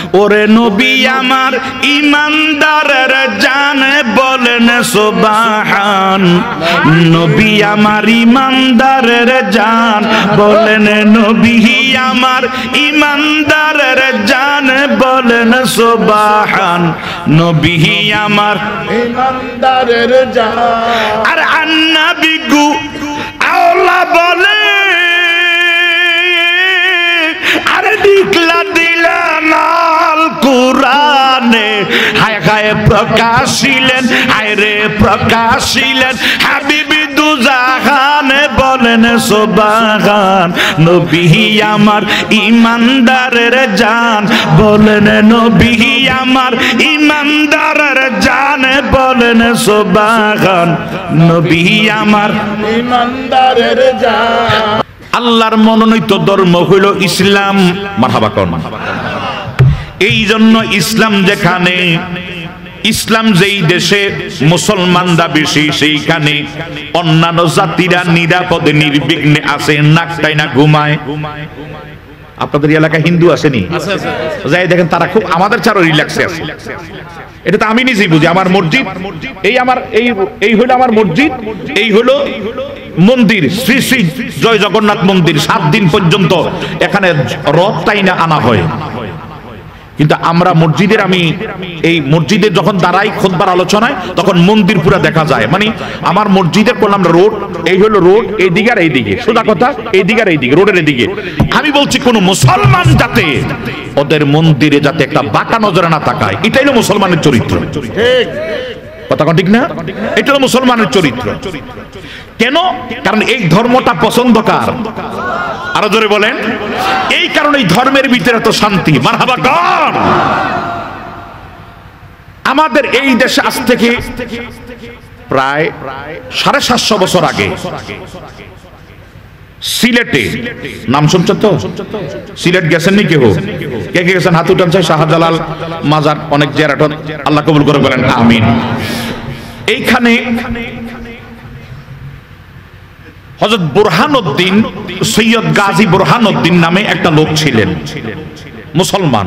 ওরে নবী আমার ইমানদারের জান বলেন সুবহান। নবী আমার ইমানদারের জান বলেন, নবী আমার ইমানদারের জান বলেন সুবহান। নবী আমার ইমানদারের জান। আর আন্নাবী গু আওলা বলে, আরে দিকলা দিলা নাল কুরআনে হায় হায় প্রকাশিলেন, হায় রে প্রকাশিলেন হাবিবি দুজাহানে বলেন সুবহান। নবী আমার ইমানদারের জান বলেন, নবী আমার ইমানদারের জান বলেন সুবহান। নবী আমার ইমানদারের জান। আল্লাহর মনোনীত ধর্ম হইল ইসলাম। মারহাবা কোন। এই জন্য ইসলাম যেখানে, ইসলাম যেই দেশে মুসলমানরা বেশি, সেইখানে অন্যান্য জাতিরা নিরাপদে নির্বিঘ্নে আছে, নাকটাই না ঘুমায়। আপনাদের এলাকায় হিন্দু আসেনি? যাই দেখেন তারা খুব আমাদের চারও রিল্যাক্সে আছে। এটা তো আমি নিজেই বুঝি। আমার মসজিদ এই, আমার এই হলো আমার মসজিদ, এই হলো মন্দির, শ্রী শ্রী জয় জগন্নাথ মন্দির। 7 দিন পর্যন্ত এখানে রথ টাইনা আনা হয়। কিন্তু আমরা মসজিদের, আমি এই মসজিদে যখন দাঁড়াই খুতবার আলোচনায়, তখন মন্দির পুরো দেখা যায়। মানে আমার মসজিদের করলাম রোড, এই হলো রোড, এই দিকে আর এই দিকে, সোজা কথা এই দিকে আর এই দিকে, রোডের এদিকে। আমি বলছি কোন মুসলমান যাতে ওদের মন্দিরে যাতে একটা বাঁকা নজরে না তাকায়, এটাই হলো মুসলমানের চরিত্র। ঠিক কথা ঠিক না? এটা হলো মুসলমানের চরিত্র। কেন? কারণ এই ধর্মটা পছন্দ কার? আরো জোরে বলেন। এই কারণে এই ধর্মের ভিতরে তো শান্তি। মারহাবা গান। আমাদের এই দেশে আজ থেকে প্রায় 750 বছর আগে সিলেটে, নাম শুনছেন তো? সিলেট গেছেন নি কেউ? কে কে গেছেন? হাত উঠান। চাই শাহজালাল মাজার অনেক জিয়ারত, আল্লাহ কবুল করে বলেন আমিন। এইখানে হযরত বুরহানুদ্দিন, সৈয়দ গাজী বুরহানুদ্দিন নামে একটা লোক ছিলেন, মুসলমান।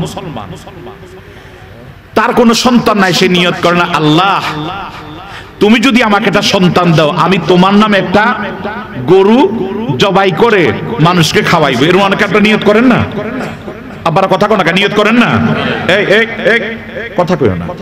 তার কোনো সন্তান নাই। সে নিয়ত করে না, আল্লাহ তুমি যদি আমাকে একটা সন্তান দাও, আমি তোমার নামে একটা গরু জবাই করে মানুষকে খাওয়াইবো। এরকম অনেকে একটা নিয়ত করেন না? আবার কথা কোন নিয়ত করেন না? এই কথা কইও না।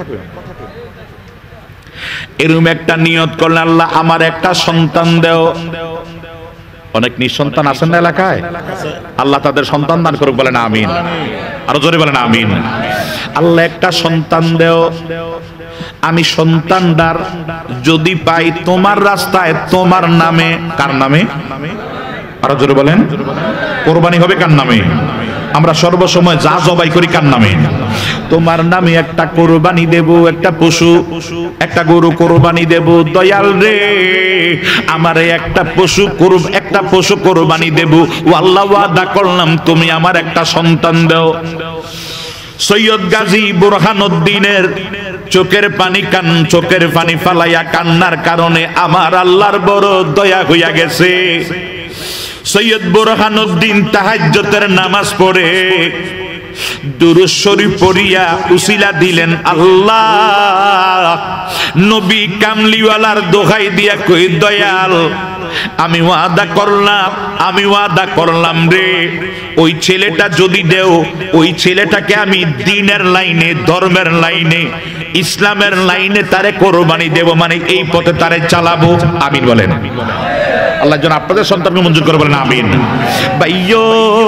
এরকম একটা নিয়ত করলে, আল্লাহ আমার একটা সন্তান দাও। অনেক নিঃসন্তান আছেন না এলাকায়? আল্লাহ তাদের সন্তান দান করুক, বলেন আমিন। আরো জোরে বলেন আমিন। আল্লাহ একটা সন্তান দাও, আমি সন্তানদার যদি পাই তোমার রাস্তায়, তোমার নামে। কার নামে? আরো জোরে বলেন। কোরবানি হবে কার নামে? আমরা সর্বসময় যা জবাই করি কার নামে? তোমার নামে একটা কোরবানি দেব, একটা পশু, একটা গরু কোরবানি দেব। দয়াল রে, আমারে একটা পশু কোরবানি দেব। ও আল্লাহ, ওয়াদা করলাম তুমি আমার একটা সন্তান দাও। সৈয়দ গাজী বুরহানুদ্দিনের চোখের পানি ফালাইয়া কান্নার কারণে আমার আল্লাহর বড় দয়া হইয়া গেছে। সৈয়দ বুরহানুদ্দিন তাহাজ্জুদের নামাজ পড়ে দুরূদ শরীফ পড়িয়া উসিলা দিলেন, আল্লাহ নবী কামলিওয়ালার দোহাই দিয়া কই, দয়াল আমি ওয়াদা করলাম রে, ওই ছেলেটা যদি দেও, ওই ছেলেটাকে আমি দ্বীনের লাইনে, ধর্মের লাইনে, ইসলামের লাইনে তারে কোরবানি দেব, মানে এই পথে তারে চালাবো। আমিন বলেন। আল্লাহ যেন আপনাদের সন্তানকে মঞ্জুর করে বলেন আমিন। ভাইয়ো,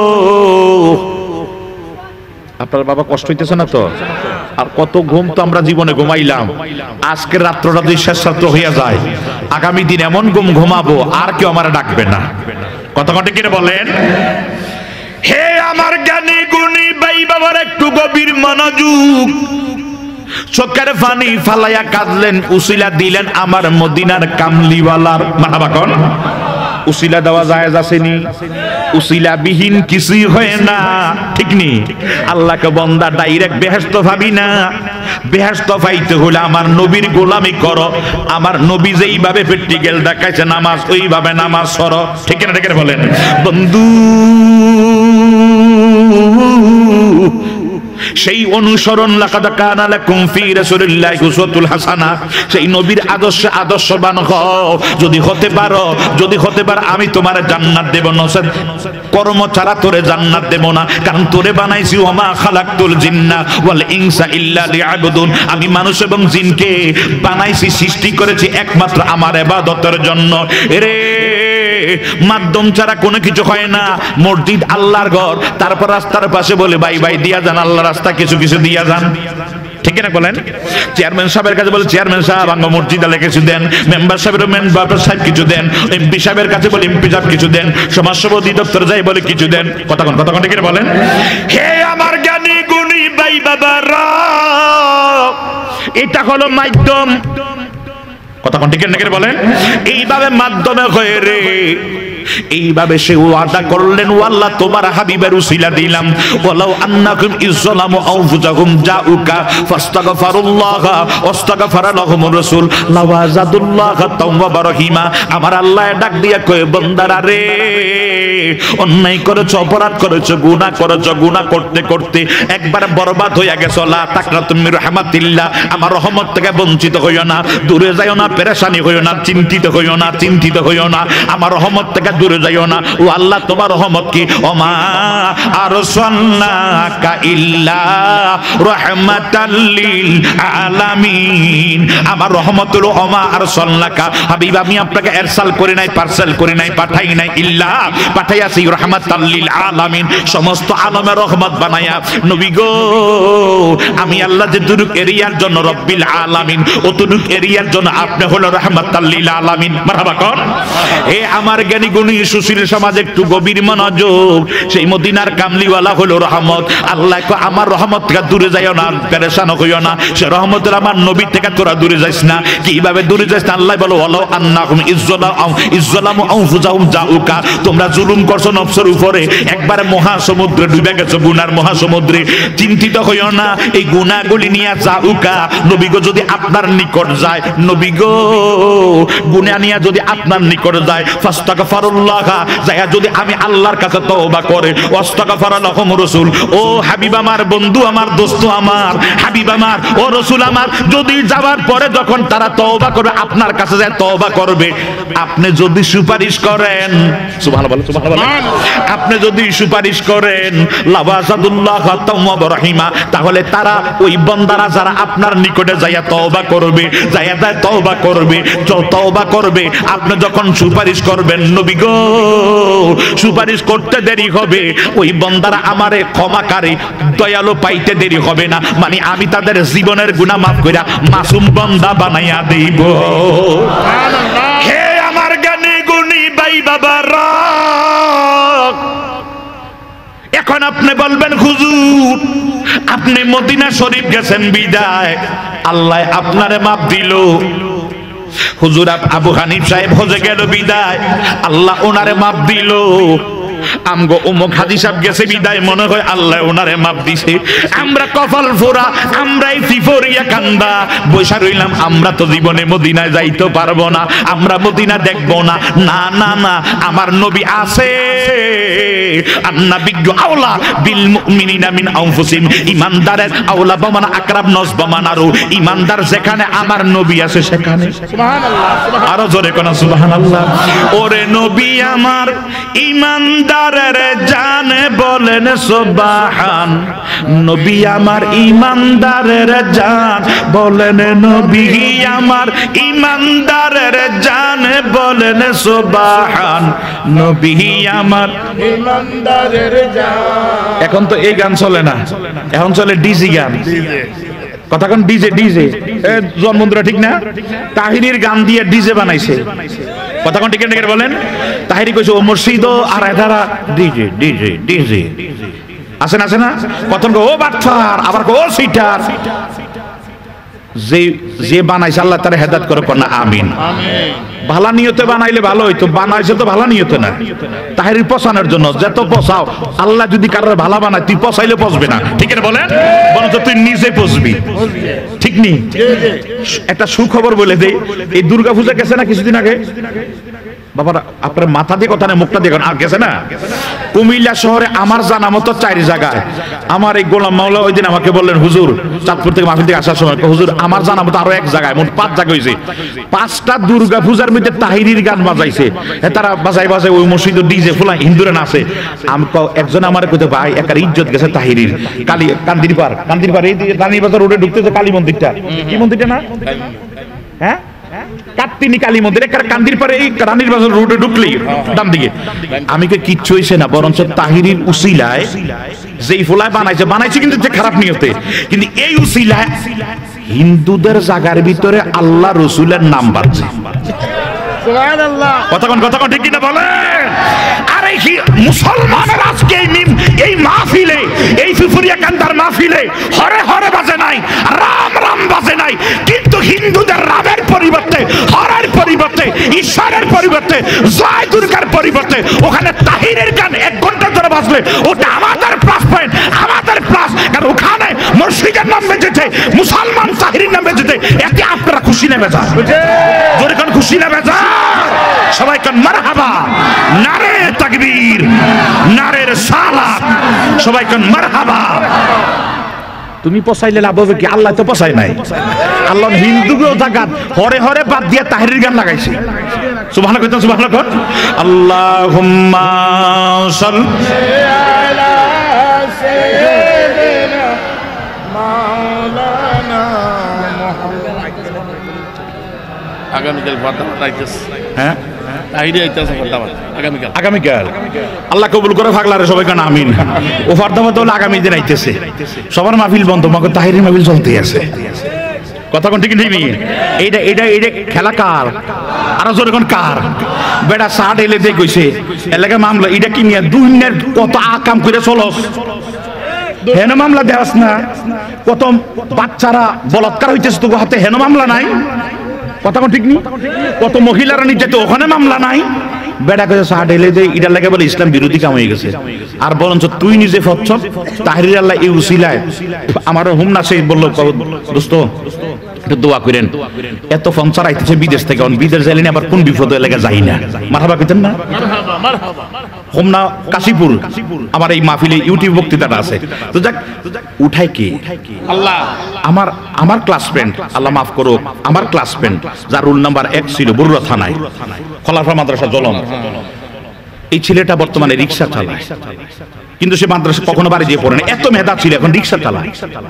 আপনার বাবা কষ্ট হইতেছে না তো? আর কত ঘুম তো আমরা জীবনে ঘুমাইলাম। আজকের রাত্রটা যদি শেষ রাত্র হইয়া যায়, আগামী দিন এমন ঘুমাবো আর কেউ আমার ডাকবে না। কথা কিনে বলেন। হে আমার জ্ঞানী গুণী ভাই বাবার, একটু গভীর মনোযোগ। চোখের পানি ফালাইয়া কাঁদলেন, উসিলা দিলেন আমার মদিনার কামলিওয়ালার। মারহাবা কোন। উসিলা দেওয়া জায়েজ আসেনি? উসিলা বিহীন কিছুই হয় না, ঠিক নি? আল্লাহকে বান্দা ডাইরেক্ট বেহেশত ভাবি না। বেহেশত পাইতে হলে আমার নবীর গোলামি করো। আমার নবী যেইভাবে প্র্যাকটিক্যাল দেখাইছে নামাজ, ওইভাবে নামাজ পড়ো। ঠিক না? ঠিক বলেন বন্ধু। সেই অনুসরণ, লাকাদ কানা লাকুম ফি রাসূলিল্লাহি উসওয়াতুল হাসানা, সেই নবীর আদর্শে আদর্শবান হও। যদি হতে পারো আমি তোমার জান্নাত দেব, নসেদ কর্ম ছাড়া তোরে জান্নাত দেব না। কারণ তোরে বানাইছি ওমা খালাকতুল জিন্না ওয়াল ইনসা ইল্লা লিয়াবুদুন, আমি মানুষ এবং জিনকে বানাইছি, সৃষ্টি করেছি একমাত্র আমার ইবাদতের জন্য। এরে মাধ্যম ছাড়া কোনো কিছু হয় না। মসজিদ আল্লাহর ঘর, তারপর রাস্তার পাশে বলে ভাই ভাই দিয়া যান, আল্লাহ রাস্তা কিছু কিছু দিয়া যান, ঠিক না বলেন? চেয়ারম্যান সাহেবের কাছে বলে চেয়ারম্যান সাহেব আঙ্গ মসজিদে লেগে কিছু দেন, মেম্বার সাহেবের মেম্বার সাহেব কিছু দেন, এমপি সাহেবের কাছে বলে এমপি সাহেব কিছু দেন, সমাজসেবা অধিদপ্তর যাই বলে কিছু দেন। কথা ঠিক না বলেন? হে আমার জ্ঞানী গুণী ভাই বাবারা, এটা হলো মাধ্যম। কথা ঠিক না বলেন? এইভাবে মাধ্যমে হয়ে রে, এইভাবে সে ওয়াদা করলেন, ও আল্লাহ তোমার হাবিবের উসিলা দিলাম, ওয়ালাউ আন্নাকুম ইযলামু আনফুসাকুম জাউকা ফাস্তাগফিরুল্লাহ ওয়াস্তাগফারা লাহুমুর রাসূল লাওয়াজাদুল্লাহ তাওয়াবার রহিমা। আমার আল্লাহ ডাক দিয়া কয়, বান্দারা রে, অন্যায় করেছো, অপরাধ করেছো, গুনাহ করেছো, গুনাহ করতে করতে একবার বরবাদ হইয়া গেছো, লা তাকনাতুম মির রাহমাতিল্লাহ, আমার রহমত থেকে বঞ্চিত হইও না, দূরে যাইও না, পেরেশানি হইও না, চিন্তিত হইও না, আমার রহমত থেকে দূরে যাইও না। ও আল্লাহ তোমার রহমত কি, ওমা আরসালনাকা ইল্লা রাহমাতাল লিল আলামিন, আমার রহমত হলো ওমা আরসালনাকা, হাবিব আমি আপনাকে এরসাল করি নাই, পার্সেল করি নাই, পাঠাই নাই, ইল্লা পাঠাইয়াছি রাহমাতাল লিল আলামিন, সমস্ত আলমের রহমত বানায়া। নবী গো, আমি আল্লাহ যে দুরুক এরিয়ার জন্য রব্বিল আলামিন, অতটুক এরিয়ার জন্য আপনি হলো রাহমাতাল লিল আলামিন। মারহাবা কর। হে আমার জ্ঞানী গুণী সুশীল সমাজ, একটু গভীর মনোযোগ। সেই মদিনার কামলিওয়ালা হলো রহমত। আল্লাহ কো আমার রহমত থেকে দূরে যাইও না, পেরেশান হইও না, সে রহমতের আমার নবী থেকে তোরা দূরে যাইস না। কিভাবে দূরে যাইস না? আল্লাহ বলো, ওয়ালাউ আন্নাকুম ইযলামু আনফুসাহুম জাউকা, তোমরা জুলুম করছো নফসের উপরে, একবারে মহাসমুদ্রে ডুবে গেছো, গুনার মহাসমুদ্রে। চিন্তিত হইও না, এই গুনাহগুলি নিয়ে জাউকা, নবী গো যদি আপনার নিকট যায়, নবী গো গুনাহ নিয়ে যদি আপনার নিকট যায়, ফাস্তাগফিরুল্লাহ, যায়া যদি আমি আল্লাহর কাছে তওবা করে, ওয়াস্তাগফারা লাহুমুর রাসূল, ও হাবিব আমার, বন্ধু আমার, দোস্ত আমার, হাবিব আমার, ও রাসূল আমার, যদি যাওয়ার পরে যখন তারা তওবা করবে, আপনার কাছে যায় তওবা করবে, আপনি যদি সুপারিশ করেন, সুবহানাল্লাহ, সুবহানাল্লাহ, আপনি যদি সুপারিশ করেন, লাওয়াজাদুল্লাহ তাওয়াবার রহিমা, তাহলে তারা ওই বান্দারা যারা আপনার নিকটে যায়া তওবা করবে, তওবা করবে, আপনি যখন সুপারিশ করবেন, নবী গো সুপারিশ করতে দেরি হবে, ওই বান্দারা আমারে ক্ষমাকারী দয়ালু পাইতে দেরি হবে না, মানে আমি তাদের জীবনের গুনাহ মাফ কইরা মাসুম বান্দা বানাইয়া দেব। হে আমার জ্ঞানী গুণী ভাই বাবারা, এখন আপনি বলবেন, হুজুর আপনি মদিনা শরীফ গেছেন বিদায়, আল্লাহ আপনারে মাফ দিল। হুজুর আবু হানিফ সাহেব হজে গেল বিদায়, আল্লাহ ওনারে মাফ দিল। আমগো অমুক হাজি সাহেব গেছে বিদায়, মনে হয় আল্লাহ ওনারে মাফ দিছে। আমরা কপাল ফোরা, আমরাই ফিফরিয়া কান্দা বৈশা রইলাম, আমরা তো জীবনে মদিনায় যাইতে পারবো না, আমরা মদিনা দেখবো না। না না না, আমার নবী আছে। আন্নাবিয়্যু আওলা বিল মুমিনিনা মিন আনফুসিহিম, ইমানদারের আওলা বামান আকরাব নসবামানারু, ইমানদার যেখানে আমার নবী আছে সেখানে। সুবহানাল্লাহ, আরো জোরে কোন সুবহানাল্লাহ। ওরে নবী আমার ইমানদারের জানে বলেন সুবহান, নবী আমার ইমানদারের জান বলেন, নবী আমার ইমানদারের জানে বলেন সুবহান, নবী আমার ইমানদারের জান। এখন তো এই গান চলে না, এখন চলে ডিজি গান। কথা কোন ডিজে, জন্মদিন ঠিক না, তাহিরির গান দিয়ে ডিজে বানাইছে। কথা কোন ঠিক না বলেন? তাহিরি কইছে ও মুর্শিদ আর এদারা ডিজে আছে না, কথা ও বাটফার, আবার ও সিটার। যে বানাইছে আল্লাহ তার হেদায়েত করে, কোন আমিন। ভালো নিয়তে বানাইলে ভালো হইতো, বানাইছে তো ভালো নিয়তে না, তাহিরির পছানোর জন্য। যত পছাও, আল্লাহ যদি কারোর ভালো বানায়, তুই পছাইলে পছবে না, ঠিক আছে বলেন? বরঞ্চ তুই নিজে পছবি, ঠিক নি? একটা সুখবর বলে দেই, এই দুর্গা পূজা গেছে না কিছুদিন আগে, বাবার আপনার মাথা দিয়ে কথা না মুখটা দিয়ে আর গেছে না। কুমিল্লা শহরে আমার জানা মতো 4 জায়গায় আমার এই গোলাম মাওলা ওই দিন আমাকে বললেন হুজুর, চাঁদপুর থেকে মাহফিল থেকে আসার সময়, হুজুর আমার জানা মতো আরো 1 জায়গায় মোট 5 জায়গা হয়েছে, 5টা দুর্গা পূজার মধ্যে তাহিরির গান বাজাইছে। তারা বাজাই ওই মসজিদ ডিজে ফুলা হিন্দুরা নাচে। আমি একজন আমার কইতে ভাই একার ইজ্জত গেছে তাহিরির। কান্দির পার এই রানী বাজার রোডে ঢুকতে যে কালী মন্দিরটা, কি মন্দিরটা না হ্যাঁ কাত্তিনী কালী মন্দির, একটা কান্দির পরে এই রানীর বাজার রোডে ঢুকলি ডান দিকে। আমি কে কিচ্ছু হইছে না, বরঞ্চ তাহিরির উসিলায় যেই ফুলায় বানাইছে কিন্তু যে খারাপ নিয়তে, কিন্তু এই উসিলায় হিন্দুদের জায়গার ভিতরে আল্লাহ রসুলের নাম বাড়ছে। কথা ঠিক কিনা বলেন? আরে মুসলমানের আজকে এই মাহফিলে, এই ফুফুরিয়া কান্দার মাহফিলে হরে হরে বাজে নাই, রাম রাম বাজে নাই, কিন্তু হিন্দুদের রামের পরিবর্তে, হরের পরিবর্তে, ঈশ্বরের পরিবর্তে, জয় দুর্গার পরিবর্তে ওখানে তাহিরের গান 1 ঘন্টা ধরে বাজলে ওটা আমাদের প্লাস পয়েন্ট, আমাদের প্লাস। কারণ ওখানে মুর্শিদের নাম বেজেছে, মুসলমান তাহিরের নাম বেজেছে, এতে আপনারা খুশি নেবে যান, জোরে কোন খুশি নেবে যান। সবাই কোন মারহাবা, নারে তাকবীর, নারে রিসালাত, সবাই কোন মারহাবা। তুমি পছাইলে লাভ হবে কি? আল্লাহ তো পছাই নাই। আল্লাহ হিন্দুকেও জাগাত হরে হরে বাদ দিয়ে তাহিরির গান লাগাইছে। সুবহানাল্লাহ কইতেন, সুবহানাল্লাহ কোন। আল্লাহুম্মা সাল্লি আলা সাইয়্যিদিনা মাওলানা মুহাম্মদ। আগামীকাল ফাতেমা রাইতেছে, হ্যাঁ তাহিরি আইতেছে ফাতেমা আগামীকাল। আল্লাহ কবুল করে ফাগলারে সবাই কান আমিন। ও ফাতেমা তো আগামী দিন আইতেছে, সবার মাহফিল বন্ধ, মগর তাহিরির মাহফিল চলতেই আছে। কথা কোন ঠিক নেই? এইটা খেলা কার? আর জোরে কোন কার? বেটা সাট এলে দিয়ে কইছে এলাকা মামলা, এটা কি নিয়ে দুনিয়ার কত আকাম করে চলস, হেন মামলা দেওয়াস না? কত বাচ্চারা বলাৎকার হইতেছে তো হাতে, হেন মামলা নাই? কথা কোন ঠিক নেই? কত মহিলারা নির্যাতিত, ওখানে মামলা নাই? বেড়া করে সাহা ঢেলে দেয়, এটা লাগে বলে ইসলাম বিরোধী কাম হয়ে গেছে। আর বরঞ্চ তুই নিজে ফচ্ছ তাহরির আল্লাহ এই উসিলায় আমার হুম না, সে বললো দোস্ত একটু দোয়া করেন, এত ফংসার আইতেছে বিদেশ থেকে, বিদেশ যাইলে আবার কোন বিপদ এলাকা যাই না। মারহাবা কইতেন না? হোমনা কাশীপুর আমার এই মাহফিলে ইউটিউব বক্তৃতাটা আছে। তো যাক, উঠাই কে? আল্লাহ। আমার ক্লাস ফ্রেন্ড, আল্লাহ মাফ করো, আমার ক্লাস ফ্রেন্ড যার রোল নাম্বার 1 ছিল বরুড়া থানায়, খলাফা মাদ্রাসা জলন, এই ছেলেটা বর্তমানে রিক্সা চালায়, কিন্তু সে মাদ্রাসা কখনো বাড়ি দিয়ে পড়ে না, এত মেধা ছিল, এখন রিক্সা চালায়।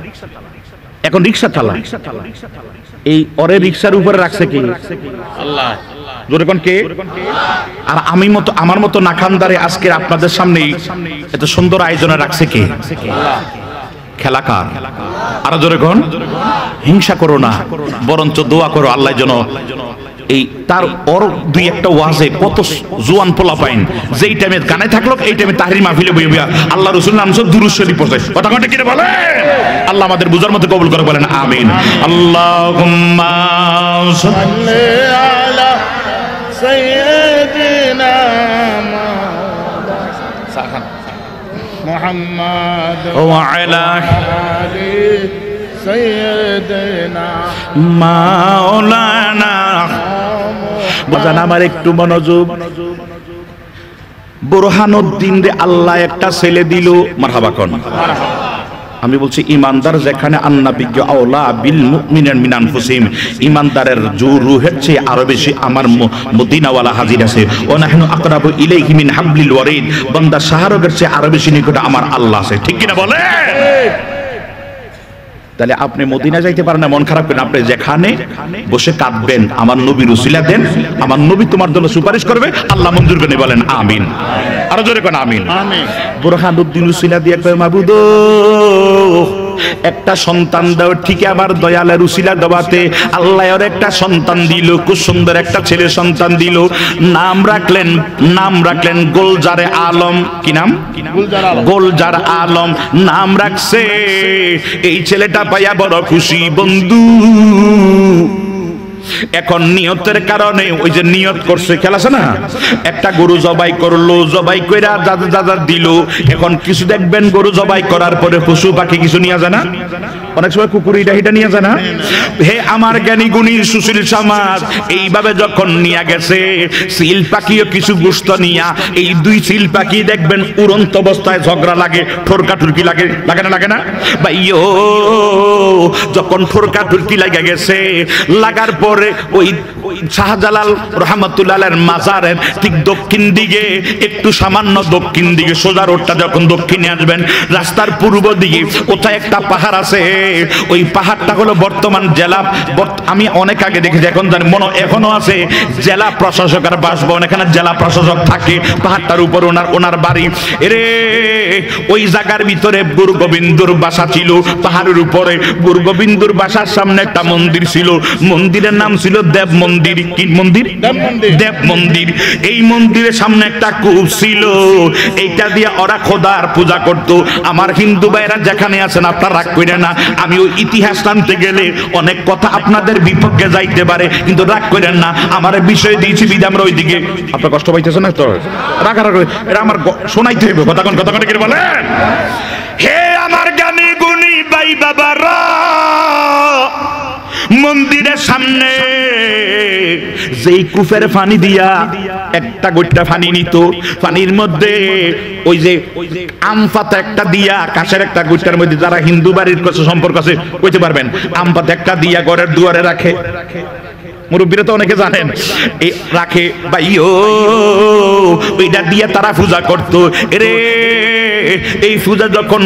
এই অরে রিক্সার উপরে রাখছে কি? আল্লাহ। জোরে কোন কে? আর আমার মতো নাখানদারে আজকে আপনাদের সামনে এত সুন্দর আয়োজনে রাখছে কে? খেলা কার? আর জোরে কোন? হিংসা করো না, বরঞ্চ দোয়া করো আল্লাহ যেন এই তার ওর 2-1টা ওয়াজে কত জোয়ান পোলা পাইন, যেই টাইমে গানে থাকলো এই টাইমে তাহরির মাহফিলে বইয়া আল্লাহ রাসূল নাম সব দুরূদ শরীফ পড়ে। কথা কথা কি বলে? আল্লাহ আমাদের বুঝার মতো কবুল করে, বলেন আমিন। আল্লাহুম্মা সাল্লি আলা সাইয়্যিদিনা মুহাম্মদ ওয়া আলা আলি সাইয়্যিদিনা মাওলানা। বাজান আমার একটু মনোযোগ। বুরহানুদ্দিন রে আল্লাহ একটা ছেলে দিল, মারহাবা কোন। আমি বলছি ইমানদার যেখানে আন্নাবিজ্ঞ আওলা বিল মুমিনিন মিন আনফুসিহিম, ইমানদারের রূহের চেয়ে আরো বেশি আমার মদিনাওয়ালা হাজির আছে। ওয়া নাহনু আকরাবু ইলাইহি মিন হাবলিল ওয়ারিদ, বান্দা শাহরগের চেয়ে আরো বেশি নিকটে আমার আল্লাহ আছে। ঠিক কি না বলে? তাহলে আপনি মদিনা যাইতে পারেন না, মন খারাপ করেন, আপনি যেখানে বসে কাঁদবেন আমার নবীর উসিলা দেন, আমার নবী তোমার জন্য সুপারিশ করবে, আল্লাহ মঞ্জুর করে, বলেন আমিন। আরো জোরে কোন আমিন। বুরহানুদ্দিন উসিলা দিয়ে কয় মাবুদ একটা সন্তান দাও, ঠিক আমার দয়ালের উসিলা দেওয়াতে আল্লাহ ওর একটা সন্তান দিল, খুব সুন্দর একটা ছেলে সন্তান দিল। নাম রাখলেন গোলজারে আলম। কি নাম? গোলজার আলম নাম রাখছে। এই ছেলেটা পাইয়া বড় খুশি বন্ধু। এখন নিয়তের কারণে ওই যে নিয়ত করছে, খেলা আছে না, একটা গরু জবাই করলো, জবাই কইরা যাদের যাদের দিল। এখন কিছু দেখবেন গরু জবাই করার পরে পশু পাখি কিছু নিয়ে যায় না, অনেক সময় কুকুর এটা নিয়ে যায় না। হে আমার জ্ঞানী গুণী সুশীল সমাজ, এইভাবে যখন নিয়ে গেছে সিল পাখিও কিছু গোশত নিয়া, এই দুই সিল পাখি দেখবেন উড়ন্ত অবস্থায় ঝগড়া লাগে, ঠোরকা ঠুরকি লাগে, লাগে না লাগে না ভাইও? যখন ঠোরকা ঠুরকি লাগে গেছে, লাগার পরে ওই শাহজালাল রহমতুল্লাহের মাজারের ঠিক দক্ষিণ দিকে, একটু সামান্য দক্ষিণ দিকে সোজা রোডটা যখন দক্ষিণে আসবেন, রাস্তার পূর্ব দিকে কোথায় একটা পাহাড় আছে। ওই পাহাড়টা হলো বর্তমান জেলা, আমি অনেক আগে দেখেছি, এখন জানি মনে এখনো আছে, জেলা প্রশাসকের বাসভবন, এখানে জেলা প্রশাসক থাকে, পাহাড়টার উপর ওনার বাড়ি। এরে ওই জায়গার ভিতরে গুরু গোবিন্দর বাসা ছিল, পাহাড়ের উপরে গুরু গোবিন্দর বাসার সামনে একটা মন্দির ছিল, মন্দিরের নাম ছিল দেব মন্দির। কি মন্দির? দেব মন্দির। এই মন্দিরের সামনে একটা কূপ ছিল, এইটা দিয়ে ওরা খোদার পূজা করত। আমার হিন্দু ভাইরা যেখানে আছেন আপনারা রাগ করেন না, আমি ওই ইতিহাস টানতে গেলে অনেক কথা আপনাদের বিপক্ষে যাইতে পারে, কিন্তু রাগ করেন না, আমার বিষয় দিয়েছি বিধে আমরা ওই দিকে। আপনার কষ্ট পাইতেছেন না তো, রাগ রাগ এটা আমার শোনাইতে হবে, কথা কোন কি বলেন? হে আমার জ্ঞানী গুণী ভাই বাবারা, মন্দিরের সামনে যেই কূপের পানি দিয়া একটা গোটা পানি নিত, পানির মধ্যে ওই যে আম পাতা একটা দিয়া, কাছের একটা গোটার মধ্যে, যারা হিন্দু বাড়ির কাছে সম্পর্ক আছে কইতে পারবেন, আম পাতা একটা দিয়া ঘরের দুয়ারে রাখে, মুরব্বীরা তো অনেকে জানেন, এই রাখে ভাইও, ওইটা দিয়ে তারা পূজা করতো। এরে এই পূজা যখন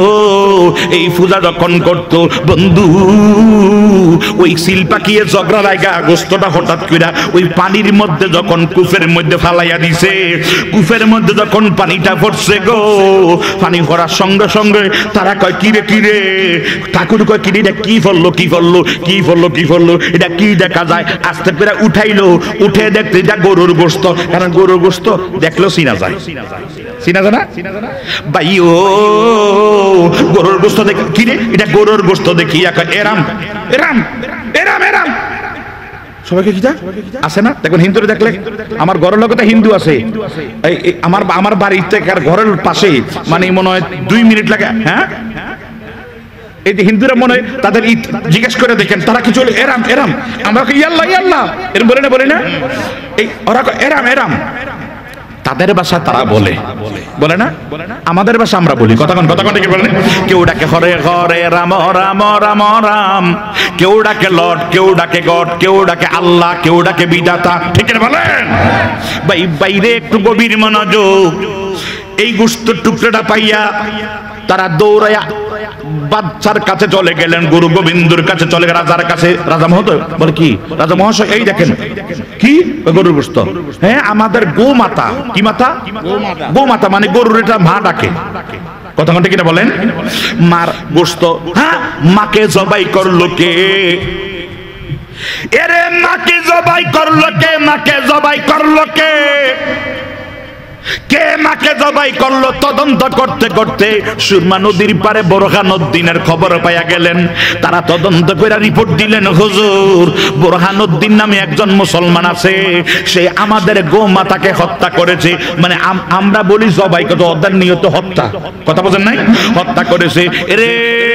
করতো বন্ধু, ওই সিল পাখিয়ে ঝগড়া লাগা গোস্তটা হঠাৎ কইরা ওই পানির মধ্যে যখন কূপের মধ্যে ফালাইয়া দিছে, কূপের মধ্যে যখন পানিটা পড়ছে গো, পানি পড়ার সঙ্গে সঙ্গে তারা কয় কিরে কিরে, ঠাকুর কয় কিরে, এটা কি ফললো, এটা কি দেখা যায়? আস্তে করে উঠাইলো, উঠে দেখতে এটা গরুর গোস্ত, কারণ গরুর গোস্ত দেখলেও চিনা যায় না ভাইও, গরুর গোস্ত দেখে কিরে, এটা গরুর গোস্ত দেখি এরাম এরাম এরাম এরাম, সবাইকে কি আছে না? দেখুন হিন্দুরে দেখলে, আমার ঘরের লোক তো হিন্দু আছে, আমার বাড়ির থেকে আর ঘরের পাশে মানে মনে হয় 2 মিনিট লাগে। হ্যাঁ, এই যে হিন্দুরা মনে হয় তাদের জিজ্ঞেস করে দেখেন, তারা কি চলে এরাম এরাম, আমরা ইয়াল্লাহ ইয়াল্লাহ এরম বলে না, এই ওরা এরাম এরাম, তাদের ভাষা তারা বলে না, আমাদের ভাষা আমরা বলি। কথা কোন কি বলেন? কেউ ডাকে হরে হরে রাম রাম রাম রাম, কেউ ডাকে লর্ড, কেউ ডাকে গড, কেউ ডাকে আল্লাহ, কেউ ডাকে বিধাতা, ঠিক আছে বলেন? বাইরে একটু গভীর মনোযোগ। এই গোশতের টুকরাটা পাইয়া তারা দৌড়াইয়া বাদশার কাছে চলে গেলেন, গুরু গোবিন্দর কাছে চলে গেলেন, রাজার কাছে। রাজা মহোদয় বলে, কি রাজা মহাশয়, এই দেখেন কি গরুর গোশত। হ্যাঁ, আমাদের গোমাতা, কি মাতা? গোমাতা মানে গরুর এটা মা ডাকে। কথা কোনটা কিনা বলেন? মার গোশত। হ্যাঁ, মাকে জবাই করলো কে? এরে মাকে জবাই করলো কে? মাকে জবাই করলো কে? কে মাকে জবাই করলো? তদন্ত করতে করতে সুরমা নদীর পারে বোরহানুদ্দিনের খবর পাইয়া গেলেন। তারা তদন্ত করে রিপোর্ট দিলেন, হুজুর বোরহানুদ্দিন নামে একজন মুসলমান আছে, সে আমাদের গোমাতাকে হত্যা করেছে। মানে আমরা বলি জবাই করতে, ওদের নিয়ত হত্যা। কথা বোঝেন নাই? হত্যা করেছে। এরে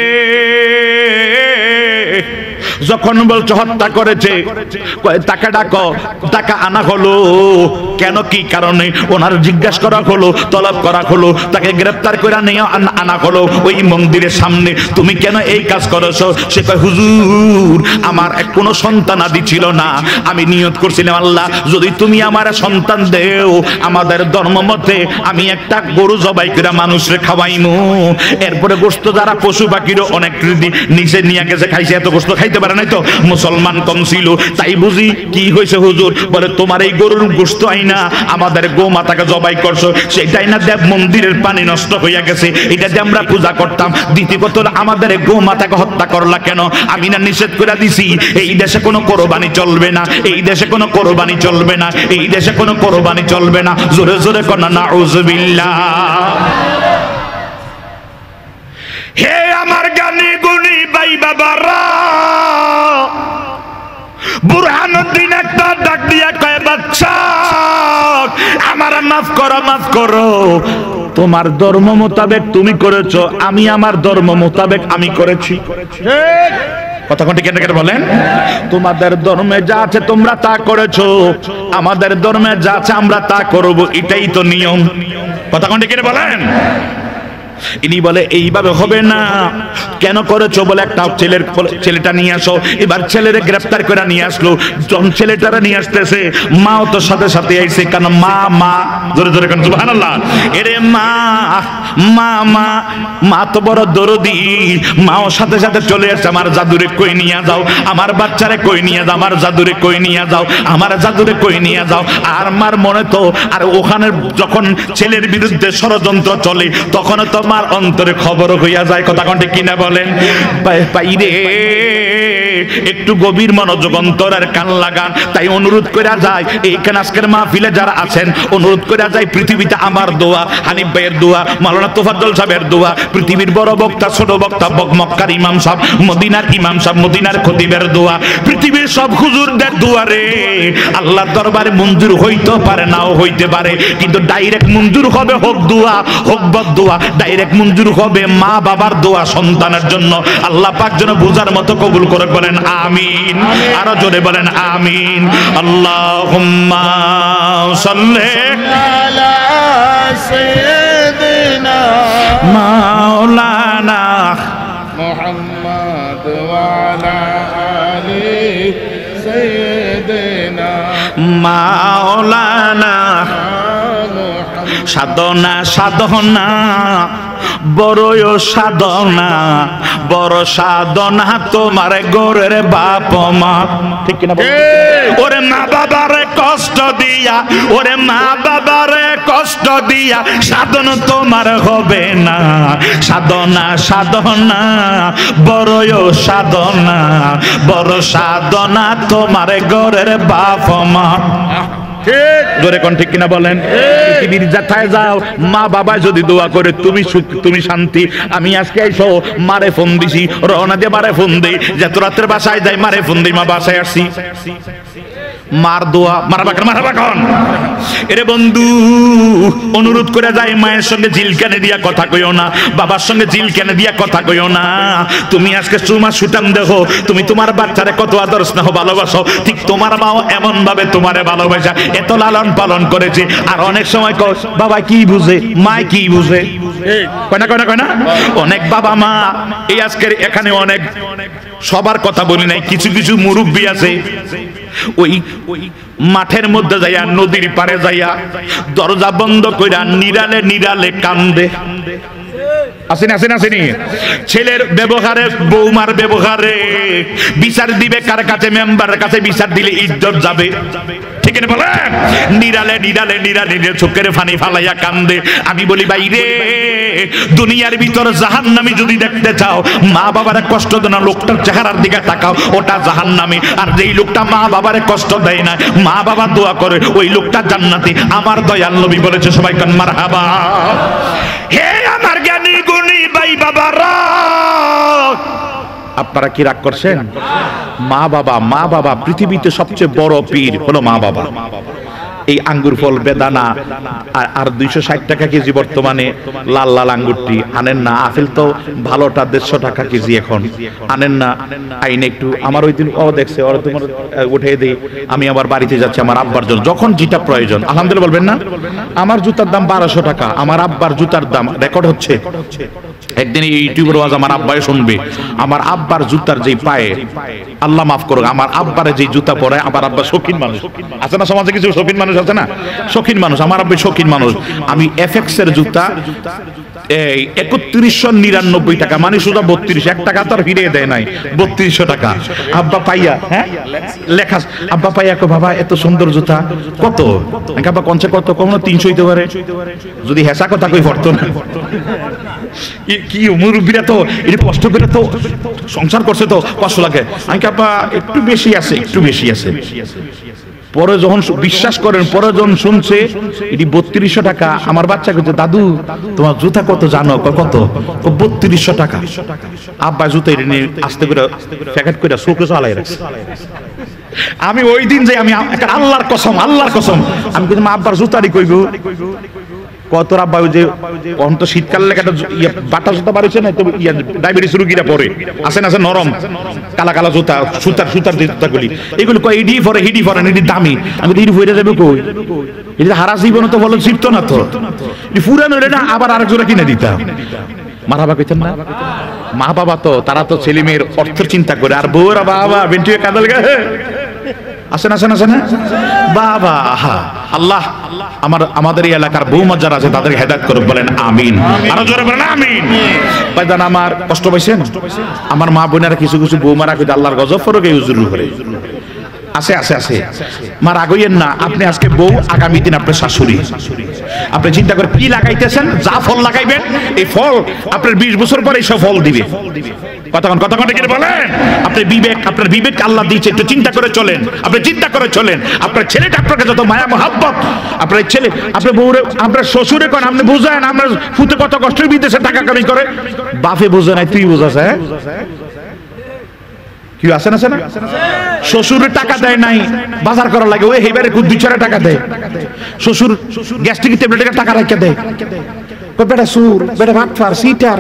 যখন বলছো হত্যা করেছে, তাকে ডাকো। টাকা আনা হলো। কেন, কি কারণে? ওনার জিজ্ঞাসা করা হলো, তলব করা হলো, তাকে গ্রেফতার করে নিয়ে আনা হলো ওই মন্দিরের সামনে। তুমি কেন এই কাজ করেছো? সে কয়, হুজুর আমার কোনো সন্তান আদি ছিল না, আমি নিয়ত করছিলাম আল্লাহ যদি তুমি আমার সন্তান দেও, আমাদের ধর্ম মতে আমি একটা গরু জবাই করে মানুষরে খাওয়াইমু। এরপরে গোশত যারা পশু পাখিরও অনেক নিচে নিয়ে গেছে, খাইছে, এত গোশত খাইতে পারে নাই তো, মুসলমান কম ছিল, তাই বুঝি কি হয়েছে হুজুর? বলে, তোমার এই গরুর গোশত আইনা আমাদের গোমাতাকে জবাই করছো, সেটাই না দেব মন্দিরের পানি নষ্ট হইয়া গেছে, এটা যে আমরা পূজা করতাম। দ্বিতীয়ত আমাদের গোমাতাকে হত্যা করলা কেন? আমি না নিষেধ করে দিছি এই দেশে কোনো কোরবানি চলবে না, এই দেশে কোনো কোরবানি চলবে না, এই দেশে কোনো কোরবানি চলবে না। জোরে জোরে কন্যা নাউজুবিল্লাহ। হে আমার জ্ঞানী গুণী ভাই বাবারা, বুড়া আমার মাফ করো, মাফ করো। তোমার ধর্ম মোতাবেক তুমি করেছো, আমি আমার ধর্ম মোতাবেক আমি করেছি। কথা কোনটি কেন কেন বলেন? তোমাদের ধর্মে যা আছে তোমরা তা করেছো, আমাদের ধর্মে যা আছে আমরা তা করব, এটাই তো নিয়ম। কথা কোনটি কেন বলেন? ইনি বলে এইভাবে হবে না। কেন করেছো? বলে একটা ছেলেটা নিয়ে আসো। এবার ছেলেরে গ্রেফতার করে নিয়ে আসলো। যখন ছেলেটারা নিয়ে আসতেছে, মাও তো সাথে সাথে আইছে, কারণ মা জোরে জোরে কারণ সুবহানাল্লাহ। এরে মা মা মা মা তো বড় দরদি, মাও সাথে সাথে চলে আসছে, আমার জাদুরে কই নিয়ে যাও, আমার বাচ্চারে কই নিয়ে যাও, আমার জাদুরে কই নিয়ে যাও, আমার জাদুরে কই নিয়ে যাও। আর মার মনে তো, আর ওখানে যখন ছেলের বিরুদ্ধে ষড়যন্ত্র চলে, তখন তো মার অন্তরে খবর হইয়া যায়। কথা কোনটি কিনা বলেন? বাইরে একটু গভীর মনোযোগ অন্তরের কান লাগান। তাই অনুরোধ করা যায়, এইখানে আজকের মাহফিলে যারা আছেন, অনুরোধ করা যায়, পৃথিবীতে আমার দোয়া, হানিফ ভাইয়ের দোয়া, মাওলানা তোফাজ্জল সাহেবের দোয়া, পৃথিবীর বড় বক্তা ছোট বক্তা, মক্কার ইমাম সাহেব, মদিনার ইমাম সাহেব, মদিনার খতিবের দোয়া, পৃথিবীর সব হুজুরদের দোয়া রে আল্লাহর দরবারে মঞ্জুর হইতে পারে, নাও হইতে পারে, কিন্তু ডাইরেক্ট মঞ্জুর হবে, হোক দোয়া হোক বদদোয়া, ডাইরেক্ট মঞ্জুর হবে মা বাবার দোয়া সন্তানের জন্য। আল্লাহ পাক যেন বুঝার মতো কবুল করে, বলেন আমিন। আরো জোরে বলেন আমিন। আল্লাহুম্মা সাল্লি আলা সাইয়্যিদিনা মাওলানা মুহাম্মদ ওয়া আলা আলি সাইয়্যিদিনা মাওলানা। সাধনা সাধনা বড়ই সাধনা, বড় সাধনা তোমার গোরের বাপ মা। ঠিক কিনা? ওরে মা বাবারে কষ্ট দিয়া, ওরে মা বাবারে কষ্ট দিয়া সাধন তোমার হবে না। সাধনা সাধনা বড়ই সাধনা, বড় সাধনা তোমার গোরের বাপ মা। জোরে কোন ঠিক কিনা বলেন? পৃথিবীর যাথায় যাও, মা বাবা যদি দোয়া করে তুমি সুখ, তুমি শান্তি। আমি আজকে আইসো মারে ফোন দিছি, রওনা দিয়ে মারে ফোন দেই, যত রাত্রে বাসায় যাই মারে ফোন দিই, মা বাসায় আসছি, মার দোয়া মারাবা কন। এরে বন্ধু, অনুরোধ করে যায়, মায়ের সঙ্গে জিলকানে দিয়া কথা কইও না, বাবার সঙ্গে জিলকানে দিয়া কথা কইও না। তুমি আজকে চুমা সুটান দেখো, তুমি তোমার বাচ্চারে কত আদর স্নেহ ভালোবাসো, ঠিক তোমার মাও এমন ভাবে তোমারে ভালোবাসা, এত লালন পালন করেছে। আর অনেক সময় কও বাবা কি বুঝে, মা কি বুঝে, কয়না কয়না কয়না। অনেক বাবা মা, এই আজকের এখানে অনেক, সবার কথা বলি নাই, কিছু কিছু মুরব্বী আছে, ওই মাঠের মধ্যে যাইয়া, নদীর পারে যাইয়া দরজা বন্ধ কইরা নিরালে নিরালে কান্দে। আসেনি আসেনি আসেনি। ছেলের ব্যবহারে, বৌমার ব্যবহারে বিচার দিবে কার কাছে? মেম্বারের কাছে বিচার দিলে ইজ্জত যাবে। ঠিক না বলেন? নিরালে নিরালে নিরালে চোখের পানি ফালাইয়া কান্দে। আমি বলি ভাই রে, দুনিয়ার ভিতর জাহান্নামী যদি দেখতে চাও, মা বাবারে কষ্ট দেয় না, লোকটার চেহারার দিকে তাকাও, ওটা জাহান্নামী। আর যেই লোকটা মা বাবারে কষ্ট দেয় না, মা বাবা দোয়া করে, ওই লোকটা জান্নাতি। আমার দয়াল নবী বলেছে, সবাই কান মারহাবা। হে আমার জ্ঞানী গুণী ভাই বাবারা, আপনারা কি রাগ করছেন? মা বাবা পৃথিবীতে সবচেয়ে বড় পীর হলো মা বাবা। এই আঙ্গুর ফল বেদানা আর 260 টাকা কেজি বর্তমানে, লাল লাল আঙ্গুরটি আনেন না। আপেল তো ভালোটা 150 টাকা কেজি এখন, আনেন না। আইনে একটু, আমার ওই দিন ও দেখছে, ওরা তোমার উঠে দিই, আমি আবার বাড়িতে যাচ্ছি আমার আব্বার জন্য, যখন যেটা প্রয়োজন। আলহামদুলিল্লাহ বলবেন না? আমার জুতার দাম 1200 টাকা, আমার আব্বার জুতার দাম রেকর্ড হচ্ছে। একদিন এই ইউটিউবের ওয়াজ আমার আব্বাই শুনবে, আমার আব্বার জুতার যেই পায়ে, আল্লাহ মাফ করুক, আমার আব্বারে যেই জুতা পরে, আমার আব্বা শৌখিন মানুষ আছে না, সমাজে কিছু শৌখিন মানুষ আছে না, শৌখিন মানুষ, আমার আব্বা শৌখিন মানুষ। আমি এফএক্স এর জুতা এই 3199 টাকা, মানে শুধু 32, 1 টাকা তো আর ফিরিয়ে দেয় নাই, 3200 টাকা আব্বা পাইয়া। হ্যাঁ লেখা, আব্বা পাইয়া কো বাবা এত সুন্দর জুতা কত? আব্বা কনসে কত? কখনো 300 হইতে পারে, যদি হেসা কথা কই পড়তো না। কি মুরব্বীরা তো এটা কষ্ট করে তো সংসার করছে, তো কষ্ট লাগে। আমি আব্বা একটু বেশি আছে, একটু বেশি আছে। পরে যখন বিশ্বাস করেন, পরে যখন শুনছে এটি 3200 টাকা, আমার বাচ্চা বলছে দাদু তোমার জুতা কত জানো? কত? 3200 টাকা। আব্বা জুতা নিয়ে আস্তে করে প্যাকেট করে চোখে চালাই রাখছে। আমি ওই দিন যে আমি একটা আল্লাহর কসম আমি কিন্তু মা আব্বার জুতারি কইব কত রাব্বা ওই যে অন্ত শীতকাল লেগে একটা বাটা জুতা বাড়িছে না তো ডায়াবেটিস রোগীরা পরে আছে না আছে নরম কালা কালা জুতা সুতার জুতাগুলি এগুলো কয় ইডি পরে হিডি পরে এটি দামি আমি তো ইডি হইরা যাবে কই এটা হারা জীবন তো বলো শিখতো না তো পুরানো এটা আবার আরেক জোড়া কিনে দিতাম মারাবা কইতেন না মা বাবা তো তারা তো ছেলে মেয়ের অর্থের চিন্তা করে আর বউরা বাবা বেন্টিয়ে কাঁদাল গে আসেন বাবা আল্লাহ আমাদের এই এলাকার বৌমা যারা আছে তাদের হেদায়েত করুক বলেন আমিন আরো জোরে বলেন আমিন ভাইজান আমার কষ্ট পাইছেন আমার মা বোনেরা কিছু বৌমারা কইতে আল্লাহর গজব ফরক এই হুজুর করে আছে মার আগইয়েন না আপনি আজকে বউ আগামী দিন আপনার শাশুড়ি আপনি চিন্তা করে কি লাগাইতেছেন যা ফল লাগাইবেন এই ফল আপনার 20 বছর পরে সব ফল দিবে কথা কি বলেন আপনার বিবেক আল্লাহ দিয়েছে একটু চিন্তা করে চলেন আপনি চিন্তা করে চলেন আপনার ছেলেটা আপনাকে যত মায়া মহাব্বত আপনার ছেলে আপনার বউরে আপনার শ্বশুরে কোন আপনি বুঝান আমরা ফুতে কত কষ্টের বিদেশে টাকা কামাই করে বাপে বুঝে নাই তুই বুঝাস হ্যাঁ কি আছে না শ্বশুরের টাকা দেয় নাই বাজার করা লাগে ওই হেবারে দুই চার টাকা দেয় শ্বশুর গ্যাস্ট্রিক ট্যাবলেটের টাকা রাখা দেয় বেটা সুর বেটা ভাটফার সিটার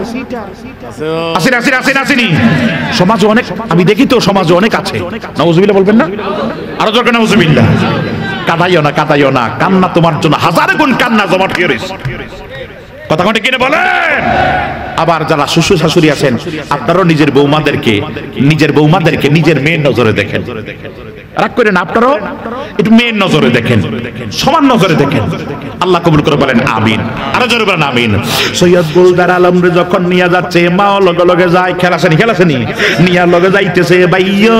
আসেনি সমাজ অনেক আমি দেখি তো সমাজ অনেক আছে নাউজুবিল্লাহ বলবেন না আরো দরকার নাউজুবিল্লাহ কাঁদাইও না কান্না তোমার জন্য হাজার গুণ কান্না জমা হয়ে রয়েছে কথা কিনে বলেন আবার যারা শ্বশুর শাশুড়ি আছেন আপনারাও নিজের বৌমাদেরকে নিজের মেয়ের নজরে দেখেন রাগ করেন আপনারাও একটু মেয়ের নজরে দেখেন সমান নজরে দেখেন আল্লাহ কবুল করে বলেন আমিন আরো জোরে বলেন আমিন সৈয়দ গোলদার আলমরে যখন নিয়ে যাচ্ছে মা লগে যায় খেলাছেনি নিয়া লগে যাইতেছে ভাইয়ো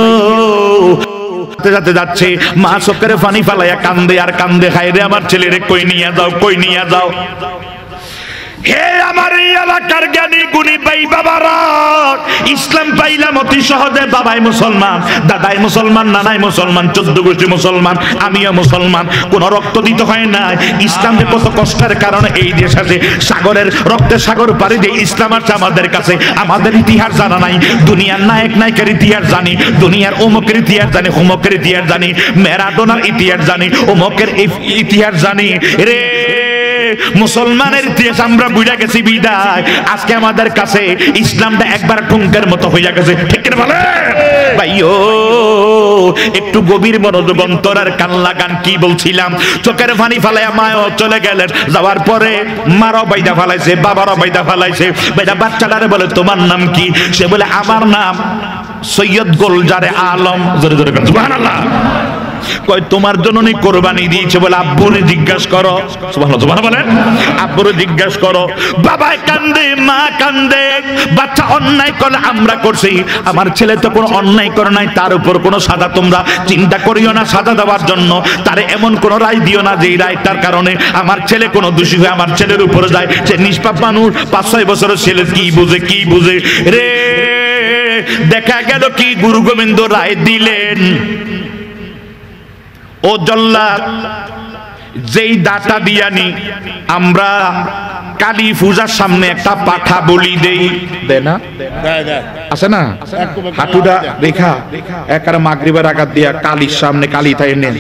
যাচ্ছে মা চোখের পানি ফালাইয়া কান্দে হায় রে আমার ছেলেরে কই নিয়ে যাও হে আমার এই এলাকার জ্ঞানী গুণী ভাই বাবারা ইসলাম পাইলাম অতি সহজে বাবাই মুসলমান দাদাই মুসলমান নানাই মুসলমান 14 গোষ্ঠী মুসলমান আমিও মুসলমান কোন রক্ত দিতে হয় না ইসলাম যে কত কষ্টের কারণে এই দেশ আছে সাগরের রক্তে সাগর পাড়ি দিয়ে ইসলাম আছে আমাদের কাছে আমাদের ইতিহাস জানা নাই দুনিয়ার নায়কের ইতিহাস জানি দুনিয়ার অমুকের ইতিহাস জানি হুমকের ইতিহাস জানি ম্যারাডোনার ইতিহাস জানি অমুকের ইতিহাস জানি রে মুসলমানের ইতিহাস আমরা বুঝা গেছি বিদায় আজকে আমাদের কাছে ইসলামটা একবার ঠুঙ্কের মতো হইয়া গেছে ঠিক করে বলে ভাইও একটু গভীর মনোযোগ অন্তরের কান লাগান কি বলছিলাম চোখের পানি ফালাইয়া মায়ও চলে গেলেন যাওয়ার পরে মারও বাইদা ফালাইছে বাবারও বাইদা ফালাইছে বাইদা বাচ্চাটারে বলে তোমার নাম কি সে বলে আমার নাম সৈয়দ গোলজারে আলম জোরে জোরে সুবহানাল্লাহ কই তোমার জন্য নি কুরবানি দিয়েছে বলে আব্বুরে জিজ্ঞাসা করো সুবহানাল্লাহ বলেন আব্বুরে জিজ্ঞাসা করো বাবা কান্দে মা কান্দে বাচ্চা অন্যায় করে আমরা করছি আমার ছেলে তো কোনো অন্যায় করে নাই তার উপর কোনো সাজা তোমরা চিন্তা করিও না সাজা দেওয়ার জন্য তারে এমন কোন রায় দিও না যে রায়টার কারণে আমার ছেলে কোনো দোষী হয়ে আমার ছেলের উপরে যায় সে নিষ্পাপ মানুষ 5-6 বছরের ছেলে কি বুঝে রে দেখা গেল কি গুরু গোবিন্দ রায় দিলেন ও জল্লাদ যেই দাতা দিয়ানি আমরা কালী পূজার সামনে একটা পাঠা বলি দেই না আছে না হাঁটুটা রেখা একার মাগরিবের আঘাত দিয়া কালীর সামনে কালী তাই নেন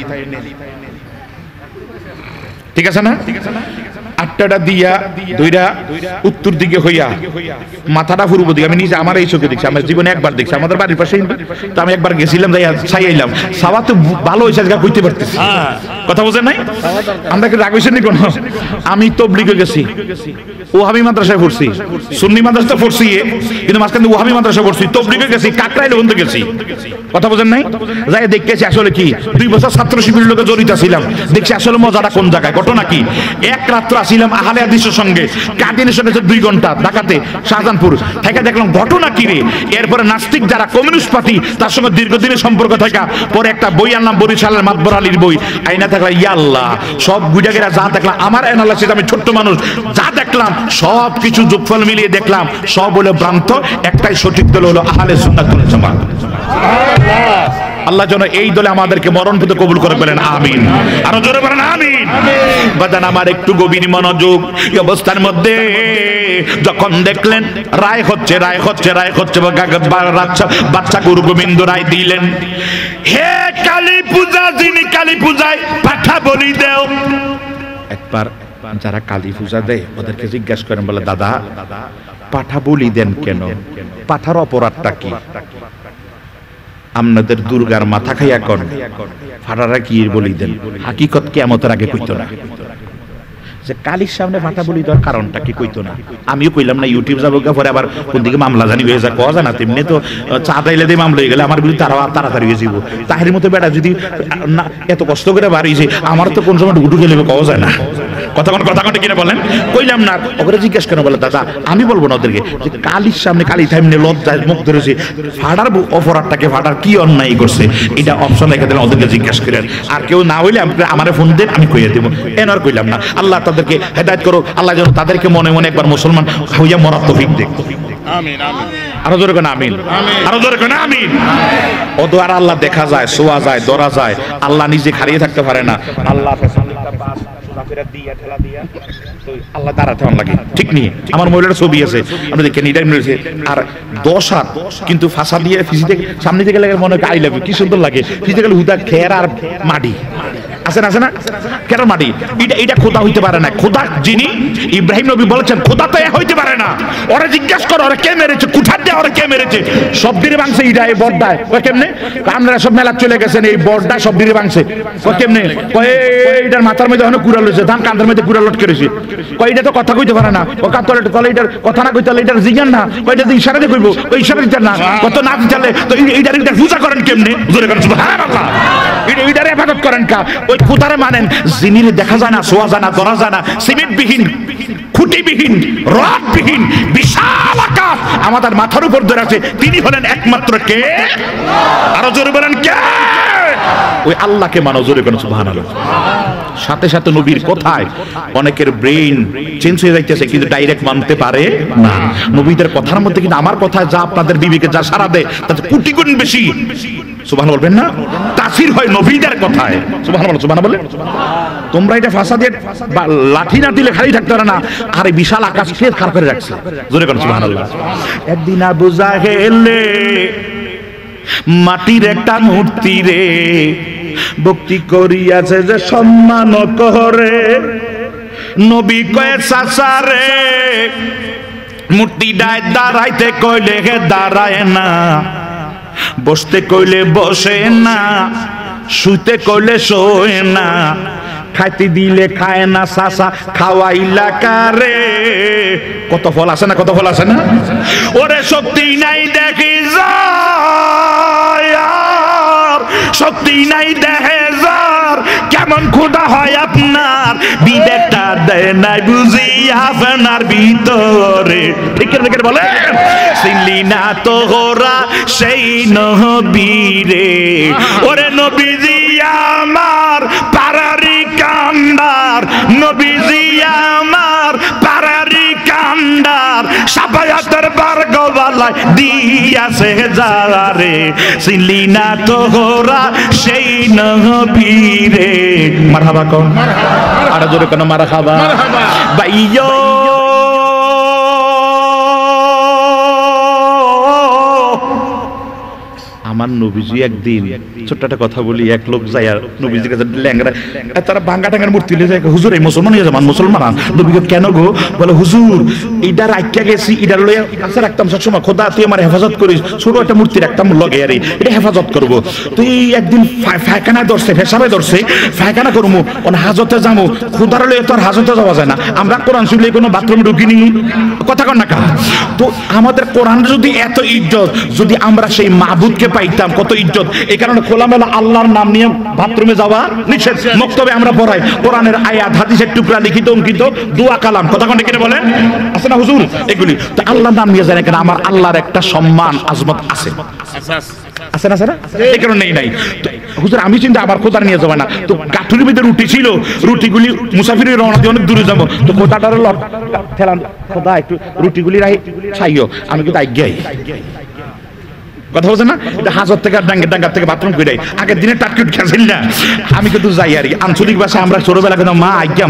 ঠিক আছে না 8টা দিয়া 2টা উত্তর দিকে হইয়া মাথাটা পূর্ব দিকে আমি নিজে আমার এই চোখে দেখছি আমার জীবনে একবার দেখছি আমাদের বাড়ির পাশে তো আমি একবার গেছিলাম যাই ছাইলাম সাওয়া তো ভালো হয়েছে আজকে কইতে পারতেছি কথা বোঝেন নাই আমরা কি রাগ হইছে নি কোন আমি তবলিগে গেছি ওহাবি মাদ্রাসায় পড়ছি সুন্নি মাদ্রাসায় পড়ছি কিন্তু মাঝখানে ওহাবি মাদ্রাসায় পড়ছি তবলিগে গেছি কাকরাইলে বন্ধ গেছি কথা বোঝেন নাই যাই দেখতেছি আসলে কি 2 বছর ছাত্র শিবিরের লোকে জড়িত ছিলাম দেখছি আসলে মজাটা কোন জায়গায় ঘটনা কি এক রাত্র ছিলাম আহলে হাদিসের সঙ্গে কাদিনের সঙ্গে 2 ঘন্টা ঢাকাতে শাহজাহানপুর থেকে দেখলাম ঘটনা কি রে এরপরে নাস্তিক যারা কমিউনিস্ট পার্টি তার সঙ্গে দীর্ঘদিনের সম্পর্ক থাকা পরে একটা বই আনলাম বরিশালের মাতবর আলীর বই আইনা থাকলাম ইয়া আল্লাহ সব গুজাগেরা যা দেখলাম আমার অ্যানালাইসিস আমি ছোট্ট মানুষ যা দেখলাম সব কিছু যোগফল মিলিয়ে দেখলাম সব হলো ভ্রান্ত একটাই সঠিক দল হলো আহলে সুন্নাত ওয়াল জামাত সুবহানাল্লাহ আল্লাহ যেন এই দলে আমাদেরকে মরণ পথে কবুল করে বলেন আমিন। আরো জোরে বলেন আমিন। বাজান আমার একটু গভীর মনোযোগ। এই অবস্থার মধ্যে যখন দেখলেন রায় হচ্ছে বাচ্চা গুরু গোবিন্দ রায় দিলেন, হে কালী পূজা, যিনি কালী পূজায় পাঠা বলি দেও। একবার যারা কালী পূজা দেয় ওদেরকে জিজ্ঞাসা করেন, বলে দাদা পাঠা বলি দেন কেন? পাঠার অপরাধটা কি? আপনাদের দুর্গার মাথা খাইয়া কোন ফাটারা কি বলি দেন? হাকিকত কিয়ামতের আগে কইতো না যে কালীর সামনে ফাটা বলি দেওয়ার কারণটা কি কইতো না। আমিও কইলাম না, ইউটিউব যাবো পরে আবার কোন দিকে মামলা জানি হয়ে যায় কওয়া যায় না। তেমনি তো চা দাইলে দিয়ে মামলা হয়ে গেলে আমার বিরুদ্ধে তাড়াতাড়ি হয়ে যাবো। তাহের মতো বেটা যদি না এত কষ্ট করে বাড়িয়েছে, আমার তো কোন সময় ঢুকু গেলে কওয়া যায় না। কথা কথা কিনা বলেন, কইলাম না। ওকে জিজ্ঞেস কেন বলে দাদা আমি বলবো না ওদেরকে যে কালীর সামনে কালী থাইমনে লজ্জায় মুখ ধরেছে, ফাটার অপরাধটাকে ফাটার কি অন্যায় করছে এটা অপশন রেখে দিলেন, ওদেরকে জিজ্ঞাসা করেন। আর কেউ না হইলে আমার ফোন দেন, আমি কইয়া দেবো। এন আর কইলাম না। আল্লাহ তাদেরকে হেদায়েত করো, আল্লাহ যেন তাদেরকে মনে মনে একবার মুসলমান হইয়া মরার তৌফিক দেন। আমিন আমিন। আরো জোরে কোন আমিন। আরো জোরে কোন আমিন। ও দ্বারা আল্লাহ দেখা যায়, শোয়া যায়, ধরা যায়। আল্লাহ নিজে হারিয়ে থাকতে পারে না। আল্লাহ আল্লাহ দাঁড়াতে লাগে ঠিক নেই। আমার মহিলার ছবি আছে, আপনি দেখেন এটাই মিলেছে। আর 10 হাত কিন্তু ফাঁসা দিয়ে ফিজিতে সামনে থেকে লাগে মনে হয় আই লাভ ইউ, কি সুন্দর লাগে। ফিজিতে গেলে হুদা খের আর মাটি আছে না কেন মাটি। এটা খোদা হইতে পারে না। খোদা যিনি ইব্রাহিম নবী বলেছেন খোদা তো হইতে পারে না। ওরা জিজ্ঞাসা করো ওরা কে মেরেছে, কুঠার দিয়ে ওরা কে মেরেছে। সব দিনে বাংছে এটা এই বড়দায় কয় কেমনে? আপনারা সব মেলা চলে গেছেন, এই বড়দা সব দিনে বাংছে কয় কেমনে? কয় এইটার মাথার মধ্যে অনেক কুড়াল হয়েছে, ধান কান্দার মধ্যে কুড়াল লটকে রয়েছে। কয় এটা তো কথা কইতে পারে না। ও কাতলে কলে এটার কথা না কইতে এটার জিজ্ঞান না। কয় এটা ইশারা দিয়ে কইবো, ওই ইশারা দিতে না। কত না দিতে তো এইটার পূজা করেন কেমনে? জোরে করেন সুবহানাল্লাহ। এইটারে ইবাদত করেন কা? ওই খোদারে মানেন যিনি দেখা যায় না, শোয়া যায় না, ধরা যায় না, সিমেন্টবিহীন, খুঁটিবিহীন, রডবিহীন বিশাল আকাশ আমাদের মাথার উপর ধরে আছে। তিনি হলেন একমাত্র কে? আরো জোরে বলেন কে? ওই আল্লাহকে মানো। জোরে করেন সুবহানাল্লাহ। সাথে সাথে নবীর কথায় অনেকের ব্রেইন চেঞ্জ হয়ে যাইতেছে, কিন্তু ডাইরেক্ট মানতে পারে না। নবীদের কথার মধ্যে কিন্তু আমার কথায় যা আপনাদের বিবেকে যা সারা দেয় তাতে কোটি গুণ বেশি সুবহানাল্লাহ বলবেন না তাসির হয় নবীদের কথায়। সুবহানাল্লাহ সুবহানাল্লাহ বলেন। তোমরা এটা ফাঁসা দিয়ে লাঠি না দিলে খালি থাকতে পারে না। আর এই বিশাল আকাশ কে খাড়া করে রাখছে? জোরে করেন সুবহানাল্লাহ। একদিন আবু জাহেলে মাটির একটা মূর্তি রে ভক্তি করিয়াছে যে সম্মান করে। নবী কয়ে চাচা রে মূর্তি ডায় দাঁড়াইতে কইলে হে দাঁড়ায় না, বসতে কইলে বসে না, শুতে কইলে শোয় না, খাইতে দিলে খায় না চাচা খাওয়াইলা কারে। কত ফল আছে না, কত ফল আছে না। ওরে শক্তি নাই দেখি যায়, শক্তি নাই দেখে যার, কেমন খোদা হয় আপনার বিবেকটা দেয় নাই বুঝি আপনার ভিতরে। ঠিক করে বলে চিনলি না তো গোরা সেই নবীরে। ওরে নবীজি আমার পারারি কান্ডার, নবীজি আমার পারারি কান্ডার, সাফায়াতের বারগবালায় দিয়াছে যারে। চিনলি না তো গোরা সেই নবীরে। মারহাবা কোন আর জোরে কোন মারহাবা ভাইয়ো। আমার নবীজি একদিন ছোট্ট একটা কথা বলি, এক লোক যায় আর নবীজির কাছে ল্যাংরা তারা ভাঙ্গা টাঙ্গার মূর্তি নিয়ে যায়। হুজুর এই মুসলমান হয়ে যাবেন, মুসলমান। নবীকে কেন গো? বলে হুজুর এইটা রাখিয়া গেছি, এটা লইয়া কাছে রাখতাম সবসময়। খোদা তুই আমার হেফাজত করিস, ছোট একটা মূর্তি রাখতাম লগে আরে এটা হেফাজত করবো। তুই একদিন ফায়খানায় ধরছে, পেশাবে ধরছে, ফায়খানা করবো, ওর হাজতে যাবো। খোদার লইয়া তো আর হাজতে যাওয়া যায় না। আমরা কোরআন শুনলে কোনো বাথরুমে ঢুকিনি, কথা কন না কা। তো আমাদের কোরআন যদি এত ইজ্জত, যদি আমরা সেই মাহবুদকে পাইতাম কত ইজ্জত। এই কারণে খোলামেলা আল্লাহর নাম নিয়ে বাথরুমে যাওয়া নিষেধ। মক্তবে আমরা পড়াই কোরআনের আয়াত হাদিসের টুকরা লিখিত অঙ্কিত দোয়া কালাম, কথা কোন কিনে বলেন আছে না হুজুর এগুলি। তো আল্লাহর নাম নিয়ে যায় না কেন? আমার আল্লাহর একটা সম্মান আজমত আছে, আছে না? এই কারণে নাই। হুজুর আমি চিন্তা আবার খোদার নিয়ে যাবে না। তো গাঠুরির ভিতরে রুটি ছিল, রুটিগুলি মুসাফিরের রওনা দিয়ে অনেক দূরে যাবো। তো খোদাটার ঠেলান, খোদা একটু রুটিগুলি রাই ছাইও, আমি কিন্তু আজ্ঞাই কথা বলছে না, এটা হাজর থেকে ডাঙ্গার থেকে বাথরুম করে আগের দিনে টাটকিট খেয়েছিল না। আমি কিন্তু যাই আর কি, আঞ্চলিক ভাষায় আমরা ছোটবেলা কিন্তু মা আজ্ঞাম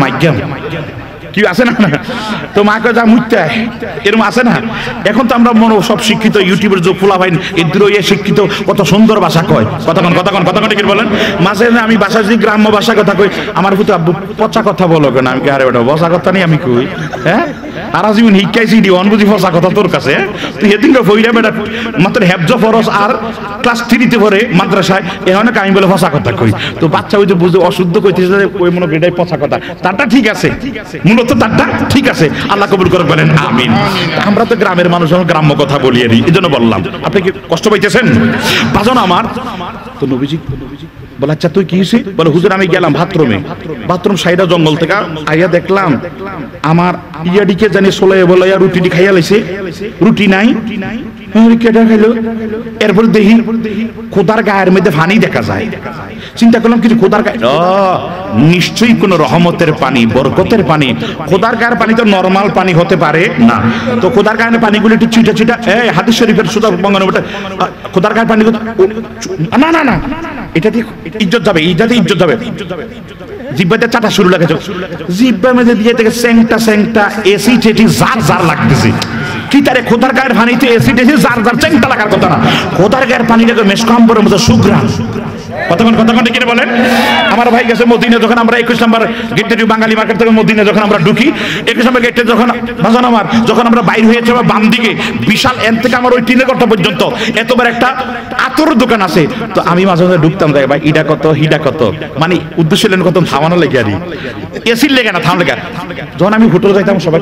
কি আছে না, তো মাকে যা মুখতে এরকম আছে না। এখন তো আমরা মনে সব শিক্ষিত, ইউটিউবের যে পোলা ভাই এদের শিক্ষিত, কত সুন্দর ভাষা কয়, কতক্ষণ কি বলেন। মাঝে আমি ভাষা যদি গ্রাম্য ভাষা কথা কই, আমার প্রতি আব্বু পচা কথা বলো কেন, আমি আরে ওটা বসা কথা নেই আমি কই, হ্যাঁ আর জীবন শিক্ষাইছি দি অনবুঝি ফসা কথা তোর কাছে। তুই এদিনকে বইরা বেটা মাত্র হেফজ ফরজ আর ক্লাস 3-তে পড়ে মাদ্রাসায়, এখন আমি বলে ফসা কথা কই। তো বাচ্চা ওই যে বুঝে অশুদ্ধ কইতেছে, ওই মনে করি এটাই পচা কথা, তারটা ঠিক আছে, মূলত তারটা ঠিক আছে, আল্লাহ কবুল করে বলেন আমিন। আমরা তো গ্রামের মানুষ, গ্রাম্য কথা বলি আর এই জন্য বললাম। আপনি কি কষ্ট পাইতেছেন বাজন আমার? তো নবীজি বলে আচ্ছা তুই কি হয়েছে? বলে হুজুর আমি গেলাম বাথরুম সাইডা জঙ্গল থেকে আইয়া দেখলাম আমার ইয়াডিকে জানি সোলাই বলে রুটি খাইয়া লাইছে, রুটি নাই, কেটা খাইলো। এরপর দেখি খোদার গায়ের মধ্যে পানি দেখা যায়। চিন্তা করলাম কিছু খোদার গায়ে, নিশ্চয়ই কোন রহমতের পানি, বরকতের পানি। খোদার গায়ের পানি তো নরমাল পানি হতে পারে না, তো খোদার গায়ের পানিগুলো একটু ছিটা হাদিস শরীফের সুদা বঙ্গানুবাদ, খোদার গায়ের পানি না না না, এটা দিয়ে ইজ্জত যাবে, ইজ্জত যাবে। জিব্বাতে চাটা শুরু লাগেছে, জিব্বা মেঝে দিয়ে থেকে স্যাংটা এসি টেটি জার লাগতেছে। কি তারে খোদার গায়ের পানিতে এসি টেটি জার চ্যাংটা লাগার কথা না, খোদার গায়ের পানিটাকে মেশকাম্বরের মতো সুগ্রাম। কতক্ষণ কিনে বলেন। আমার ভাই গেছে মদিনা, যখন আমরা 21 নম্বর গেট থেকে বাঙালি মার্কেট থেকে মদিনা যখন আমরা ঢুকি, 21 নম্বর গেটে যখন আমরা বাইর হয়েছে বাম দিকে বিশাল এন থেকে আমার ওই টিনের ঘরটা পর্যন্ত এতবার একটা আতর দোকান আছে। তো আমি মাঝে মাঝে ঢুকতাম, দেখ ভাই ইটা কত হিডা কত, মানে উদ্দেশ্য লেন কত থামানো লেগে আর এসির লেগে না থাম লেগে। যখন আমি হোটেলে যাইতাম সবাই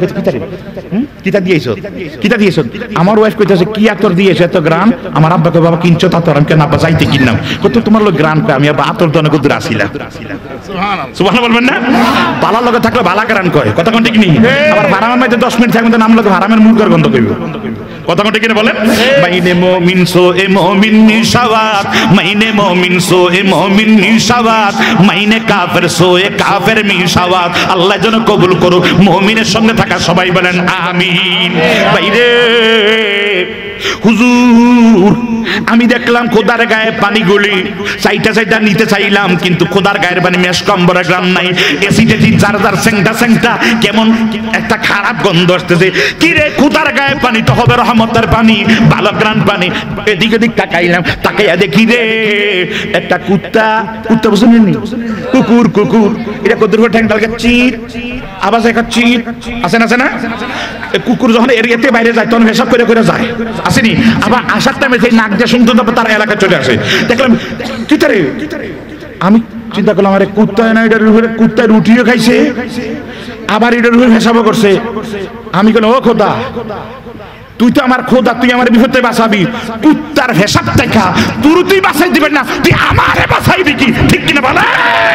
কিতা দিয়েছ, আমার ওয়াইফ কইতেছে কি আতর দিয়েছে এত গ্রাম, আমার আব্বাকে বাবা কিনছো তাতর, আমি কেন আব্বা যাইতে কিনলাম, কত তোমার লোক গ্রাম, আমি আবার আতর দনে কত আসিলাম। সুবহানাল্লাহ বলবেন না, বালার লগে থাকলে বালা গ্রাম কয়, কথা কোন ঠিক নেই। আবার হারামের মধ্যে 10 মিনিট থাকবে নাম লোক হারামের মুরগার গন্ধ কইব, কথা কোন ঠিক বলেন। মাইনে মুমিন সো এ মুমিন নিশাওয়াত, মাইনে মুমিন সো এ মুমিন নিশাওয়াত, মাইনে কাফের সো এ কাফের মিশাওয়াত। আল্লাহ যেন কবুল করুক মুমিনের সঙ্গে থাকা, সবাই বলেন আমিন। বাইরে হুজুর আমি দেখলাম খোদার গায়ে পানিগুলি চাইটা নিতে চাইলাম, কিন্তু খোদার গায়ের পানি মেশকাম্বরের গ্রাম নাই, এসিডেটি জার স্যাংটা কেমন একটা খারাপ গন্ধ আসতেছে। কি রে, খোদার গায়ে পানি তো হবে রহমতের পানি, ভালো গ্রাম পানি। এদিক তাকাইলাম, তাকাইয়া দেখি রে একটা কুত্তা বুঝলেন, কুকুর এটা কত ঠ্যাং ডালকে চিট আওয়াজ একটা চিট আছে না। কুকুর যখন এরিয়াতে বাইরে যায় তখন হিসাব করে যায়, আসেনি। আবার আসার টাইমে সেই নাক দিয়ে শুনতে তার এলাকায় চলে আসে। দেখলাম কিতারে, আমি চিন্তা করলাম আরে কুত্তা না, এটার উপরে কুত্তায় রুটিও খাইছে, আবার এটার উপরে হিসাবও করছে। আমি বললাম ও খোদা, তুই তো আমার খোদা, তুই আমার বিপদে বাঁচাবি, কুত্তার হিসাব দেখা তুই বাঁচাই দিবেন না, তুই আমারে বাঁচাইবি কি, ঠিক কিনা বলে?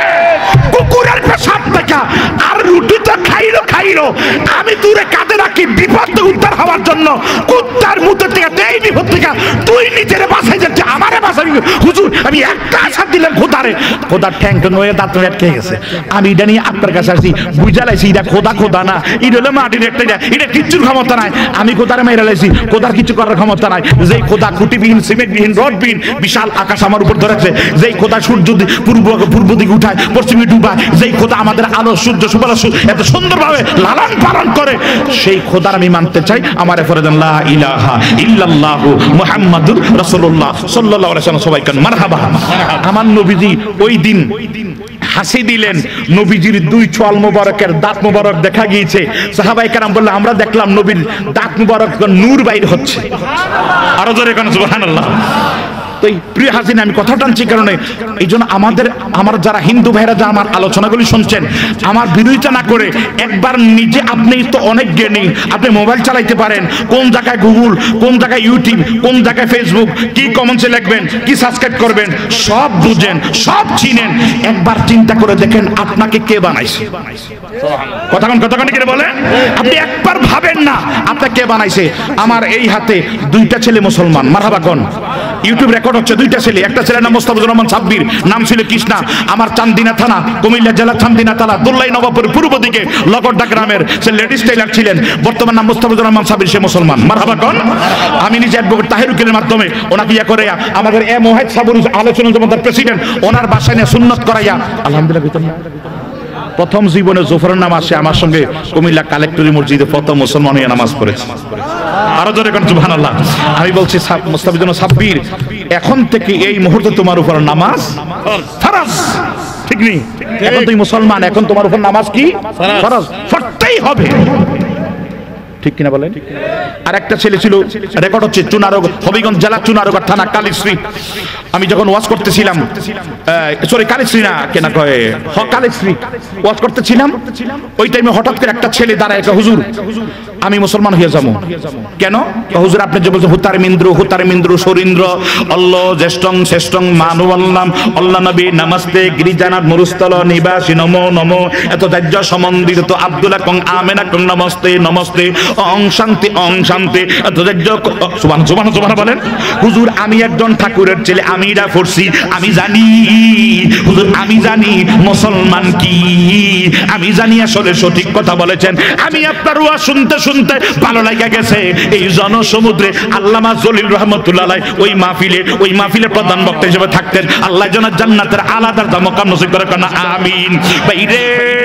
কুকুরের পেশাব দেখা আর রুটি তো খাইলো, আমি দূরে কাঁধে রাখি বিপদ উদ্ধার হওয়ার জন্য, কুত্তার মুখে থেকে এই বিপদ থেকে তুই নিজের বাসায় যাচ্ছে, আমারে বাসাবি। হুজুর আমি একটা আশা দিলাম খোদার ঠ্যাংটা নয়ে দাঁত আটকে গেছে। আমি এটা নিয়ে আপনার কাছে আসছি, বুঝা লাইছি এটা খোদা না, এটা হলো মাটির একটা, এটা কিচ্ছুর ক্ষমতা নাই। আমি খোদারে মেরে লাইছি, খোদার কিছু করার ক্ষমতা নাই। যেই খোদা খুঁটিবিহীন সিমেন্টবিহীন রডবিহীন বিশাল আকাশ আমার উপর ধরেছে, যেই খোদা সূর্য পূর্ব দিকে উঠায় পশ্চিমে ডুবায়, যেই খোদা আমাদের আলো সূর্য সুবালাস এত সুন্দরভাবে লালন পালন করে, সেই খোদার আমি মানতে চাই। আমার ফরজান লা ইলাহা ইল্লাল্লাহু মুহাম্মাদুর রাসূলুল্লাহ সাল্লাল্লাহু আলাইহি ওয়াসাল্লাম, সবাই কান মারহাবা। আমার নবীজি ওই দিন হাসি দিলেন, নবীজির 2 চোয়াল মোবারকের দাঁত মোবারক দেখা গিয়েছে। সাহাবায়ে কেরাম বললেন আমরা দেখলাম নবীর দাঁত মোবারক নূর বাইর হচ্ছে, আরো জোরে কেন সুবহানাল্লাহ। তো প্রিয় হাজির, আমি কথা টানছি কারণে এই জন্য আমার যারা হিন্দু ভাইরা যা আমার আলোচনাগুলি শুনছেন, আমার বিরোধিতা না করে একবার নিজে, আপনি তো অনেক জ্ঞানী, আপনি মোবাইল চালাইতে পারেন, কোন জায়গায় গুগল, কোন জায়গায় ইউটিউব, কোন জায়গায় ফেসবুক, কি কমেন্টসে লিখবেন, কি সাবস্ক্রাইব করবেন, সব বুঝেন, সব চিনেন। একবার চিন্তা করে দেখেন আপনাকে কে বানাইছে। কথা কি বলে? আপনি একবার ভাবেন না আপনাকে কে বানাইছে। আমার এই হাতে দুইটা ছেলে মুসলমান, মারহাবা কোন। ইউটিউব রেকর্ড হচ্ছে, দুইটা ছেলে, একটা ছেলের নাম মোস্তাফিজুর রহমান সাব্বির, নাম ছিল কৃষ্ণা। আমার চান্দিনা থানা, কুমিল্লা জেলা চান্দিনা থানা, দুল্লাই নবাবপুর পূর্ব দিকে লগড্ডা গ্রামের সে লেডিস টেইলার ছিলেন, বর্তমান নাম মোস্তাফিজুর রহমান সাব্বির, সে মুসলমান, মারহাবা কোন। আমি নিজে অ্যাডভোকেট তাহিরুকের মাধ্যমে ওনাকে ইয়া করে আমাদের এ মোহাইদ সাবুর আলোচনা জমাদার প্রেসিডেন্ট, ওনার বাসায় নিয়ে সুন্নত করাইয়া আলহামদুলিল্লাহ ভিতর প্রথম জীবনে জোফরের নাম আসে আমার সঙ্গে কুমিল্লা কালেক্টরি মসজিদে প্রথম মুসলমান হয়ে নামাজ পড়েছে। আরো জোরে কোন সুবহানাল্লাহ। আমি বলছি মুস্তাফিজুর সাব্বির, এখন থেকে এই মুহূর্তে তোমার উপর নামাজ ফরজ, ঠিক নেই? এখন তুই মুসলমান, এখন তোমার উপর নামাজ কি ফরজ, পড়তেই হবে, ঠিক কিনা বলেন? আর একটা ছেলে ছিল, রেকর্ড হচ্ছে, চুনারোগ, হবিগঞ্জ জেলা চুনারোগা থানা কালীশ্রী। আমি যখন ওয়াজ করতেছিলাম, সরি কালীশ্রী না, কেনা কয় কালীশ্রী, ওয়াজ করতেছিলাম, ওই টাইমে হঠাৎ করে একটা ছেলে দাঁড়ায়, হুজুর আমি মুসলমান হয়ে যাবো। কেন? হুজুর আপনি যে বলছেন হুতার মিন্দ্রু সরিন্দ্র অল্লাহ জ্যেষ্ঠং শ্রেষ্ঠং মানু আল্লাহ আল্লাহ নবী নমস্তে গিরিজানাথ মুরুস্থল নিবাসী নমো নমো এত দাহ্য সমন্দিত আব্দুল্লাহ কং আমেনা কং নমস্তে নমস্তে অং শান্তি এত দাহ্য সুবহান বলেন। হুজুর আমি একজন ঠাকুরের ছেলে, আমি এটা পড়ছি, আমি জানি হুজুর, আমি জানি মুসলমান কি, আমি জানি আসলে সঠিক কথা বলেছেন। আমি আপনার ওয়াজ শুনতে শুনতে ভালো লাগা গেছে। এই জনসমুদ্রে আল্লামা জলিল রহমতুল্লাহ আলাইহি ওই মাহফিলে প্রধান বক্তা হিসেবে থাকতেন। আল্লাহ যেন জান্নাতের আলাদা মকাম নসিব করে, কারণ আমিন। বাইরে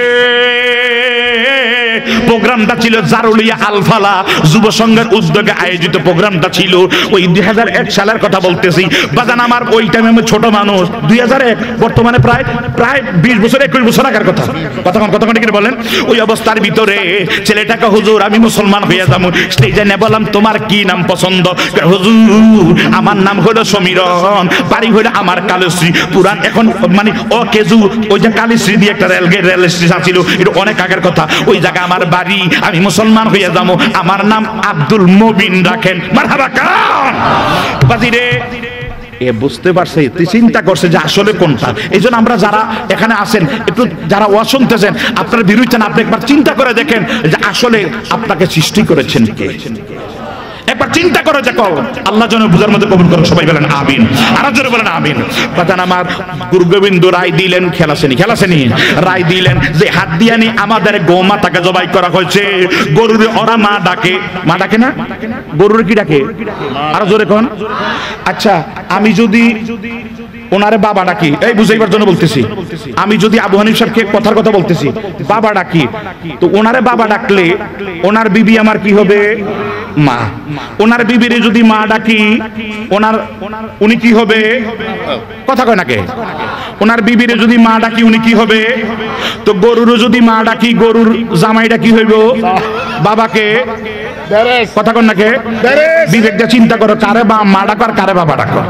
প্রোগ্রামটা ছিল জারুলিয়া আলফালা যুব সংঘের উদ্যোগে আয়োজিত প্রোগ্রামটা ছিল। ওই 2001 সালের কথা বলতেছি বাজান। আমার ওই টাইমে আমি ছোট মানুষ, 2001 বর্তমানে প্রায় 20 বছর 21 বছর আগের কথা। কতক্ষণ কি বলেন? ওই অবস্থার ভিতরে ছেলেটাকে হুজুর আমি মুসলমান হয়ে যাবো, স্টেজে নিয়ে বললাম তোমার কি নাম পছন্দ? হুজুর আমার নাম হলো সমীরন, বাড়ি হলো আমার কালীশ্রী পুরান, এখন মানে কেজু ওই যে কালীশ্রী দিয়ে একটা রেল স্টেশন ছিল, এটা অনেক আগের কথা। ওই জায়গায় আমার বাড়ি, আমি মুসলমান হয়ে যাবো, আমার নাম আব্দুল মুবিন রাখেন, মারহাবা কান। বাজিরে এ বুঝতে পারছে, চিন্তা করছে যে আসলে কোনটা। এই জন্য আমরা যারা এখানে আছেন, একটু যারা ওয়াজ শুনতেছেন, আপনারা বিরুদ্ধে আপনি একবার চিন্তা করে দেখেন যে আসলে আপনাকে সৃষ্টি করেছেন কে। একবার চিন্তা করে দেখো, আল্লাহ যেন বুঝার মধ্যে কবুল করুন, সবাই বলেন আমিন, আর জোরে বলেন আমিন। বাজান আমার গুরু গোবিন্দ রায় দিলেন, খেলাছেনি রায় দিলেন যে হাত দিয়া নি আমাদের গোমাতাকে জবাই করা হয়েছে। গরুর ওরা মা ডাকে না, গরুর কি ডাকে? আরো জোরে কোন। আচ্ছা আমি যদি ওনারে বাবা ডাকি, এই বুঝাইবার জন্য বলতেছি, আমি যদি আবু হানিফ সাহেবকে কথার কথা বলতেছি, বাবা ডাকি, তো ওনারে বাবা ডাকলে ওনার বিবি আমার কি হবে? মা। ওনার বিবিরে যদি মা ডাকি, উনি কি হবে? কথা কয় নাকি? ওনার বিবিরে যদি মা ডাকি উনি কি হবে? তো গরুর যদি মা ডাকি, গরুর জামাইটা কি হইব? বাবাকে। কথা কয় নাকি? বিবেকটা চিন্তা করো, কারে মা ডাকো আর কারে বাবা ডাকো।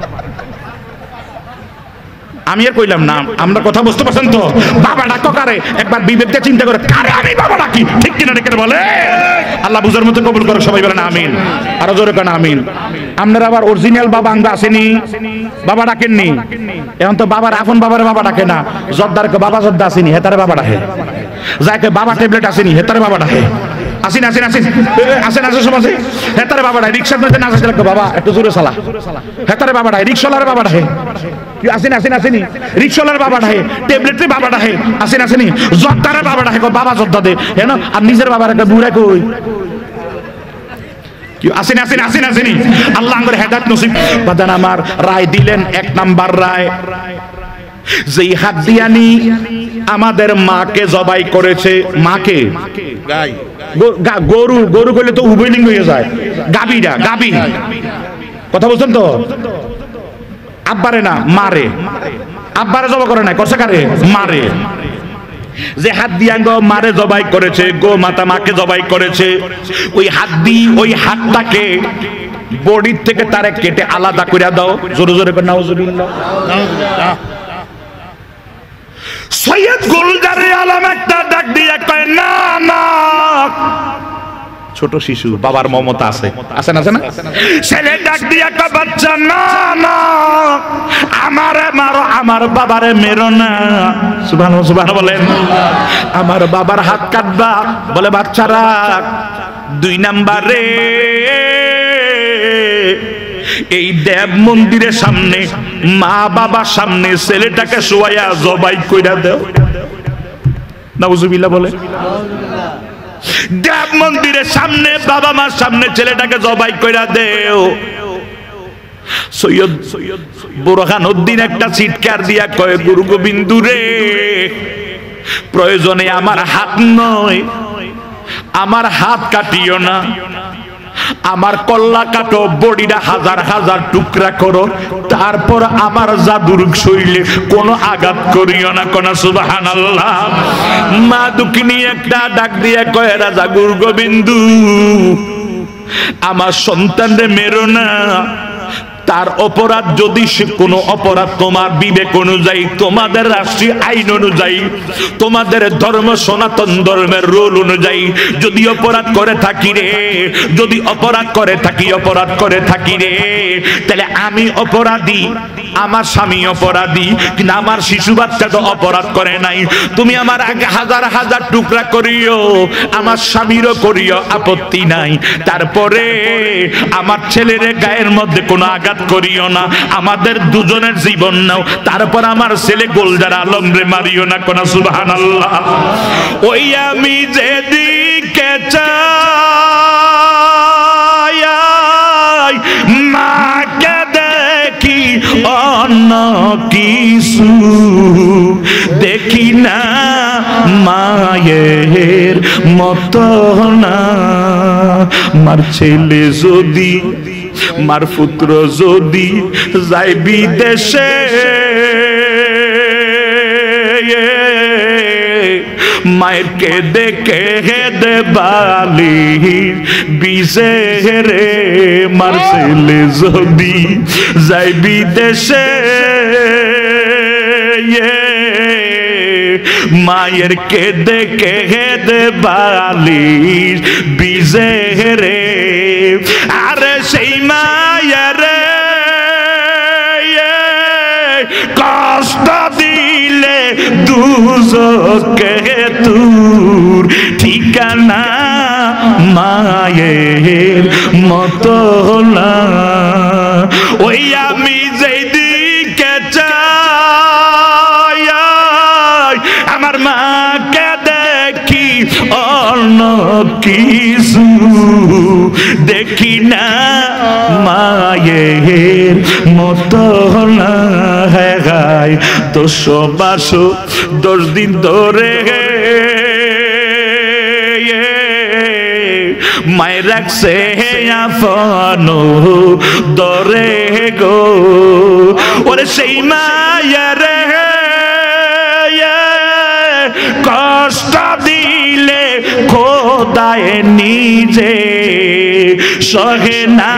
আমি আর কইলাম না, আমরা কথা বুঝতে পারছেন তো? বাবা ডাকো কারে, একবার বিবেকটা চিন্তা করে, কারে আমি বাবা ডাকি, ঠিক কিনা ডেকে বলে। আল্লাহ বুঝার মতো কবুল করো, সবাই বলেন আমিন, আরো জোরে কেন আমিন। আপনারা আবার অরিজিনাল বাবা আঙ্গা আসেনি, বাবা ডাকেননি। এখন তো বাবার আপন বাবার বাবা ডাকে না, জর্দারকে বাবা জর্দা আসেনি, হেতারে বাবা ডাকে। যাকে বাবা ট্যাবলেট আসেনি, হেতারে বাবা ডাকে। আসেন সমাজে হেতারে বাবা ডাকে। রিক্সার মধ্যে না আসে বাবা একটু জোরে চালা, হেতারে বাবা ডাকে। রিক্সাওয়ালার বাবা ডাকে, আসেনি রিক্সাওয়ালার বাবা ডাকে, ট্যাবলেটের বাবা ডাকে, আসেনি জর্দারের বাবা ডাকে, বাবা জর্দা দে হেন। আর নিজের বাবার একটা বুড়া কই আসেনি। আল্লাহ আমাদের হেদায়েত নসিব। বাদান আমার রায় দিলেন 1 নাম্বার রায়, যেই হাত দিয়ানি আমাদের মাকে জবাই করেছে, মাকে গরু করলে তো উভয়লিঙ্গ হয়ে যায়, গাবি। কথা বলছেন তো? আব্বারে না, মারে। আব্বারে জবাই করে না, করছে কারে? মারে। যে হাত দিয়া মারে জবাই করেছে, গো মাতা মাকে জবাই করেছে, ওই হাতটাকে বডির থেকে তারে কেটে আলাদা করে দাও। জোরে জোরে করে নাউজুবিল্লাহ। সৈয়দ গুলজারে আলম একটা ডাক দিয়ে কয়, না না, ছোট শিশু, বাবার মমতা আছে না? ছেলে ডাক দিয়ে কয়, বাচ্চা না না, আমারে মারো, আমার বাবারে মেরো না। সুবহানাল্লাহ, সুবহানাল্লাহ বলেন। আমার বাবার হাত কাটবা, বলে বাচ্চারা 2 নাম্বারে এই দেব মন্দিরের সামনে মা বাবার সামনে ছেলেটাকে শোয়াইয়া জবাই কইরা দাও। নাউজুবিল্লাহ বলে। দেব মন্দিরের সামনে বাবা মার সামনে ছেলেটাকে জবাই কইরা দেও। সৈয়দ বুরহানুদ্দিন একটা চিৎকার দিয়া কয়, গুরু গোবিন্দ রে, প্রয়োজনে আমার হাত নয়, আমার হাত কাটিও না, আমার কল্লা কাটো, বডিটা হাজার হাজার টুকরা করো, তারপর আমার জাদুর শৈলে কোনো আঘাত করিও না। কোন সুবহানাল্লাহ। মা দুঃখিনী একটা ডাক দিয়ে কয়, রাজা গুরু গোবিন্দ, আমার সন্তানরে মেরো না। তার অপরাধ যদি সে কোনো অপরাধ তোমার বিবেক অনুযায়ী, তোমাদের রাষ্ট্রীয় আইন অনুযায়ী, তোমাদের ধর্ম সনাতন ধর্মের রুল অনুযায়ী যদি অপরাধ করে থাকি রে, যদি অপরাধ করে থাকি রে, তাহলে আমি অপরাধী, আমার স্বামী অপরাধী, কিন্তু আমার শিশু বাচ্চা তো অপরাধ করে নাই। তুমি আমার আগে হাজার হাজার টুকরা করিও, আমার স্বামীরও করিও, আপত্তি নাই। তারপরে আমার ছেলের গায়ের মধ্যে কোনো আঘাত করিও না, আমাদের দুজনের জীবন নাও, তারপর আমার ছেলে গোলজার আলম রে মারিও না। কোন সুবহানাল্লাহ। ওই আমি যেদিকে চাই মাকে দেখি, অন্য কিছু দেখি না, মায়ের মতো না। মার ছেলে যদি, মার পুত্র যদি যাই বিদেশে, মায়েরকে দেখে দেবালি বিজে রে। মার ছেলে যদি যাই বিদেশে, মায়ের কে দেখে দেবালি বিজে রে। আরে সেই মায়ের কষ্ট দিলে দুজকে তুর ঠিকানা, মায়ের মতো না। ওই আমি যেই দিকে চাই আমার মাকে দেখি, অন্য কিছু দেখি না, মায়ের মতো না। হ্যাঁ 10 দিন ধরে মায়ের রাখছে আপন দরে গো। ওরে সেই মায়ের কষ্ট দিলে খোদায় নিজে সহে না,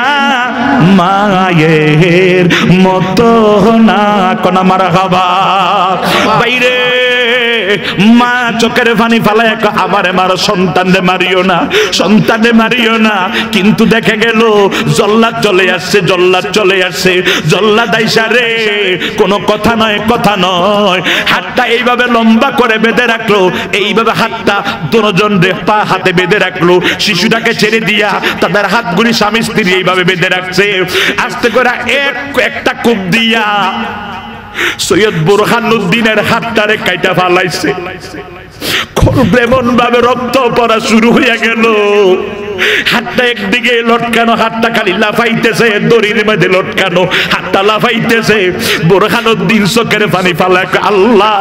মায়ের মতো না। কোন মারহাবা বাইরে। মা চোখের পানি ফালায় আমারে মারো, সন্তানরে মারিও না, সন্তানরে মারিও না। কিন্তু দেখে গেল জল্লাদ চলে আসছে, জল্লাদ চলে আসছে, জল্লাদ আইসা রে কোনো কথা নয়, কথা নয়, হাতটা এইভাবে লম্বা করে বেঁধে রাখলো, এইভাবে হাতটা দুজন রে পা হাতে বেঁধে রাখলো, শিশুটাকে ছেড়ে দিয়া তাদের হাতগুলি স্বামী স্ত্রী এইভাবে বেঁধে রাখছে। আস্তে করে একটা কূপ দিয়া সৈয়দ বুরহানুদ্দিনের হাতটারে কাইটা ফালাইছে। এমন ভাবে রক্ত পড়া শুরু হইয়া গেল, হাতটা একদিকে লটকানো, হাতটা খালি লাফাইতেছে, দড়ির মধ্যে লটকানো হাতটা লাফাইতেছে। বুরহানুদ্দিন চোখের পানি ফালা, আল্লাহ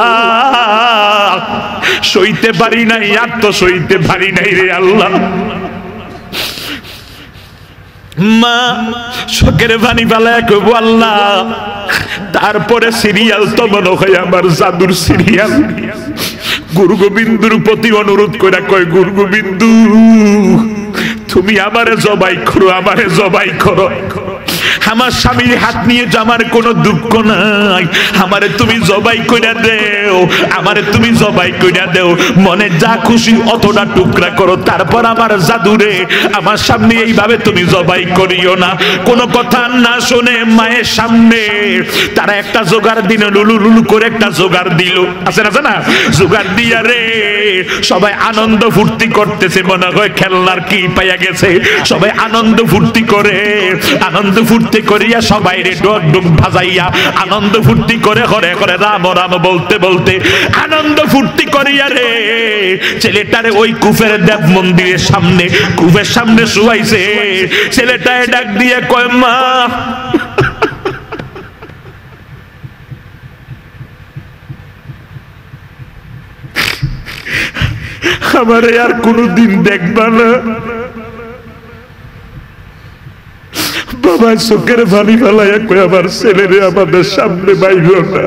সইতে পারি নাই, আর তো সইতে পারি নাই রে আল্লাহ। মা চোখের পানি ফালায় কইবো আল্লাহ। তারপরে সিরিয়াল তো মনে হয় আমার জাদুর সিরিয়াল। গুরু গোবিন্দুর প্রতি অনুরোধ করে কয়, গুরু গোবিন্দু তুমি আমারে জবাই করো, আমারে জবাই করো। আমার স্বামীর হাত নিয়ে আমার কোনো দুঃখ নাই, আমারে তুমি জবাই কইরা দেও, আমারে তুমি জবাই কইরা দেও, মনে যা খুশি অতটা টুকরা করো, তারপর আমার জাদুরে আমার সামনে এইভাবে তুমি জবাই করিও না। কোনো কথা না শুনে মায়ের সামনে তারা একটা জোগাড় দিল, লুলু লুলু করে একটা জোগাড় দিল, আছে না জোগাড় দিয়া রে সবাই আনন্দ ফুর্তি করতেছে, মনে হয় খেলনার কি পাইয়া গেছে। সবাই আনন্দ ফুর্তি করে, আনন্দ ফুর্তি করিয়া সবাই রে ডোক ডোক ভাজাইয়া আনন্দ ফুর্তি করে ঘরে ঘরে রাম রাম বলতে বলতে আনন্দ ফুর্তি করিয়া রে ছেলেটারে ওই কুফের দেব মন্দিরের সামনে, কুফের সামনে শুয়াইছে। ছেলেটায় ডাক দিয়ে কয় মা আমারে আর কোনদিন দেখবা না। বাবা চোখের পানি ফেলাইয়া কই আমার ছেলেরে আমাদের সামনে বাইরো না।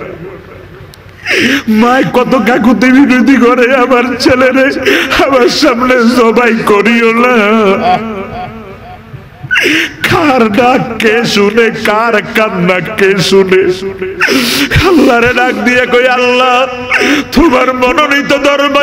মায় কত কাকুতি বিরোধী করে আমার ছেলেরে আমার সামনে জবাই করিও না। কার ডাক কে শুনে, কার কান্না কে শুনে। আল্লাহরে ডাক দিয়ে কই আল্লাহ তোমার মনোনীত ধর্ম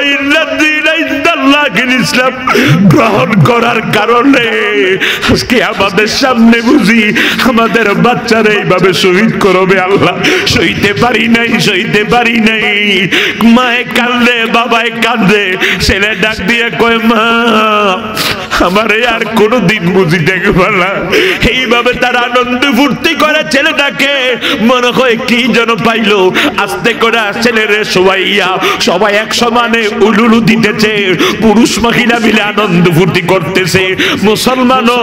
ইসলাম গ্রহণ করার কারণে আজকে আমাদের সামনে বুঝি আমাদের বাচ্চারা এইভাবে শহীদ করবে। আল্লাহ সইতে পারি নাই, সইতে পারি নাই। মায়ে কান্দে, বাবায় কান্দে, ছেলে ডাক দিয়ে কয় মা আমারে আর কোনদিন বুঝি দেখবা না। এইভাবে তার আনন্দ ফুর্তি করে ছেলেটাকে মনে হয় কি যেন পাইলো। আস্তে করে ছেলেরে শোয়াইয়া সবাই এক সমানে উলুলু দিতেছে, পুরুষ মহিলা মিলে আনন্দ ফুর্তি করতেছে। মুসলমানও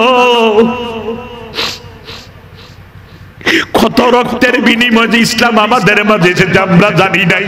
কত রক্তের বিনিময়ে ইসলাম আমাদের মাঝে এসেছে আমরা জানি নাই।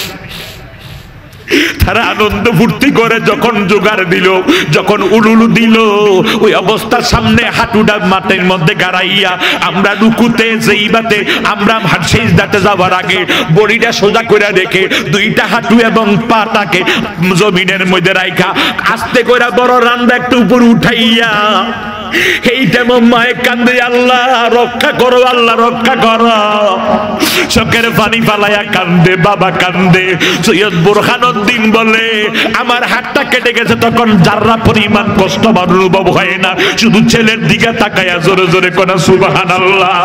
তারা আনন্দ ফুর্তি করে যখন জোগাড় দিল, যখন উলুলু দিল, ওই অবস্থার সামনে হাঁটুটা মাটির মধ্যে গাড়াইয়া আমরা রুকুতে যেইবাতে আমরা সিজদাতে যাওয়ার আগে বডিটা সোজা করে রেখে দুইটা হাঁটু এবং পাটাকে জমিনের মধ্যে রাইখা আস্তে করে বড় রান্দা একটু উপর উঠাইয়া এই যেমন মায়ে কান্দে আল্লাহ রক্ষা করো, আল্লাহ রক্ষা করো। চোখের পানি ফালাইয়া কান্দে, বাবা কান্দে। সৈয়দ বুরহানুদ্দিন বলে আমার হাতটা কেটে গেছে, তখন যাররা পরিমাণ কষ্ট অনুভব হয় না, শুধু ছেলের দিকে তাকাইয়া জোরে জোরে কোন সুবহানাল্লাহ।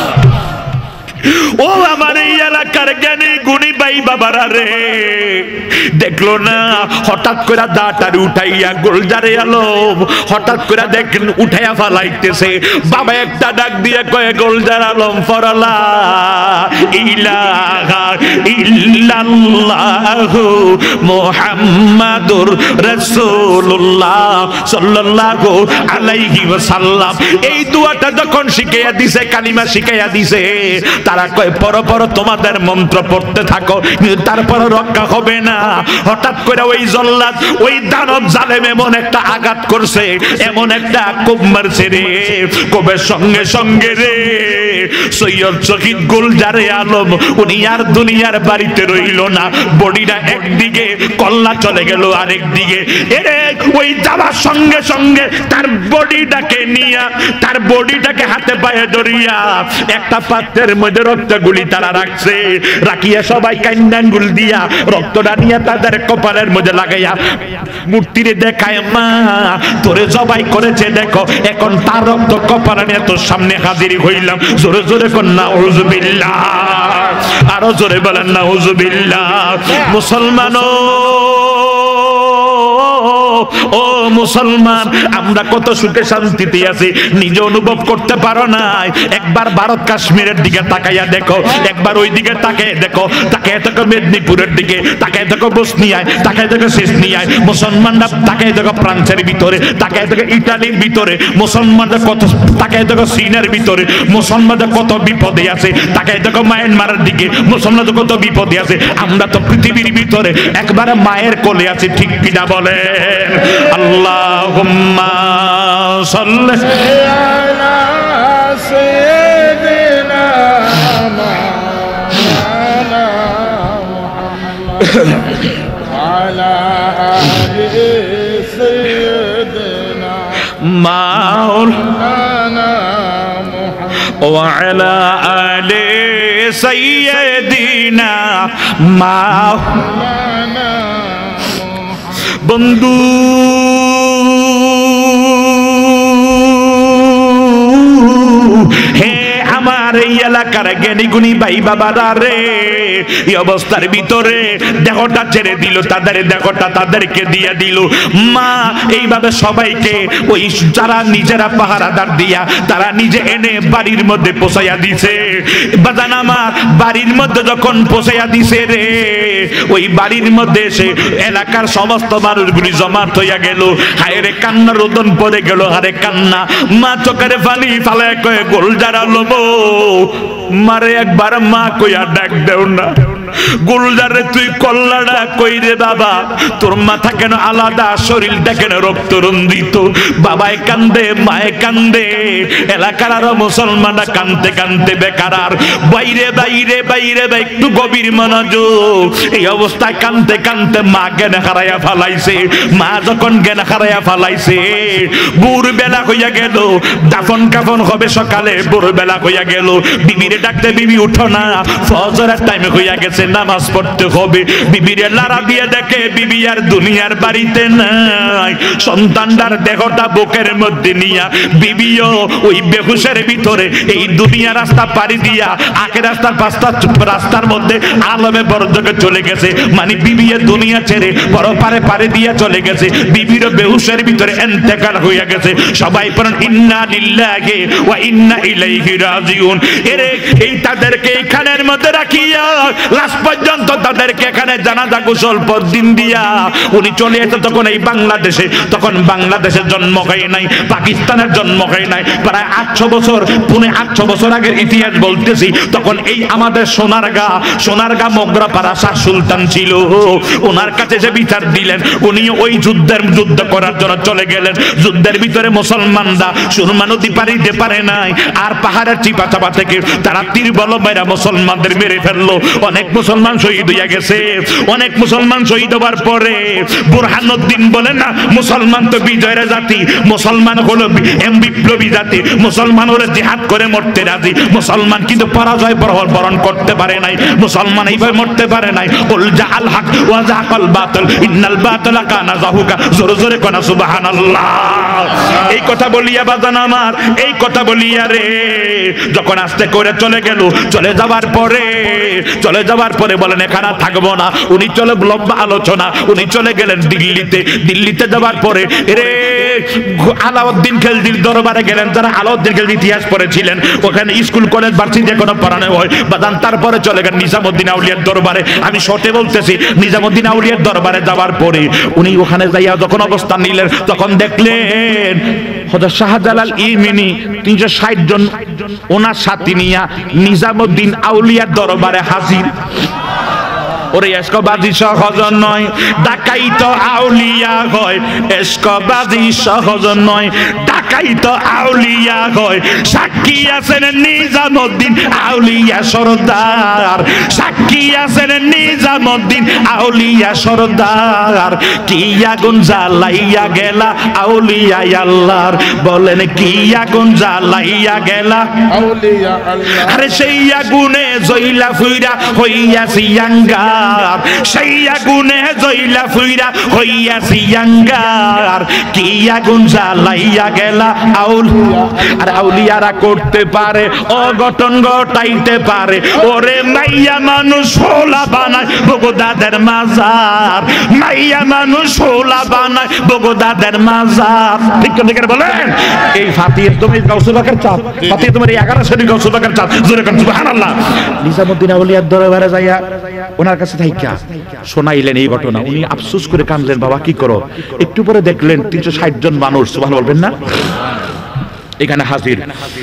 ও আমার এই এলাকার জ্ঞানী গুণী ভাই বাবারা রে, দেখলো না হঠাৎ করে দাঁড়াটারে উঠাইয়া গোলজারে আলম হঠাৎ করে দেখেন উঠাইয়া ফালাইতেছে। বাবা একটা ডাক দিয়ে কয়ে গোলজার আলম ফরলা ইলাহা ইল্লাল্লাহু মুহাম্মাদুর রাসূলুল্লাহ সাল্লাল্লাহু আলাইহি ওয়াসাল্লাম। এই দোয়াটা যখন শিখাইয়া দিছে, কালিমা শিখাইয়া দিছে, তারা কয় পর পর তোমাদের মন্ত্র পড়তে থাকো, কিন্তু তারপর রক্ষা হবে না। হঠাৎ করে ওই জল্লাদ, ওই দানব জালেম এমন একটা আঘাত করছে, এমন একটা কোপ মারছে রে, কোপের সঙ্গে সঙ্গে রে সৈয়দ শহীদ গুলজারে আলম উনি আর দুনিয়ার বাড়িতে রইল না। বডিটা একদিকে, কল্লা চলে গেল আরেক দিকে। এরে ওই যাওয়ার সঙ্গে সঙ্গে তার বডিটাকে নিয়া, তার বডিটাকে হাতে পায়ে ধরিয়া একটা পাত্রের মধ্যে রক্তগুলি তারা রাখছে, রাখিয়া সবাই কান্নাঙ্গুল দিয়া রক্তটা নিয়ে তাদের কপালের মধ্যে লাগাইয়া মূর্তিরে দেখায় মা তোরে জবাই করেছে দেখো, এখন তার রক্ত কপালে নিয়ে তোর সামনে হাজির হইলাম। জোরে জোরে কোন নাউযুবিল্লাহ, আরো জোরে বলেন নাউযুবিল্লাহ। মুসলমানও ও মুসলমান, আমরা কত সুখে শান্তিতে আছি নিজে অনুভব করতে পারো না। একবার ভারত কাশ্মীরের দিকে তাকাইয়া দেখো, একবার ওই দিকে তাকায় দেখো, তাকায় দেখো মেদিনীপুরের দিকে, তাকায় দেখো বসনিয়ায়, তাকায় দেখো চেচনিয়ায়। মুসলমানরা তাকায় দেখো ফ্রান্সের ভিতরে, তাকায় দেখো ইটালির ভিতরে, মুসলমানরা কত, তাকায় দেখো চীনের ভিতরে, মুসলমানরা কত বিপদে আছে। তাকায় দেখো মায়ানমারের দিকে, মুসলমানরা কত বিপদে আছে। আমরা তো পৃথিবীর ভিতরে একবারে মায়ের কোলে আছি, ঠিক কিনা বলে? আল্লাহুম্মা সাল্লি আলা সাইয়্যিদিনা মাওলানা মুহাম্মদ আলা আলি সাইয়্যিদিনা মাওলানা মুহাম্মদ وعلى آل سيدنا مولانا বন্ধু হে আমার এই এলাকার জ্ঞানী গুণী ভাই বাবারা রে, এই অবস্থার ভিতরে দেহটা ছেড়ে দিল, দেহটা তাদেরকে দিয়ে দিল। মা এইভাবে সবাইকে ওই যারা নিজেরা পাহারাদার দিয়া তারা নিজে এনে বাড়ির মধ্যে পৌঁছাইয়া দিছে। বাজান আমার বাড়ির মধ্যে যখন পৌঁছাইয়া দিছে রে, ওই বাড়ির মধ্যে এসে এলাকার সমস্ত মানুষগুলি জমাত হইয়া গেল। হায় রে কান্না রোদন পড়ে গেল, হারে কান্না। মা চোখের পানি ফালায় কয়ে গোল যারা লোবো মারে একবার মা কইয়া ডাক দেও না। গুলজারে তুই কল্লাড়া কই রে বাবা, তোর মাথা কেন আলাদা, শরীরটা কেন রক্ত রঞ্জিত? বাবায় কান্দে, মায়ে কান্দে, এলাকার আরো মুসলমানরা কান্দতে কান্দতে বেকার। আর বাইরে বাইরে বাইরে একটু গভীর মনোযোগ। এই অবস্থায় কান্দতে কান্দতে মা জ্ঞান হারাইয়া ফালাইছে। মা যখন জ্ঞান হারাইয়া ফালাইছে, ভোর বেলা হইয়া গেল, দাফন কাফন হবে সকালে, ভোর বেলা হইয়া গেল। বিবিরে ডাকতে, বিবি উঠো না, ফজরের টাইম হইয়া গেছে, নামাজ পড়তে হবে। বিবিরে লারা দিয়ে দেখে বিবি আর দুনিয়ার বাড়িতে নাই। সন্তানটার দেহটা বুকের মধ্যে নিয়া বিবিও ওই বেহুশের ভিতরে এই দুনিয়া রাস্তা পাড়ি দিয়া আখের রাস্তার রাস্তার মধ্যে আলমে বরজকে চলে গেছে। মানে বিবিয়ে দুনিয়া ছেড়ে বড় পারে পাড়ি দিয়া চলে গেছে। বিবিরও বেহুশের ভিতরে ইন্তেকাল হইয়া গেছে। সবাই পড়েন ইন্না লিল্লাহি ওয়া ইন্না ইলাইহি রাজিউন। এরে এই তাদেরকে এখানের মধ্যে রাখিয়া লাস্ট পর্যন্ত তাদেরকে এখানে জানাজা গোসল পরদিন দিয়া উনি চলে যেত। তখন এই বাংলাদেশে, তখন বাংলাদেশের জন্ম হয় নাই, পাকিস্তানের জন্ম হয় নাই। প্রায় 800 বছর, 800 বছর আগের ইতিহাস বলতেছি। তখন এই আমাদের সোনারগাঁ মোগরাপাড়া শাহ সুলতান ছিল, ওনার কাছে যে বিচার দিলেন, উনি ওই যুদ্ধ করার জন্য চলে গেলেন। যুদ্ধের ভিতরে মুসলমানরা সুরমা নদী পারিতে পারে নাই, আর পাহাড়ের চিপা চাপা থেকে তারা তীর বল মেরা মুসলমানদের মেরে ফেললো। অনেক মুসলমান শহীদ হইয়া গেছে। অনেক মুসলমান শহীদ হবার পরে বুরহানুদ্দিন বলেন না, মুসলমান তো বিজয়ের জাতি, মুসলমান হলো বিপ্লবী জাতি, মুসলমান হলো জিহাদ করে মরতে রাজি। মুসলমান কিন্তু পরাজয় বরণ করতে পারে নাই, মুসলমান এইভাবে মরতে পারে নাই। কুল জাআল হক ওয়া যাকাল বাতিল ইন্নাল বাতিলা কানা যাহুকা। জোরে জোরে কোনা সুবহানাল্লাহ। এই কথা বলিয়া বাজান আমার, এই কথা বলিয়া রে যখন আস্তে করে চলে গেল, চলে যাওয়ার পরে বলেন এখানে থাকবো না। উনি চলে লম্বা আলোচনা, উনি চলে গেলেন দিল্লিতে। দিল্লিতে যাওয়ার পরে রে আলাউদ্দিন খিলজির দরবারে গেলেন। যারা আলাউদ্দিন খিলজির ইতিহাস পড়েছিলেন, ওখানে স্কুল কলেজ ভার্সিটি কোনো পড়ানো হয় বাদান। তারপরে চলে গেলেন নিজামুদ্দিন আউলিয়ার দরবারে। আমি শর্টে বলতেছি, নিজামুদ্দিন আউলিয়ার দরবারে যাওয়ার পরে উনি ওখানে যাইয়া যখন অবস্থান নিলেন, তখন দেখলেন হযরত শাহজালাল ইমিনি 360 জন ওনার সাথী নিয়া নিজামুদ্দিন আউলিয়ার দরবারে হাজির। ওরে এসকবাজি সহজ নয়, ডাকাইত আউলিয়া হয়। এসকবাজি সহজ নয়, ডাকাইত আউলিয়া হয়। সাক্ষী আছেন নিজামুদ্দিন আউলিয়া সরদার, সাক্ষী আছেন নিজামুদ্দিন আউলিয়া সরদার। কি আগুন জ্বালাইয়া গেলা আউলিয়া আল্লাহর, বলেন কি আগুন জ্বালাইয়া গেলা আউলিয়া আল্লাহ। আরে সেই আগুনে জইলা ফুইরা হইয়াছি আঙ্গার, সেই আগুনে জইলা ফুইরা হইয়াছি আঙ্গার। কি আগুন জ্বালাইয়া গেলা আউলিয়া। আর আউলিয়ারা করতে পারে, অঘটন ঘটাইতে পারে। ওরে মাইয়া মানুষ হোলা বানায় বগদাদের মাজার, মাইয়া মানুষ হোলা বানায় বগদাদের মাজার। ঠিক করে বলেন। এই ফাতির তুমি গাউসুল বাকের চাঁদ, ফাতির তোমার এই 11 শরীফ গাউসুল বাকের চাঁদ। জোরে কোন সুবহানাল্লাহ। নিজামুদ্দিন আউলিয়ার দরবারে যাইয়া ওনার কাছে থাইকা শোনাইলেন এই ঘটনা। উনি আফসোস করে কাঁদলেন, বাবা কি করো? একটু পরে দেখলেন 360 জন মানুষ, সুবহানাল্লাহ বলবেন না, এখানে হাজির।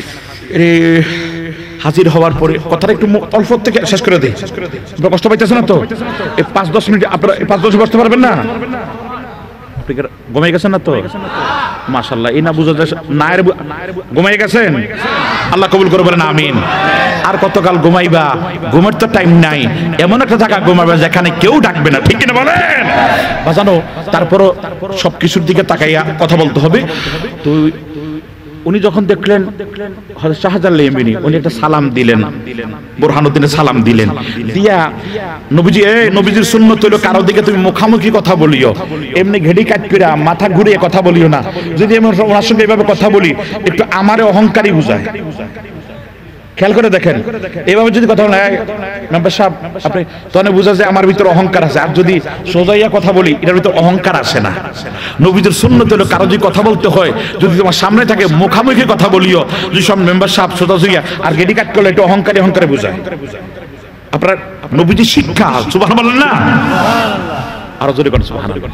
হাজির হওয়ার পরে কথাটা একটু অল্প থেকে শেষ করে দেই, কষ্ট পাইতেছে না তো? এই 5-10 মিনিট আপনারা 5-10 বসতে পারবেন না? ঘুমাই গেছেন না তো? মাশাআল্লাহ। এই না বুঝা যায় না, ঘুমাই গেছেন? আল্লাহ কবুল করে বলেন আমিন। আর কতকাল ঘুমাইবা? ঘুমের তো টাইম নাই। এমন একটা জায়গা ঘুমাবে যেখানে কেউ ডাকবে না, ঠিক কিনা বলেন? বাজানো। তারপরও সবকিছুর দিকে তাকাইয়া কথা বলতে হবে। তো উনি যখন দেখলেন হযরত শাহজালাল ইয়ামানি উনি একটা সালাম দিলেন, বুরহানুদ্দিনের সালাম দিলেন, দিয়া নবীজি নবীজির সুন্নত হলো কারো দিকে তুমি মুখামুখি কথা বলিও, এমনি ঘেড়ি কাট করে মাথা ঘুরিয়ে কথা বলিও না। যদি আমি ওনার সঙ্গে এভাবে কথা বলি একটু আমারে অহংকারী বুঝায়। খেয়াল করে দেখেন, এইভাবে যদি কথা বলেন মেম্বার সাহেব আপনি, তখন বোঝা যায় আমার ভিতরে অহংকার আছে। আর যদি সোজাইয়া কথা বলি এটার ভিতরে অহংকার আসে না। নবীদের সুন্নত হলো কারো যদি কথা বলতে হয়, যদি তোমার সামনে থাকে মুখামুখি কথা বলিও, যদি সব মেম্বার সাহেব সোজা সোজা আর গেডি কাট করলে একটু অহংকারী অহংকারে বোঝায়। আপনার নবীজি শিক্ষা, সুবহানাল্লাহ বলেন না, আরো জোরে করেন সুবহানাল্লাহ।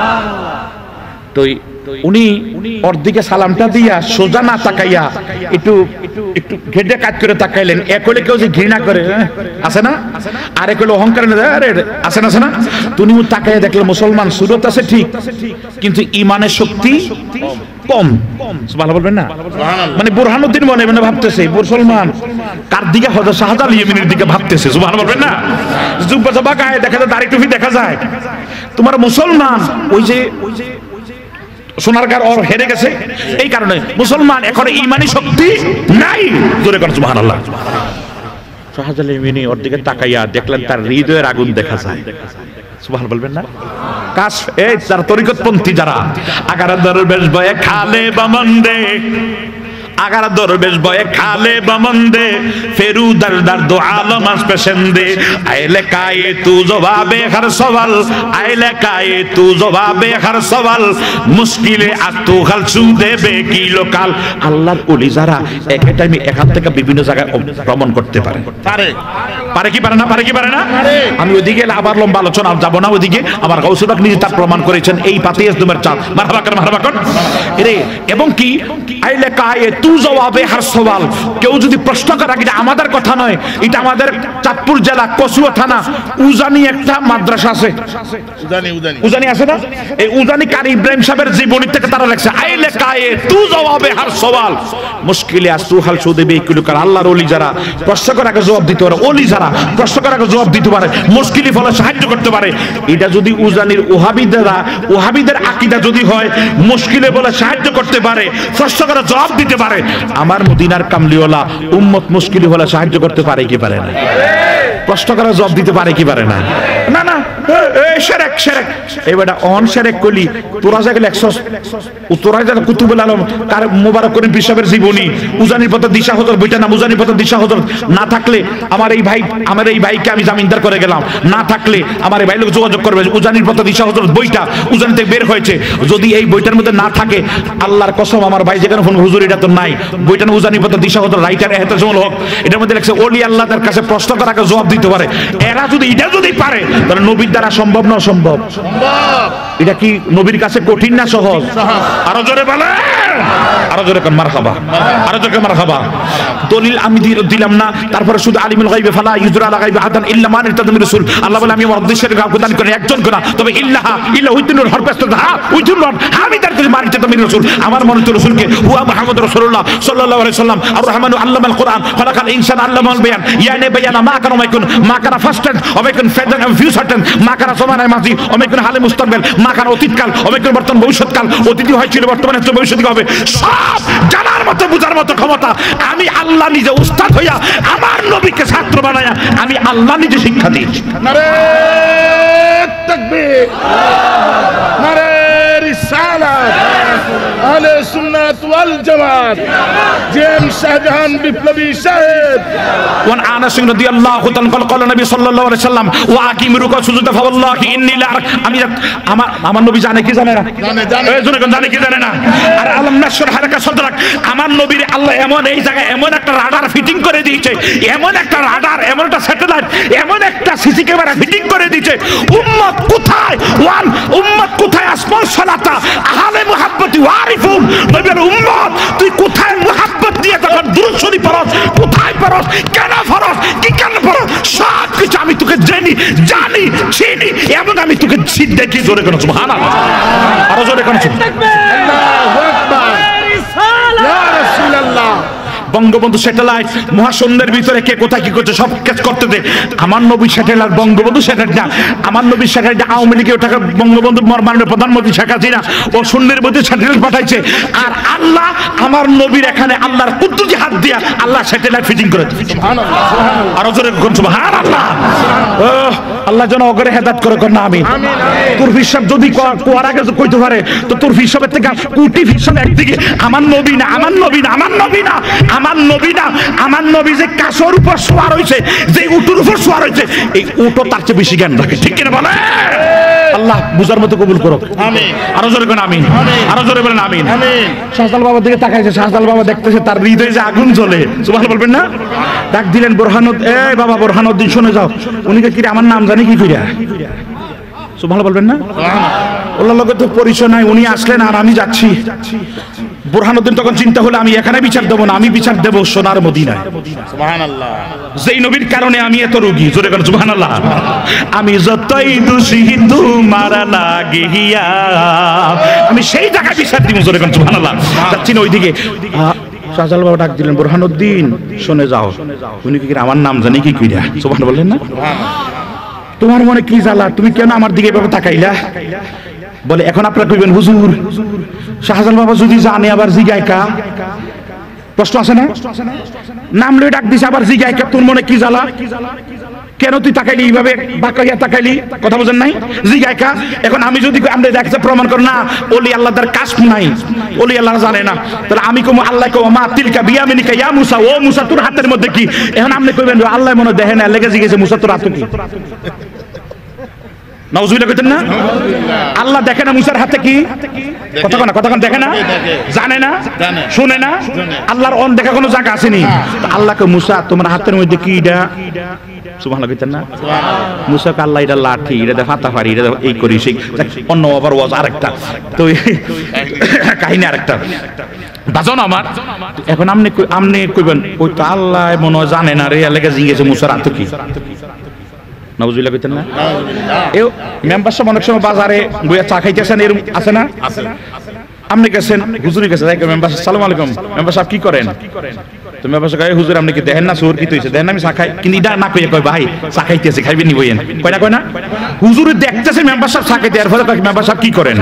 তো উনি ওর দিকে সালামটা দিয়া সোজা না তাকাইয়া একটু একটু ঘেটে কাজ করে তাকাইলেন। এক হলে কেউ যে ঘৃণা করে আছে না, আর এক হলে অহংকার আছে না, আছে না। তুমি তাকাইয়া দেখলে মুসলমান সুরত আছে ঠিক, কিন্তু ইমানের শক্তি কম। ভালো বলবেন না, মানে বুরহানুদ্দিন মনে মনে ভাবতেছে মুসলমান কার দিকে, হযরত শাহজালাল ইয়ামানির দিকে ভাবতেছে। সুবহানাল্লাহ বলবেন না, জুব্বা জবা গায়ে দেখা যায়, দাড়ি টুপি দেখা যায়। তোমার মুসলমান ওই যে সোনারগার ওর হেরে গেছে, এই কারণে মুসলমান এখন ইমানি শক্তি নাই। জোরে করেন সুবহানাল্লাহ। শাহজালাল ইয়ামানি ওর দিকে তাকাইয়া দেখলেন তার হৃদয়ের আগুন দেখা যায়। সুবহানাল্লাহ বলবেন না। কাশ এই যারা তরিকতপন্থী যারা আগার দরবেশ বয়ে খালে বামন্দে, আগার দরবেশ বয়ে খালে বামন্দে, ফেরু দরদার দো আলম আস পেশন্দে, আইলে কায়ে তু জবাবে হর সওয়াল, আইলে কায়ে তু জবাবে হর সওয়াল, মুশকিলে আতু খাল সুদে বে কি লোকাল। আল্লাহর ওলি যারা এক টাইমে এখান থেকে বিভিন্ন জায়গায় ভ্রমণ করতে পারে, পারে কি পারে না, পারে কি পারে না। আমি ওইদিকে আবার লম্বা আলোচনা যাব না ওইদিকে। আমার গাউসুল হক নিজে তার প্রমাণ করেছেন এই পাতিয়া দুমের চাঁদ। মারহাবা কর, মারহাবা কর রে। এবং কি আইলে কায়ে তু জবাবে হর সওয়াল, কেউ যদি প্রশ্ন করে এটা আমাদের কথা নয়, এটা আমাদের চাঁদপুর জেলা কসুয়া থানা উজানি একটা মাদ্রাসা আছে, উজানি আছে না, এই উজানি কারি ইব্রাহিম সাহেবের জীবনী থেকে তারা লেখছে আইলে কায়ে তু জবাবে হর সওয়াল, মুশকিলে আসু হাল সুদে বে কি লোকাল। আল্লাহর ওলি যারা প্রশ্ন করার আগে জবাব দিতে পারে, ওলি যারা প্রশ্ন করার আগে জবাব দিতে পারে, মুশকিলে ফলে সাহায্য করতে পারে। এটা যদি উজানির ওহাবিদের আকীদা যদি হয়, মুশকিলে বলে সাহায্য করতে পারে, প্রশ্ন করার জবাব দিতে পারে, আমার মদিনার কামলিওয়ালা উম্মত মুশকিলে হলে সাহায্য করতে পারে কি পারে না, প্রশ্ন করার জবাব দিতে পারে কি পারে না। না না শিরক শিরক এবারে অন শিরক কলি তোরা যা গেলে 100 তোরা যা কুতুবুল আলম কার মোবারক করিম পিসাবের জীবনী উজানির পথে দিশা হজরত বইটা না, উজানির পথে দিশা হজরত না থাকলে আমার এই ভাইকে আমি জামিনদার করে গেলাম, না থাকলে আমার এই ভাই লোক যোগাযোগ করবে। উজানির পথে দিশা হজরত বইটা উজানি থেকে বের হয়েছে, যদি এই বইটার মধ্যে না থাকে আল্লাহর কসম আমার ভাই যেখানে ফোন হুজুর এটা তো নাই, বইটা উজানির পথে দিশা হজরত রাইটার এহতেশামুল হক এটার মধ্যে লেখছে ওলি আল্লাহদের কাছে প্রশ্ন করাকে জবাব দিতে পারে। এরা যদি এটা যদি পারে তাহলে নবীর দ্বারা সম্ভব না অসম্ভব? এটা কি নবীর কাছে কঠিন না সহজ? আরো জোরে বলে, আরো জোরে কর মারহাবা, আরো জোরে মারহাবা। দলিল আমি দিলাম না, তারপরে শুধু আলিমুল গায়বে ফালা ইউজরা আলা গায়বে আদান ইল্লা মান ইরতাদা রাসূল। আল্লাহ বলে আমি আমার উদ্দেশ্যের প্রদান করি একজন করা, তবে ইল্লাহা ইল্লা হুইতুল হরপাস্ত হা হুইতুল আমি তার কাছে মানিতে তুমি রাসূল, আমার মনোনীত রাসূলকে হুয়া মুহাম্মদ রাসূলুল্লাহ সাল্লাল্লাহু আলাইহি সাল্লাম আর রহমানু আল্লামাল কোরআন খলাকাল ইনসান আল্লামাল বায়ান ইয়ানে বায়ানা মা কানা মাইকুন মা কানা ফাস্টেন অমেকুন ফেদান এন্ড ফিউচারটেন মা কানা জামানায়ে মাজি অমেকুন হালে মুস্তাকবিল মা কানা অতীতকাল অমেকুন বর্তমান ভবিষ্যৎকাল, অতীত হয়েছিল বর্তমানে হচ্ছে ভবিষ্যৎ হবে, সব জানার মতো বুঝার মতো ক্ষমতা আমি আল্লাহ নিজে উস্তাদ হইয়া আমার নবীকে ছাত্র বানায়া আমি আল্লাহ নিজে শিক্ষা দিয়েছি। নারে তাকবীর, নারে রিসালাত, আহলে সুন্নাত ওয়াল জামাত, জেম শাহজাহান বিপ্লবী সাহেব। ওয়ান আনাস রাদিয়াল্লাহু তাআলা قال নবী সাল্লাল্লাহু আলাইহি সাল্লাম ওয়া আকিমু রুকু সুজুদা ফাওয়াল্লাহি ইন্নী লা আমি আমার নবী জানে কি জানে না, এই জন্য জানে কি জানে না। আর আলম নাশর হারাকা সদরাক আমার নবীর আল্লাহ এমন এই জায়গায় এমন একটা রাডার ফিটিং করে দিয়েছে, এমন একটা রাডার, এমন একটা স্যাটেলাইট, এমন একটা সিসি ক্যামেরা ফিটিং করে দিয়েছে। উম্মত কোথায়, ওয়ান উম্মত কোথায় আসমাল সালাতা আহলে মুহাব্বতি ওয়ারিফুন, নবীর উম্মত তুই কোথায় মুহাব্বত দিয়ে তখন দুরূদ শরীফ পড়স, কোথায় পড়স, কেন পড়স, কি কেন পড়স, সব কিছু আমি তোকে জানি চিনি, এমন আমি তোকে দেখি। জোরে কেন সুবহানাল্লাহ, আরো জোরে কেন আল্লাহু আকবার, ইয়া রাসূলুল্লাহ। বঙ্গবন্ধু স্যাটেলাইট মহাশূন্যের ভিতরে কে কোথায় কি করছে সব কাজ করতে দে। আমার নবী স্যাটেলাইট বঙ্গবন্ধু স্যাটেলাইট না, আমার নবী স্যাটেলাইট আওয়ামী লীগে ওটাকে বঙ্গবন্ধু মাননীয় প্রধানমন্ত্রী শেখ হাসিনা ও শূন্যের মধ্যে স্যাটেলাইট পাঠাইছে। আর আল্লাহ আমার নবীর এখানে আল্লাহর কুদরতি হাত দিয়া আল্লাহ স্যাটেলাইট ফিটিং করে দিয়েছে। সুবহানাল্লাহ, সুবহানাল্লাহ। আর জোরে কোন সুবহানাল্লাহ। আল্লাহ যেন ওগরে হেদায়েত করে কোন আমিন। তোর হিসাব যদি কোয়ার আগে কইতে পারে তো তোর হিসাবের থেকে কোটি হিসাব একদিকে আমার নবী না, আমার নবী না, আমার নবী না, আমার নবী না, আমার নবী যে কাশর উপর সওয়ার হইছে, যে উটের উপর সওয়ার হইছে, এই উটও তার চেয়ে বেশি জ্ঞান রাখে। ঠিক কিনা বলে? আল্লাহ বুঝার মতো কবুল করুক। আমিন। আরো জোরে কোন আমিন। আরো জোরে বলেন আমিন। আমিন। শাহজালাল বাবার দিকে তাকাইছে, শাহজালাল বাবা দেখতেছে তার হৃদয়ে যে আগুন জ্বলে। সুবহানাল্লাহ বলবেন না? ডাক দিলেন বোরহানুদ্দিন, এই বাবা বোরহানুদ্দিন শুনে যাও। উনিকে কি আমার নাম জানি কি কইরা? সুবহানাল্লাহ বলবেন না? আল্লাহর লগে তো পরিচয় নাই, উনি আসলেন আর আমি যাচ্ছি। বোরহানুদ্দিন তখন চিন্তা হলো আমি এখানে বিচার দেব না, আমি বিচার দেব সোনার মদিনায়। সুবহানাল্লাহ। যেই নবীর কারণে আমি এত রোগী, জোরে করেন সুবহানাল্লাহ। আমি যতই দোষী তোমার লাগিয়া আমি সেই জায়গায় বিচার দিব, জোরে করেন সুবহানাল্লাহ। যাচ্ছি না ওইদিকে। শাহজালাল বাবা ডাক দিলেন বোরহানুদ্দিন শুনে যাও। উনি কি আমার নাম জানি কি কইরা? সুবহানাল্লাহ বললেন না? তোমার মনে কি জ্বালা, তুমি কেন আমার দিকে এভাবে তাকাইলা? বলে এখন আপনারা কইবেন হুজুর শাহজালাল বাবা যদি জানে আবার জিগায়কা, প্রশ্ন আছে না? নাম লয়ে ডাক দিছে আবার জিগায়কা, তোর মনে কি জ্বালা, কেন তুই তাকাইলি এইভাবে বাঁকাইয়া তাকাইলি, কথা বুঝেন নাই? জিগায়কা। এখন আমি যদি আমরা দেখছে প্রমাণ কর না ওলি আল্লাহ তার কাশফ নাই, ওলি আল্লাহ জানে না, তাহলে আমি কম আল্লাহ কম মা তিলকা বিয়ামিনিকা ইয়া মুসা, ও মুসা তোর হাতের মধ্যে কি? এখন আপনি কইবেন আল্লাহ মনে দেখে না, লেগে জিগেছে মুসা তোর হাতে কি? নাউজুবিল্লাহ কইতেন না? আল্লাহ দেখে না মুসার হাতে কি? কতক্ষণ দেখে না, জানে না, শুনে না? আল্লাহর অন দেখা কোনো জায়গা আসেনি। আল্লাহকে মুসা তোমার হাতের মধ্যে কি? এটা সুবহানাল্লাহ কইতেন না? মুসাকে আল্লাহ এটা লাঠি, এটা হাতা ফাড়ি, এটা এই করি সেই অন্য আবার ওয়াজ আরেকটা, তো কাহিনী আরেকটা বাজন আমার। এখন আপনি কইবেন ওই তো আল্লাহ মনে হয় জানে না রে, লেগে জিগেছে মুসার হাতে কি? নাউজুবিল্লাহ কইতেন না? এও মেম্বার সাহেব অনেক সময় বাজারে বইয়া চা খাইতেছেন, এরকম আছে না? আপনি গেছেন হুজুরের কাছে, মেম্বার সাহেব আসসালামু আলাইকুম, মেম্বার সাহেব কি করেন? তো মেম্বার সাহেব কয় হুজুর আপনি কি দেখেন না সুর কি হইছে? দেখেন আমি চা খাই, কিন্তু এটা না কইয়া কয় ভাই চা খাইতেছে, খাইবেন নি বইয়েন? কয় না হুজুর দেখতেছে মেম্বার সাহেব চা খাইতে, এর ফলে মেম্বার সাহেব কি করেন?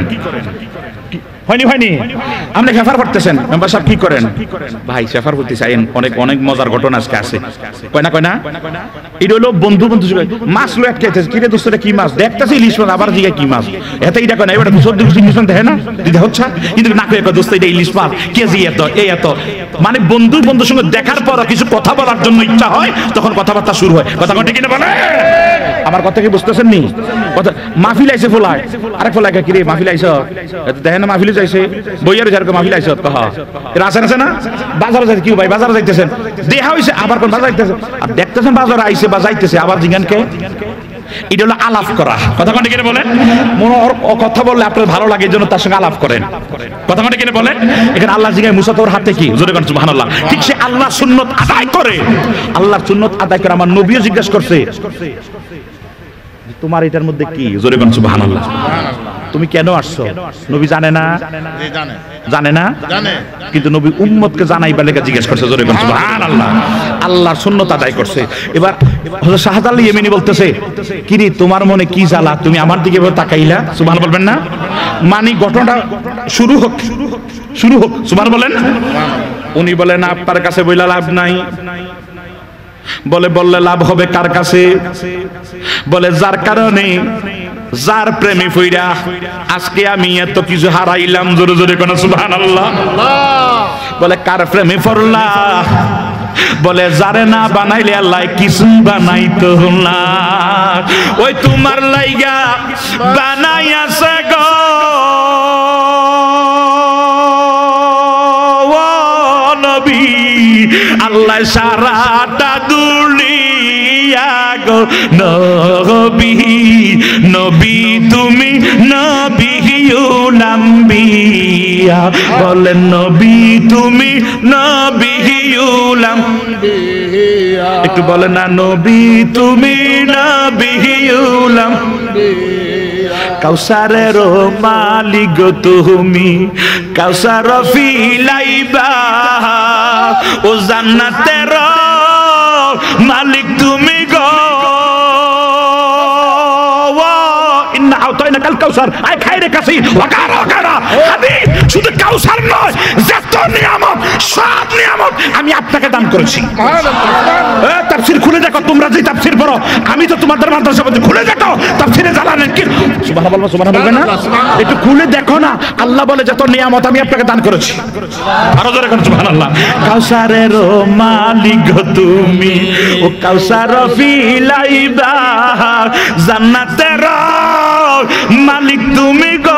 হয়নি আপনি সেফার করতেছেন, মেম্বার সাহেব কি করেন? ভাই সেফার করতে চাইেন, অনেক মজার ঘটনা আজকে আছে। কয় না এটা হলো বন্ধু মাছ লো আটকাইতেছে, কিরে দোস্তরা কি মাছ? দেখতেছে ইলিশ মাছ, আবার জিগায় কি মাছ? এত এটা কয় না, এবার দুশো ইলিশ মাছ দেখে না দিদি হচ্ছে, কিন্তু না কয়ে দোস্ত এটা ইলিশ মাছ, কে জি এত এই এত, মানে বন্ধুর সঙ্গে দেখার পর কিছু কথা বলার জন্য ইচ্ছা হয়, তখন কথাবার্তা শুরু হয়। কথা ঠিক কিনা বলে? আমার কথা কি বুঝতেছেন নি? কথা মাহফিল আইছে ফোলায়, আরেক ফোলায় কিরে মাহফিল আইছ, দেখেন না মাহফিল যাইছে বইয়ার যার মাহফিল আইছ, কহ এরা আছে না? বাজারে যাইতে কি ভাই, বাজারে যাইতেছেন দেখা হইছে, আবার কোন বাজার যাইতেছেন, আর দেখতেছেন বাজারে আইছে বা যাইতেছে, আবার জিজ্ঞানকে এটা হলো আলাপ করা। কথা মানে কিনে বলেন? মনে কথা বললে আপনার ভালো লাগে, এই জন্য তার সঙ্গে আলাপ করেন। কথা মানে কিনে বলেন? এখানে আল্লাহ জিজ্ঞাসা মুসা তোর হাতে কি? জোরে কোন সুবহানাল্লাহ। ঠিক সে আল্লাহ সুন্নত আদায় করে, আল্লাহর সুন্নত আদায় করে আমার নবীও জিজ্ঞাসা করছে তোমার এটার মধ্যে কি? জোরে কোন সুবহানাল্লাহ। তুমি কেন আসছো? নবী জানে না, কিন্তু নবী উম্মতকে জানাইবা লেগে জিজ্ঞেস করছে। জোরে কোন সুবহানাল্লাহ। আল্লাহর সুন্নত আদায় করছে। এবার হযরত শাহজালাল ইয়েমেনি বলতেছে কিরে তোমার মনে কি জ্বালা, তুমি আমার দিকে তাকাইলা? সুবহানাল্লাহ বলবেন না? মানে ঘটনাটা শুরু হোক সুবহানাল্লাহ বলেন। উনি বলেন আপনার কাছে বইলা লাভ নাই। বললে লাভ হবে কার কাছে? বলে যার কারণে, যার প্রেমে ফইরা আজকে আমি এত কিছু হারাইলাম। জোরে জোরে কোন সুবহানাল্লাহ। বলে কার প্রেমে পড়লা? বলে যারে না বানাইলে আল্লাহ কিছু বানাইতো না, ওই তোমার লাইগা বানাইয়াছে গো নবী আল্লাহ সারাটা দুনিয়া গো নবী তুমি নবীউল আম্বিয়া। বলেন নবী তুমি নবীউল আম্বিয়া। একটু বলেন না নবী তুমি নবীউল আম্বিয়া। কাউসারের মালিক তুমি, কাউসার ফিলাইবা ও জান্নাতের মালিক তুমি গো ইন্না আতাইনা কাল কাউসার আয় খাইরে কাসি ওয়াকারা ওয়াকারা হাবিব শুধু কাউসার নয় যত নিয়ামত সব নিয়ামত আমি আপনাকে দান করেছি তাফসীর খুলে দেখো তোমরা যে তাফসীর পড়ো আমি তো তোমাদের মাদ্রাসা মধ্যে খুলে দেখো তাফসীরে জানালেন কি সুবহানাল্লাহ সুবহানাল্লাহ বলবেন না একটু খুলে দেখো না আল্লাহ বলে যত নিয়ামত আমি আপনাকে দান করেছি আরো জোরে কোন সুবহানাল্লাহ কাউসারের মালিক তুমি ও কাউসার ফিলাইবা জান্নাতের মালিক তুমি গো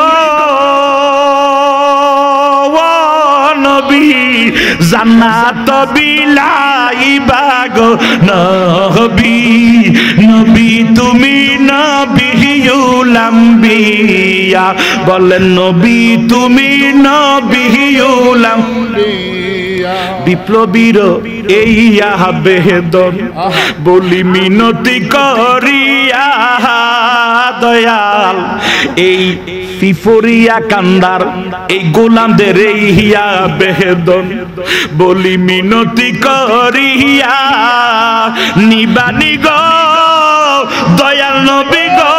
নবী জান্নাত বিলাইবা গো নবী নবী তুমি নবিয়ুল আম্বিয়া বলেন নবী তুমি নবিয়ুল আম্বিয়া বিপ্লবীর এই আবেদন বলি মিনতি করিয়া দয়াল এই ফিফরিয়া কান্দার এই গোলামদের এই হিয়া বেদন বলি মিনতি করিয়া নিবানি গো দয়াল নবী গো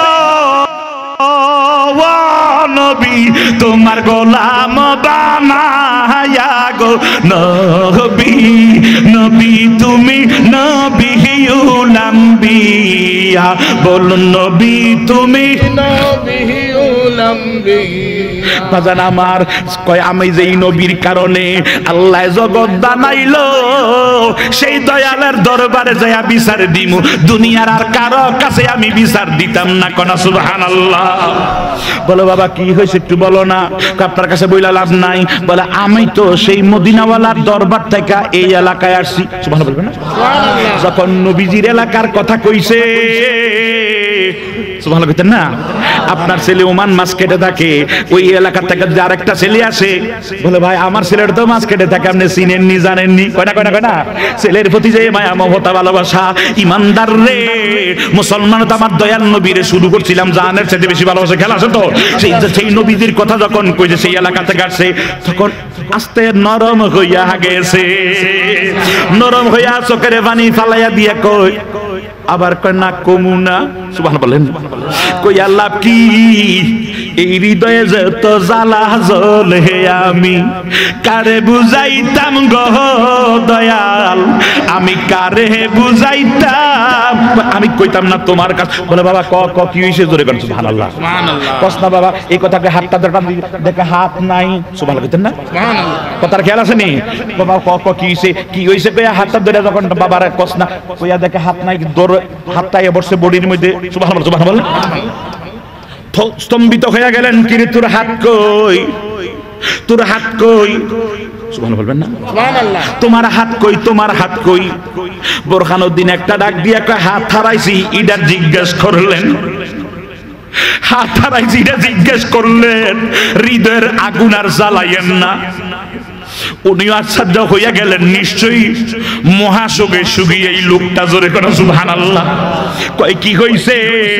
নবী তোমার গোলাম বানায়া গো নবী নবী তুমি নবিয়ুল আম্বিয়া বলুন নবী তুমি নবিয়ুল আম্বিয়া বাজান আমার কয় আমি যেই নবীর কারণে আল্লাহ জগৎ বানাইলো সেই দয়ালের দরবারে যায়া বিচার দিমু দুনিয়ার আর কারো কাছে আমি বিচার দিতাম না কোন সুবহানাল্লাহ বলো বাবা কি হয়েছে একটু বলো না আপনার কাছে বইলা লাভ নাই বলে আমি তো সেই মদিনাওয়ালার দরবার থেকে এই এলাকায় আসছি সুবহানাল্লাহ বলবেন না সুবহানাল্লাহ যখন নবীজির এলাকার কথা কইছে সুবহানাল্লাহ কইতেন না আপনার ছেলে ওমান মাছ কেটে থাকে ওই এলাকা থেকে যে আরেকটা ছেলে আসে বলে ভাই আমার ছেলের তো মাছ কেটে থাকে আপনি চিনেননি জানেননি কয়না কয়না কয়না ছেলের প্রতি যে মায়া মমতা ভালোবাসা ইমানদার রে মুসলমান তো আমার দয়াল নবীরে শুরু করছিলাম জানের চাইতে বেশি ভালোবাসা খেলা আছে তো সেই নবীদের কথা যখন কইছে সেই এলাকা থেকে আসছে তখন আস্তে নরম হইয়া গেছে নরম হইয়া চোখের পানি ফালাইয়া দিয়া কই আবার কয় না কমুনা সুবহানাল্লাহ বলেন কই আল্লাহ কি এই হৃদয়ে যত জ্বালা জ্বলে আমি কারে বুঝাইতাম গো দয়াল আমি কারে বুঝাইতাম আমি কইতাম না তোমার কাছে বলে বাবা ক কি হইছে জোরে কোন সুবহানাল্লাহ সুবহানাল্লাহ কষ্ট না বাবা এই কথাকে হাতটা ধরতাম দেখে হাত নাই সুবহানাল্লাহ কইতেন না সুবহানাল্লাহ কথার খেয়াল আছে নি বাবা ক কি হইছে কইয়া হাতটা ধরে যখন বাবার কষ্ট না কইয়া দেখে হাত নাই দর হাতটা এ বসে বডির মধ্যে সুবহানাল্লাহ সুবহানাল্লাহ স্তম্ভিত হয়ে গেলেন কিরে তোর হাত কই তোর হাত কই সুবহানাল্লাহ বলবেন না সুবহানাল্লাহ তোমার হাত কই তোমার হাত কই বোরহানুদ্দিন একটা ডাক দিয়া কয় হাত হারাইছি ইডা জিজ্ঞেস করলেন হাত হারাইছি ইডা জিজ্ঞেস করলেন হৃদয়ের আগুন আর জ্বালাইয়েন না উনিও আশ্চর্য হইয়া গেলেন নিশ্চয়ই মহাসুগে সুগী এই লোকটা জোরে করে সুবহানাল্লাহ কয় কি হইছে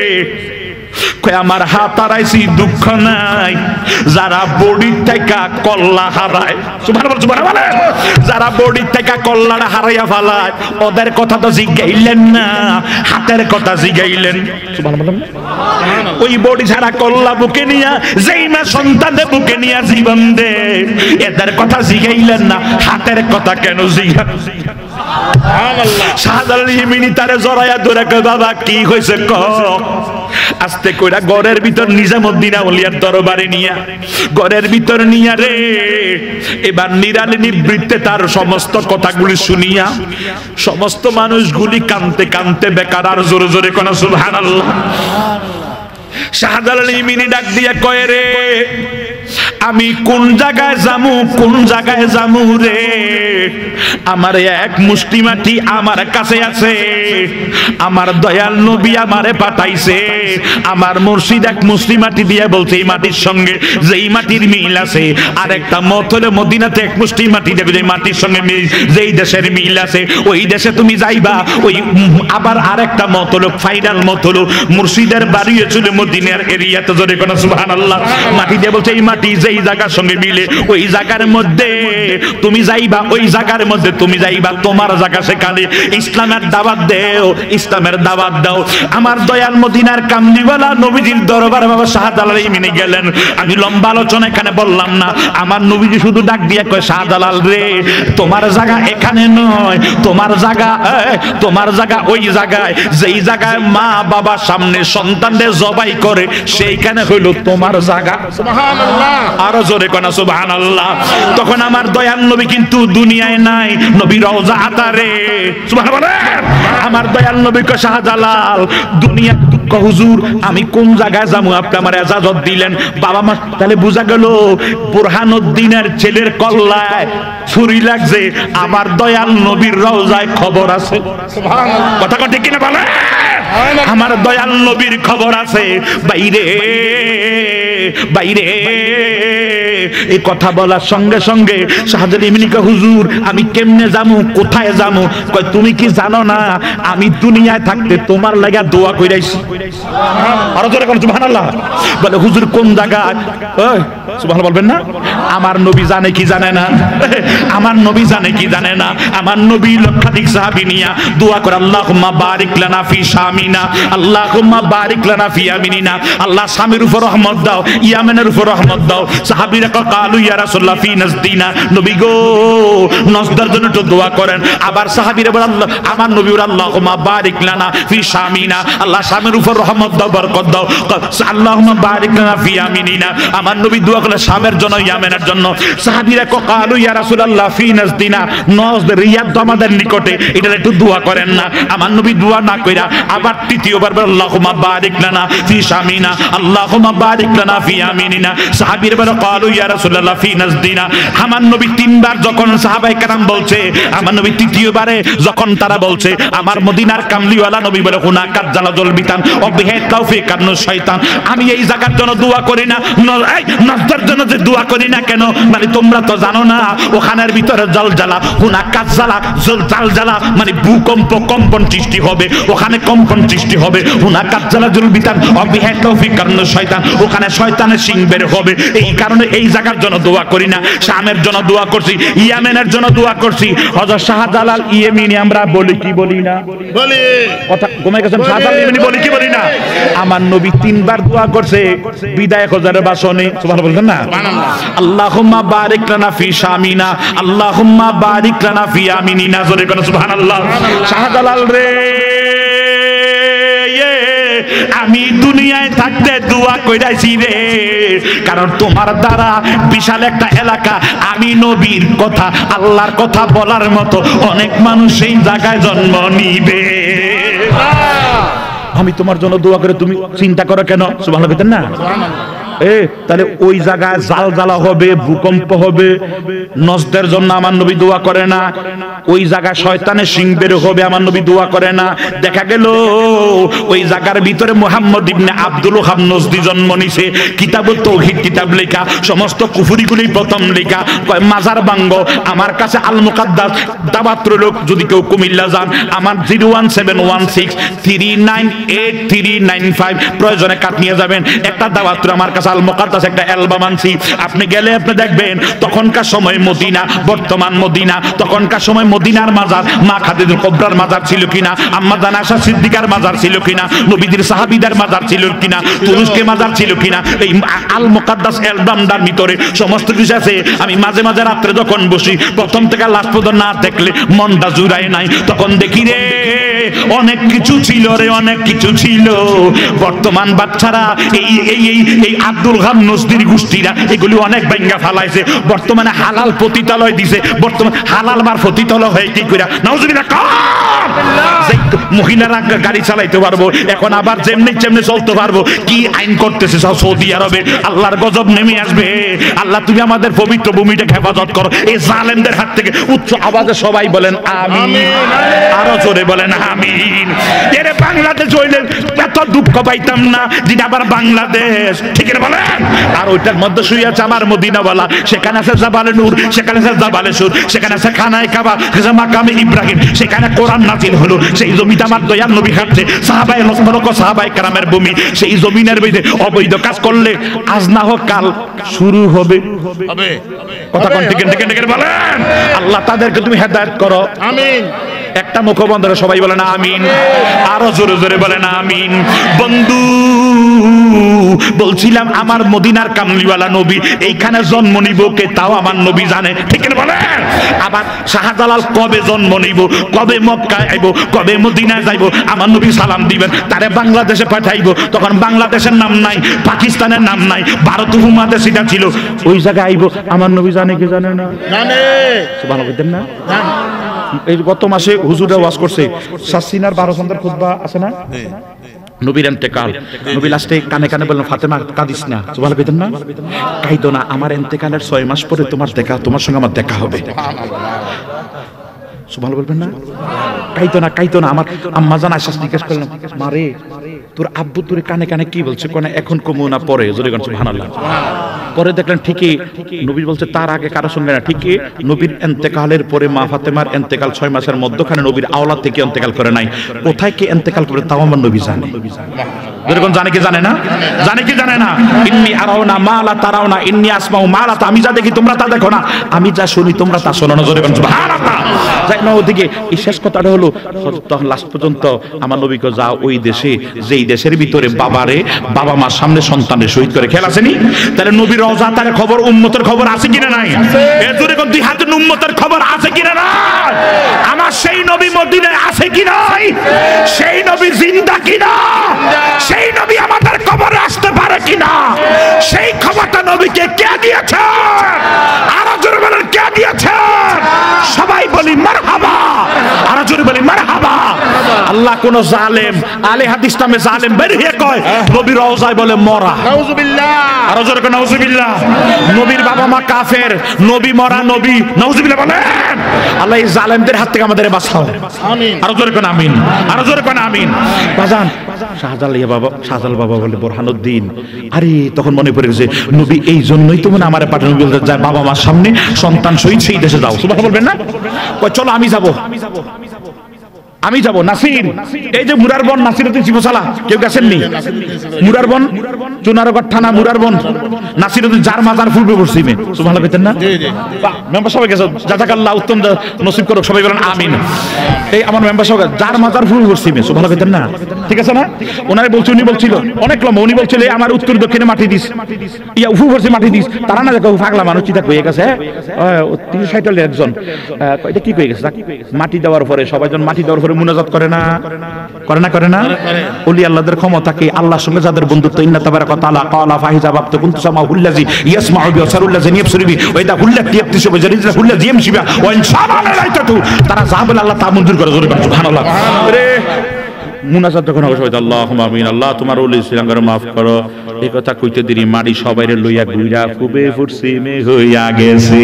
কয় আমার হাত হারাইছি দুঃখ নাই যারা বডির থেকে কল্লা হারায় সুবহানাল্লাহ সুবহানাল্লাহ যারা বডির থেকে কল্লাটা হারাইয়া ফেলায় ওদের কথা তো জিগাইলেন না হাতের কথা জিগাইলেন সুবহানাল্লাহ ওই বডি ছাড়া কল্লা বুকে নিয়া যেই মা সন্তানের বুকে নিয়া জীবন দে এদের কথা জিগাইলেন না হাতের কথা কেন জিগা সুবহানাল্লাহ শাহজালাল ইমিনি তারে জড়ায়া ধরে কয় বাবা কি হইছে ক আস্তে কইরা ঘরের ভিতর নিজামউদ্দিন আউলিয়ার দরবারে নিয়া ঘরের ভিতর নিয়া রে এবার নিরালি নিবৃত্তে তার সমস্ত কথাগুলি শুনিয়া সমস্ত মানুষগুলি কানতে কানতে বেকার আর জোরে জোরে কোন সুবহানাল্লাহ শাহজালাল ইমিনি ডাক দিয়া কয় রে আমি কোন জায়গায় জামু রে আমার এক মুষ্টি মাটি আমার কাছে আছে আমার দয়াল নবী আমারে পাঠাইছে আমার মুর্শিদ এক মুষ্টি মাটি দিয়ে বলছে এই মাটির সঙ্গে যেই মাটির মিল আছে আর একটা মত হলো মদিনাতে এক মুষ্টি মাটি দেখো যে মাটির সঙ্গে মিল যেই দেশের মিল আছে ওই দেশে তুমি যাইবা ওই আবার আরেকটা মত হলো ফাইনাল মত হলো মুর্শিদের বাড়ি ছিল মদিনার এরিয়াতে জোরে কোন সুবহানাল্লাহ মাটি দিয়ে বলছে এই মাটি যেই জায়গার সঙ্গে মিলে ওই জায়গার মধ্যে তুমি যাইবা, ওই জায়গার মধ্যে তুমি যাইবা, তোমার জায়গা সেখানে। ইসলামের দাওয়াত দেও, ইসলামের দাওয়াত দাও। আমার দয়াল মদিনার কামলিওয়ালা নবীজির দরবারে বাবা শাহজালাল ইমানি গেলেন। আমি লম্বা আলোচনা এখানে বললাম না। আমার নবীজি শুধু ডাক দিয়ে কয়, শাহজালাল রে, তোমার জায়গা এখানে নয়, তোমার জায়গা ওই জায়গায়, যেই জায়গায় মা বাবা সামনে সন্তানদের জবাই করে, সেইখানে হইল তোমার জায়গা। সুবহানাল্লাহ। আরো জোরে কোনা সুবহানাল্লাহ। তখন আমার দয়াল নবী কিন্তু দুনিয়ায় নাই, নবী রওজা আতারে। সুবহানাল্লাহ। আমার দয়াল নবী কয়, শাহজালাল দুনিয়া হুজুর আমি কোন জায়গায় যাবো, আপনি আমার ইজাজত দিলেন। বাবা মা, তাহলে বোঝা গেল বুরহানুদ্দিনের ছেলের কল্লায় ছুরি লাগছে, আমার দয়াল নবীর রওজায় খবর আছে। সুবহানাল্লাহ। কথা কথা ঠিক কিনা বলে? আমার দয়াল নবীর খবর আছে। বাইরে বাইরে এই কথা বলার সঙ্গে সঙ্গে শাহজালাল ইমানি কয়, হুজুর আমি কেমনে যামু, কোথায় যামু? কয়, তুমি কি জানো না আমি দুনিয়ায় থাকতে তোমার লাগা দোয়া কইরাইছি। আরো জোরে কোন সুবহানাল্লাহ। বলে হুজুর কোন জায়গায়? ওই সুবহানাল্লাহ বলবেন না? আমার নবী জানে কি জানে না? আমার নবী জানে কি জানে না? আমার নবী লক্ষাধিক সাহাবী নিয়া দোয়া করে, আল্লাহুম্মা বারিক লানা ফি শামিনা, আল্লাহুম্মা বারিক লানা ফি ইয়ামিনিনা। আল্লাহ শামের উপর রহমত দাও, ইয়ামেনের উপর রহমত দাও। সাহাবীরা কালু ইয়া রাসূলুল্লাহ ফি নাজদিনা, নবী গো নজদার জন্য একটু দোয়া করেন। আবার সাহাবীরা বলে, আল্লাহ আমার নবী বলে, আল্লাহুম্মা বারিক লানা ফি শামিনা, আল্লাহ শামের উপর রহমত দাও, বরকত দাও। আল্লাহুম্মা বারিক লানা ফি ইয়ামিনিনা, আমার নবী দোয়া করলেন শামের জন্য, ইয়ামেনের জন্য। সাহাবীরা কালু ইয়া রাসূলুল্লাহ ফি নাজদিনা, নজদ রিয়াদ তো আমাদের নিকটে, এটা একটু দোয়া করেন না। আমার নবী দোয়া না কইরা আবার তৃতীয়বার বলে, আল্লাহুম্মা বারিক লানা ফি শামিনা, আল্লাহুম্মা বারিক লানা ফি ইয়ামিনিনা। সাহাবীরা বলে, কালু ইয়া রাসূলুল্লাহ ফি নাজদিনা। আমার নবী তিনবার যখন সাহাবায়ে কেরাম বলছে, আমার নবী তৃতীয়বারে যখন তারা বলছে, আমার মদিনার কামলিওয়ালা নবী বলে, হুনাকাত জালাজুল বিতান অবিহে তৌফিক কান্নু শয়তান। আমি এই জায়গার জন্য দোয়া করি না, এই নজদার জন্য যে দোয়া করি না কেন, মানে তোমরা তো জানো না ওখানের ভিতরে জলজালা, হুনাকাত জালা জালজালা মানে ভূকম্প, কম্পন সৃষ্টি হবে, ওখানে কম্পন সৃষ্টি হবে। হুনাকাত জালাজুল বিতান অবিহে তৌফিক কান্নু শয়তান, ওখানে শয়তানের শিং বের হবে। এই কারণে এই জায়গার জন্য দোয়া করি না। শামের জন্য দোয়া করছি, ইয়ামেনের জন্য দোয়া করছি। হযরত শাহজালাল ইয়েমেনি আমরা বলি কি বলি না? বলি। কথা ঘুমাই গেছেন? শাহজালাল ইয়েমেনি বলি কি বলি না? আমার নবী তিনবার দোয়া করছে বিদায় হজরের ভাষণে। সুবহানাল্লাহ বলছেন না? আল্লাহুম্মা বারিক লানা ফি শামিনা, আল্লাহুম্মা বারিক লানা ফি ইয়ামিনিনা। জোরে কোন সুবহানাল্লাহ। শাহজালাল রে, আমি দুনিয়ায় থাকতে দোয়া কইরাছি রে, কারণ তোমার দ্বারা বিশাল একটা এলাকা, আমি নবীর কথা, আল্লাহর কথা বলার মতো অনেক মানুষ সেই জায়গায় জন্ম নিবে। আমি তোমার জন্য দোয়া করে, তুমি চিন্তা করো কেন? সুবহানাল্লাহ বলতেন না? তাহলে ওই জায়গায় জালজালা হবে, ভূকম্প হবে, নজদের জন্য আমার নবী দোয়া করে না। ওই জায়গায় শয়তানের শিং বের হবে, আমার নবী দোয়া করে না। দেখা গেল ওই জায়গার ভিতরে মুহাম্মদ ইবনে আব্দুল ওহাব নজদি জন্ম নিছে, কিতাবুত তাওহীদ কিতাব লেখা, সমস্ত কুফরিগুলি প্রথম লেখা। কয় মাজার বাঙ্গ, আমার কাছে আল মুকাদ্দাস দাওয়াত রইল, যদি কেউ কুমিল্লা যান আমার 01716398395 প্রয়োজনে কাট নিয়ে যাবেন। একটা দাওয়াত আমার কাছে আল মুকাদ্দাস একটা অ্যালবাম আনছি, আপনি গেলে আপনি দেখবেন তখনকার সময় মদিনা, বর্তমান মদিনা, তখনকার সময় মদিনার মাজার, মা খাদিজাতুল কুবরার মাজার ছিল কিনা, আম্মা জানা আয়েশা সিদ্দিকার মাজার ছিল কিনা, নবীদের সাহাবীদের মাজার ছিল কিনা, তুরস্কে মাজার ছিল কিনা, এই আল মুকাদ্দাস অ্যালবামটার ভিতরে সমস্ত কিছু আছে। আমি মাঝে মাঝে রাত্রে যখন বসি, প্রথম থেকে লাস্ট পর্যন্ত না দেখলে মনটা জুড়ায় নাই, তখন দেখি রে অনেক কিছু ছিল রে, অনেক কিছু ছিল। বর্তমান বাচ্চারা এই এই এই এই আব্দুল ওহাব নজদির গোষ্ঠীরা এগুলি অনেক ভাঙ্গা ফালাইছে, বর্তমানে হালাল পতিতালয় দিছে, বর্তমান হালাল মার পতিতালয় হয়ে কি কইরা নাউজুবিল্লাহ মহিলারা গাড়ি চালাইতে পারবো, এখন আবার যেমনি যেমনি চলতে পারবো। কি আইন করতেছে সব সৌদি আরবে, আল্লাহর গজব নেমে আসবে। আল্লাহ তুমি আমাদের পবিত্র ভূমিটাকে হেফাজত করো এই জালেমদের হাত থেকে। উচ্চ আওয়াজে সবাই বলেন আমিন, আরো জোরে বলেন আমিন। এর বাংলাদেশ হইলে এত দুঃখ পাইতাম না, যেটা আবার বাংলাদেশ, ঠিক না বলেন? আর ওইটার মধ্যে শুয়ে আছে আমার মদিনাওয়ালা, সেখানে আছে জাবালে নূর, সেখানে আছে জাবালে সুর, সেখানে আছে খানায় কাবা, মাকামে ইব্রাহিম, সেখানে কোরআন নাজিল হলো। সেই জমিটা আমার দয়ার নবী খাচ্ছে, সাহাবায়ে লক্ষ লক্ষ সাহাবায়ে কেরামের ভূমি। সেই জমিনের মধ্যে অবৈধ কাজ করলে আজ না হোক কাল শুরু হবে। কথা কোন ঠিক ঠিক বলেন? আল্লাহ তাদেরকে তুমি হেদায়েত করো, আমিন। একটা মুখ বন্ধ করে সবাই বলেন আমিন, আরো জোরে জোরে বলেন আমিন। বন্ধু বলছিলাম আমার মদিনার কামলিওয়ালা নবী এইখানে জন্ম নিব কে তাও আমার নবী জানে, ঠিক না বলেন? আবার শাহজালাল কবে জন্ম নিব, কবে মক্কায় আইব, কবে মদিনায় যাইব, আমার নবী সালাম দিবেন, তারে বাংলাদেশে পাঠাইব। তখন বাংলাদেশের নাম নাই, পাকিস্তানের নাম নাই, ভারত উপমহাদেশ এটা ছিল, ওই জায়গায় আইব। আমার নবী জানে কি জানে না? জানে। সুবহানাল্লাহ বলতেন না? এই গত মাসে হুজুরে ওয়াজ করছে, সাসিনার 12 সন্ধ্যার খুতবা আছে না? নবীর ইন্তেকাল, নবী লাস্টে কানে কানে বললেন ফাতেমা কাঁদিস না, সুবহানাল্লাহ বলতেন না? কাইদো না, আমার ইন্তেকালের 6 মাস পরে তোমার সঙ্গে আমার দেখা হবে। সুবহানাল্লাহ বলবেন না? কাইতো না। আমার আম্মা জান আয়েশা জিজ্ঞেস করলেন, মারে তোর আব্বু তোরে কানে কানে কি বলছে, কোন এখন কমু না পরে? জোরে কোন সুবহানাল্লাহ। পরে দেখলেন ঠিকই নবী বলছে তার আগে কারো সঙ্গে না, ঠিকই নবীর ইন্তেকালের পরে মা ফাতেমার ইন্তেকাল 6 মাসের মধ্যখানে নবীর আওলাদ থেকে ইন্তেকাল করে নাই। কোথায় কি ইন্তেকাল করে তাও আমার নবী জানে। যেরকম জানে কি জানে না? জানে কি জানে না? ইন্নী আরাউনা মা লা তারাউনা, ইন্নী আসমাউ মা লা, আমি যা দেখি তোমরা তা দেখো না, আমি যা শুনি তোমরা তা শোনো না। জোরে কোন সুবহানাল্লাহ। যাই না, ওদিকে এই শেষ কথাটা হলো, তখন লাস্ট পর্যন্ত আমার নবীকে যা ওই দেশে, যেই দেশের ভিতরে বাবা মার সামনে সন্তানের শহীদ করে খেয়াল আসেনি? তাহলে নবীর রওজা তার খবর, উম্মতের খবর আছে কিনা নাই? এ জোরে কোন দুই হাতে উম্মতের খবর আছে কিনা নাই? আমার সেই নবী মদিনায় আছে কি নাই? সেই নবী জিন্দা কিনা? সেই নবী আমাদের কবরে আসতে পারে কিনা? সেই খবরটা নবীকে কে দিয়েছে? আরো জোরে বলেন কে দিয়েছে? সবাই বলি মারহাবা, আরো জোরে বলি মারহাবা। আল্লাহ কোন জালেম আলে হাদিস নামে জালেম বের হয়ে কয় নবীর রওজায় বলে মরা, নাউজুবিল্লাহ। আরো জোরে কয় নাউজুবিল্লাহ। নবীর বাবা মা কাফের, নবী মরা, নবী নাউজুবিল্লাহ বলেন। আল্লাহ এই জালেমদের হাত থেকে আমাদের বাঁচাও, আমিন। আরো জোরে কোন আমিন, আরো জোরে কোন আমিন। বাজান শাহজালাল বাবা বলে বোরহানুদ্দিন, আরে তখন মনে পড়ে গেছে নবী এই জন্যই তো মনে আমার পাঠানো বলতে যায় বাবা মার সামনে সন্তান শহীদ, সেই দেশে যাও। সুবহানাল্লাহ বলবেন না? চলো আমি যাব। নাসির, এই যে মুরারবন নাসিরউদ্দিন শিবসালা, কেউ গেছেননি? মুরারবন চুনারগড় থানা মুরারবন, নাসিরউদ্দিন যার মাজার ফুলবে পশ্চিমে। সুবহানাল্লাহ বলতেন না? মেম্বার সবাই গেছে, জাযাকাল্লাহ উত্তম নসিব করুক, সবাই বলেন আমিন। এই আমার মেম্বার সবাই যার মাজার ফুল পশ্চিমে। সুবহানাল্লাহ বলতেন না? ঠিক আছে না? ওনারে বলছে, উনি বলছিল অনেক লম্বা, উনি বলছিল আমার উত্তর দক্ষিণে মাটি দিস, ইয়া উফু পশ্চিমে মাটি দিস। তারা না দেখো পাগলা মানুষ চিন্তা কয়ে গেছে, 360 একজন এটা কি কয়ে গেছে, মাটি দেওয়ার পরে সবাইজন মাটি দেওয়ার পরে মুনাজাত করে না? ওলি আল্লাহদের ক্ষমতাকে আল্লাহর সঙ্গে যাদের বন্ধুত্ব, ইন্না তাবারাকা তাআলা ক্বালা ফাহিজা বাক্তু কুনতু সামাহুল্লাযী ইয়াসমাউ বি ওয়াসারুল্লাযী ইয়াবসুরু বি ওয়া ইদা হুল্লাতি ইয়াবতিশু বি জারিজা হুল্লাযী ইয়ামশি বি ওয়া ইন শাআলা লাইতাতু, তারা যা বলে আল্লাহ তা মঞ্জুর করে। জোরে বলেন সুবহানাল্লাহ। আরে মুনাজাত যখন হবে সবাই আল্লাহুম্মা আমিন, আল্লাহ তোমার ওলি ইসলামকে maaf করো। এই কথা কইতে দিরি মাটি সবাইরে লইয়া গুইরা খুবে পশ্চিমে হইয়া গেছে।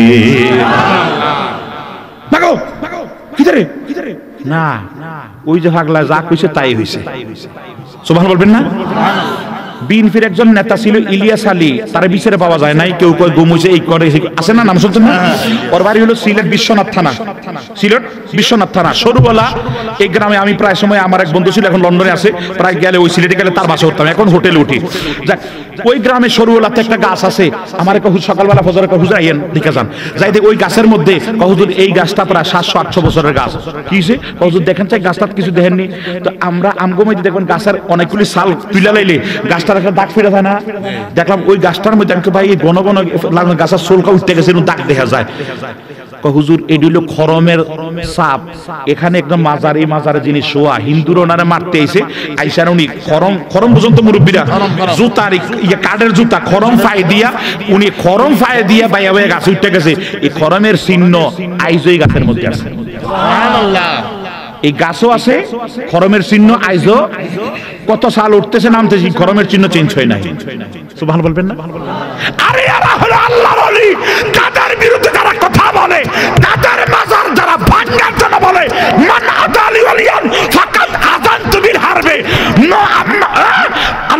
মাগো কিদারে না, ওই যে পাগলা যা কইছে তাই হইছে। সুবহান বলবেন না? বিএনপির একজন নেতা ছিল ইলিয়াস আলী, তার বিচারে পাওয়া যায় নাই, কেউ কয় গুম হইছে, এই করে আছে না, নাম শুনছেন না? ওর বাড়ি হলো সিলেট বিশ্বনাথ থানা সরুওয়ালা। এই গ্রামে আমি প্রায় সময়, আমার এক বন্ধু ছিল এখন লন্ডনে আছে, প্রায় গেলে ওই সিলেটে গেলে তার বাসা উঠতাম, এখন হোটেলে উঠি। যাক, ওই গ্রামে সরুওয়ালাতে একটা গাছ আছে, আমার একটা সকালবেলা ফজরে হুজুর আইয়েন দেখে যান, যাই দেখ ওই গাছের মধ্যে হুজুর এই গাছটা প্রায় 700-800 বছরের গাছ। কি হয়েছে হুজুর দেখেন চাই, গাছটা কিছু দেখেননি তো? আমরা আমগোমাইতে দেখবেন গাছের অনেকগুলি সাল তুলে লাইলে গাছটার একটা দাগ ফিরে যায় না? দেখলাম ওই গাছটার মধ্যে আমি ভাই ঘন ঘন গাছের সোলকা উঠতে গেছে, দাগ দেখা যায়। হুজুর এটি হলো খরমের সাপ, এখানে একদম মাজারে যিনি শোয়া, হিন্দুর ওনারে মারতে এসে আইসার উনি খরম পর্যন্ত মুরব্বীরা জুতার কাঠের জুতা খরম ফায়ে দিয়া, উনি খরম ফায়ে দিয়া বাইয়া বাইয়া গাছ উঠতে গেছে। এই খরমের চিহ্ন আইজো এই গাছের মধ্যে আছে। সুবহানাল্লাহ। এই গাছও আছে, খরমের চিহ্ন আইজো, কত সাল উঠতেছে নামতেছে, খরমের চিহ্ন চেঞ্জ হয় নাই। সুবহানাল্লাহ বলবেন না? আরে এরা হলো আল্লাহর ওলি, তাদের বিরুদ্ধে যারা কথা বলে, তাদের মাজার যারা ভাঙার জন্য বলে, মান আদালি ওলিয়ান ফাকাদ আযানতু বিল হারবে। নো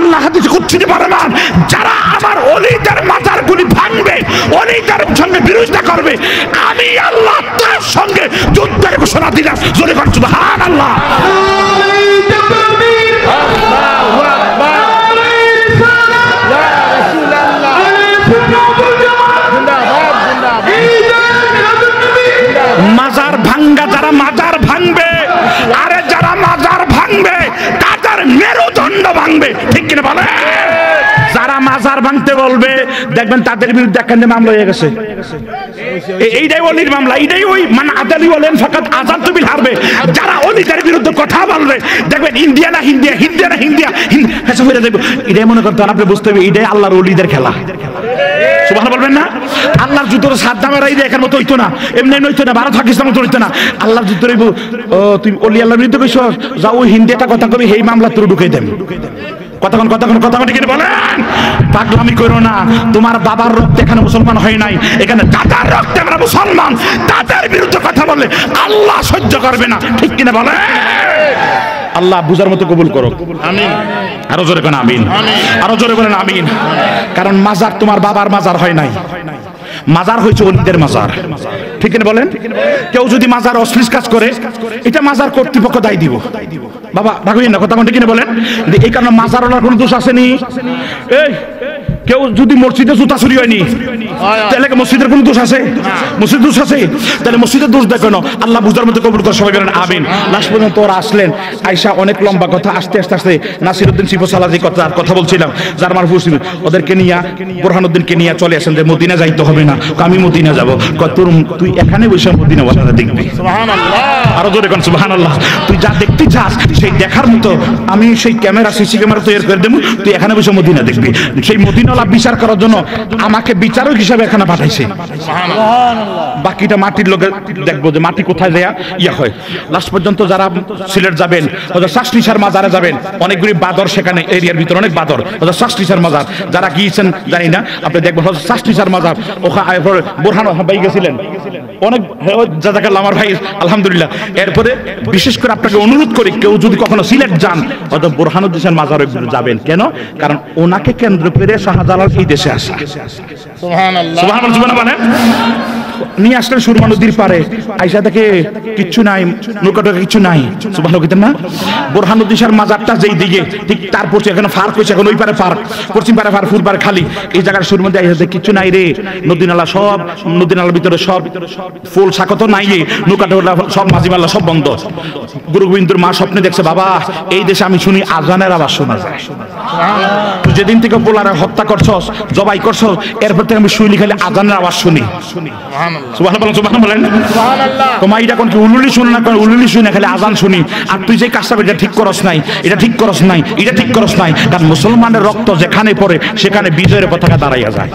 আল্লাহ হাদিসে কুদসিতে ফরমান, যারা আমার ওলিদের মাজারগুলি ভাঙবে, ওলিদের সঙ্গে বিরোধিতা করবে, আমি আল্লাহ তার সঙ্গে যুদ্ধের ঘোষণা দিলাম। জোরে বলুন সুবহানাল্লাহ। আল্লাহু আকবার। ইয়া রাসূলুল্লাহ। জিন্দাবাদ জিন্দাবাদ। মাজার ভাঙ্গা, যারা মাজার ভাঙবে, আরে যারা মাজার ভাঙবে তাদের মেরুদণ্ড ভাঙবে, ঠিক কিনা বলে? যারা মাজার ভাঙতে বলবে দেখবেন তাদের বিরুদ্ধে একটা মামলা হয়ে গেছে। এইটাই ওলির মামলা, এইটাই ওই মানে আদালি বলেন ফাকাত আযানতু বিল হারবে। যারা ওলিদের বিরুদ্ধে কথা বলবে দেখবেন ইন্ডিয়া না হিন্দিয়া, হিন্দিয়া না হিন্দিয়া, হেসে ফিরে দেখবেন। এটাই মনে করতে আপনি বুঝতে হবে এটাই আল্লাহর ওলিদের খেলা। সুবহান বলবেন না? আল্লাহর যুদ্ধ সাদ্দামের এই দেখার মতো হইতো না, এমনি নইতো না, ভারত পাকিস্তান মতো হইতো না। আল্লাহর যুদ্ধ রইব, ও তুই ওলি আল্লাহর বিরুদ্ধে কইছ, যাও ওই হিন্দিটা কথা কবি, এই মামলা তোর ঢুকাই দেন। কথা ঠিক বলেন? পাগলামি করো না। তোমার বাবার রক্তে এখানে মুসলমান হয় নাই, এখানে দাদার রক্তে আমরা মুসলমান। তাদের বিরুদ্ধে কথা বললে আল্লাহ সহ্য করবে না, ঠিক কিনা বলে? আল্লাহ বুঝার মতো কবুল করো, আমিন। আরো জোরে বলেন আমিন, আরো জোরে বলেন আমিন। কারণ মাজার তোমার বাবার মাজার হয় নাই, মাজার হয়েছে ওলিদের মাজার, ঠিক কিনা বলেন? কেউ যদি মাজার অশ্লীল কাজ করে, এটা মাজার কর্তৃপক্ষ দায় দিব। বাবা রাখবেন না, কথা ঠিক কিনা বলেন? এই কারণে মাজার ওলার কোনো দোষ আসেনি। এই কেউ যদি মসজিদে জুতা চুরি হয়নি, তাহলে মসজিদের কোনো দোষ আছে? মসজিদ দোষ আছে? তাহলে মসজিদের দোষ দেখো না। আল্লাহ বুঝার মতো কবুল করে, সবাই বলেন আমিন। লাস্ট পর্যন্ত ওরা আসলেন, আয়সা অনেক লম্বা কথা, আস্তে আস্তে আস্তে নাসিরউদ্দিন সিফসালাজি কথা বলছিলাম, জার্মান ফুসিল ওদেরকে নিয়ে, বোরহানুদ্দিনকে নিয়ে চলে আসেন যে মদিনা যাইতে হবে না। আমি মদিনা যাব। তুই এখানে বসে মদিনা ওয়ালারা দেখবি। সুবহানাল্লাহ। আরো জোরে কোন সুবহানাল্লাহ। তুই যা দেখতে চাস সেই দেখার মতো আমি সেই ক্যামেরা, সিসি ক্যামেরা তৈরি করে দেবো, তুই এখানে বসে মদিনা দেখবি। সেই মদিনাওয়ালা বিচার করার জন্য আমাকে বিচারক হিসাবে এখানে পাঠাইছে। বাকিটা মাটির লোকে দেখবো যে মাটি কোথায় যায় ইয়া হয়। লাস্ট পর্যন্ত যারা সিলেট যাবেন, শাসনিসার মাজারে যাবেন, অনেকগুলি বাদর সেখানে এরিয়ার ভিতরে, অনেক বাদর, শাসনিসার মাজার যারা গিয়েছেন জানি না, আপনি দেখবেন শাসনিসার মাজার ওখানে বোরহান ভাই গেছিলেন অনেক, জাযাকাল্লাহ আমার ভাই আলহামদুলিল্লাহ। এরপরে বিশেষ করে আপনাকে অনুরোধ করি, কেউ যদি কখনো সিলেট যান হয়তো বোরহানুদ্দিনের মাজারে যাবেন। কেন? কারণ ওনাকে কেন্দ্র করে শাহজালাল এই দেশে আসে। সুবহানাল্লাহ। সুবহানাল্লাহ বলেন। নিয়ে আসলেন সুরমা নদীর পারে, আইসা থেকে কিচ্ছু নাই, নৌকাটা কিচ্ছু নাই। সুবহানাল্লাহ না? বোরহানুদ্দিনের মাজারটা যেই দিকে, ঠিক তার পড়ছে এখানে ফার্ক হয়েছে, এখন ওই পারে ফার্ক, পশ্চিম পারে ফার্ক, পূর্ব পারে খালি। এই জায়গার সুরমা নদী আইসা কিচ্ছু নাই রে, নদী নালা সব, নদী নালার ভিতরে সব ফুল শাকত নাই, নৌকাটা সব মাঝি মাল্লা সব বন্ধ। গুরু গোবিন্দর মা স্বপ্নে দেখছে, বাবা এই দেশে আমি শুনি আজানের আওয়াজ শোনা যায়। তুই যেদিন থেকে পোলারে হত্যা করছস, জবাই করছস, এরপর থেকে আমি শুনি খালি আজানের আওয়াজ শুনি। সুবহানাল্লাহ, সুবহানাল্লাহ বলেন। তোমার এটা কোন কি উলুলি শুনে না, উলুলি শুনে খালি আজান শুনি। আর তুই যে কাজটা এটা ঠিক করস নাই, এটা ঠিক করস নাই, এটা ঠিক করস নাই। কারণ মুসলমানের রক্ত যেখানে পড়ে সেখানে বিজয়ের পতাকা দাঁড়াইয়া যায়।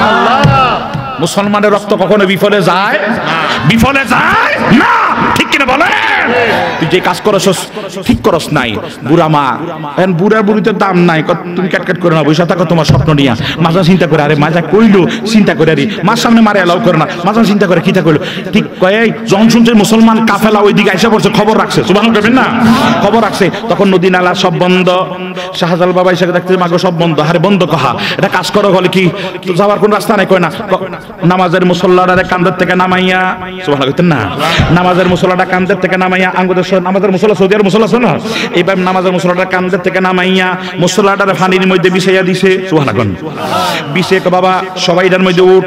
মুসলমানের রক্ত কখনো বিফলে যায়? বিফলে যায় না, ঠিক কিনা বলে? তুই যে কাজ করছ ঠিক করস নাই। বুড়া মা, এখন বুড়ার বুড়িতে দাম নাই, তুমি ক্যাটক্যাট করে না, বসে থাকো তোমার স্বপ্ন নিয়ে। মাঝে চিন্তা করে, আরে মাজা কইলো চিন্তা করে, আরে মার সামনে মারে এলাও করে না, মাঝে চিন্তা করে কিতা কইলো। ঠিক কয়ে যখন শুনছে মুসলমান কাফেলা ওই দিকে আইসা পড়ছে, খবর রাখছে, সুবহানাল্লাহ করবেন না? খবর রাখছে, তখন নদী নালা সব বন্ধ। শাহজালাল বাবা এসে দেখতে মাগো সব বন্ধ। আরে বন্ধ কহা, এটা কাজ করো বলে কি যাওয়ার কোন রাস্তা নাই? কয় না, নামাজের মুসল্লাটা কান্দের থেকে নামাইয়া, সুবহানাল্লাহ না, নামাজের মুসল্লাটা কান্দের থেকে নামাইয়া, আঙ্গুদের নামাজের মুসল্লা, সৌদি আরব মুসল্লা শোনো, এইবার নামাজের মুসল্লাটা কান্দের থেকে নামাইয়া মুসল্লাটার পানির মধ্যে বিছাইয়া দিছে। সুবহানাল্লাহ বিছে বাবা সবাই এটার মধ্যে উঠ।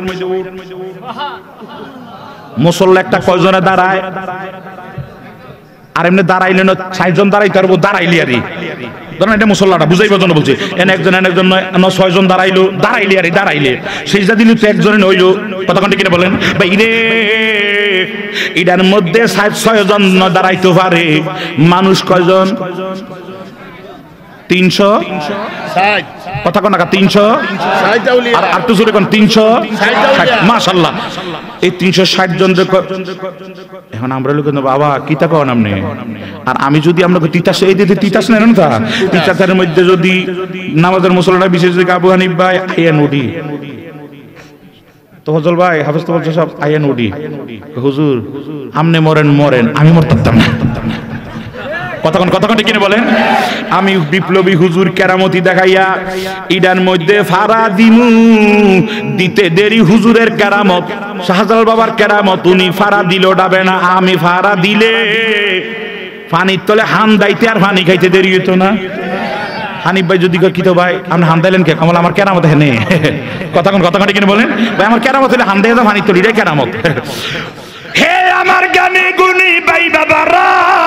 মুসল্লা একটা কয়জনে দাঁড়ায়, আর এমনি দাঁড়াইলে না ৬০ জন দাঁড়াইতে পারবো, দাঁড়াইলি আর ধরেন এটা মুসল্লাটা বুঝাইবার জন্য বলছে, এনে একজন ৬ জন দাঁড়াইলো, দাঁড়াইলি আর দাঁড়াইলে সেজদা দিলে তো একজনে নইলো। কতক্ষণ কিনা বলেন ভাই রে, এটার মধ্যে ৬০ জন দাঁড়াইতে পারে, মানুষ কয়জন? ৩০০। কথা কোন ৩০০ আর তো জোরে কোন ৩৬০। মাশাআল্লাহ, এই ৩৬০ জন। এখন আমরা লোক বাবা কিতা কন আপনি, আর আমি যদি আমরা তিতাস, এই দিতে তিতাস নেন না, তিতাসের মধ্যে যদি নামাজের মুসল্লাটা বিশেষ করে আবু হানিফ ভাই আইয়া নদী, তোফজল ভাই হাফেজ তোফজল সব আইয়া নদী, হুজুর আমনে মরেন মরেন, আমি মরতাম না। কতক্ষণ কিনে বলেন, আমি বিপ্লবী হুজুর কেরামতি দেখাইয়া ইডার মধ্যে ফাড়া দিমু, দিতে দেরি হুজুরের কেরামত, শাহজালাল বাবার কেরামত, উনি ফাড়া দিল ডাবে না, আমি ফাড়া দিলে পানির তলে হান দাইতে আর পানি খাইতে দেরি হইতো না। হানিফ ভাই যদি কি তো ভাই আপনি হান দাইলেন কে, কমল আমার কেরামত হেনে কতক্ষণ কিনে বলেন ভাই, আমার কেরামত হলে হান দেয় তো পানির তলি রে কেরামত। হে আমার জ্ঞানী গুণী ভাই বাবারা,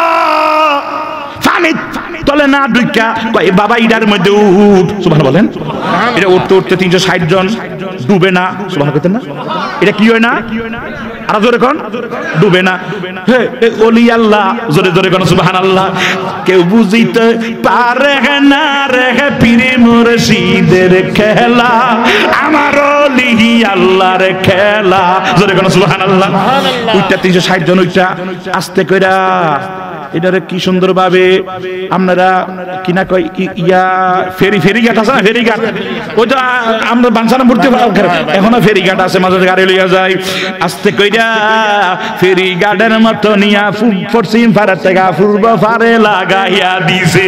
পানি তলে না ঢুকা কয় বাবা ইডার মধ্যে উঠ, সুবহানাল্লাহ বলেন। এটা উঠতে উঠতে 360 জন ডুবে না, সুবহানাল্লাহ কইতেন না? এটা কি হয় না? আর জোরে কোন ডুবে না। হে ওলি আল্লাহ, জোরে জোরে কোন সুবহানাল্লাহ। কেউ বুঝিতে পারে না রে পীরে মুর্শিদের খেলা, আমার ওলি আল্লাহর খেলা, জোরে কোন সুবহানাল্লাহ। ওইটা 360 জন ওইটা আস্তে কইরা এটারে কি সুন্দর ভাবে আপনারা কিনা কই ইয়া ফেরিঘাট আছে না, ফেরিঘাট ওইটা আমরা বাঞ্ছানা পড়তে এখনো ফেরিঘাট আছে, মাঝে গাড়ি লইয়া যায়, আস্তে কইরা ফেরিঘাটের মতো নিয়া পশ্চিম পাড়ার থেকে পূর্ব পাড়ে লাগাইয়া দিছে।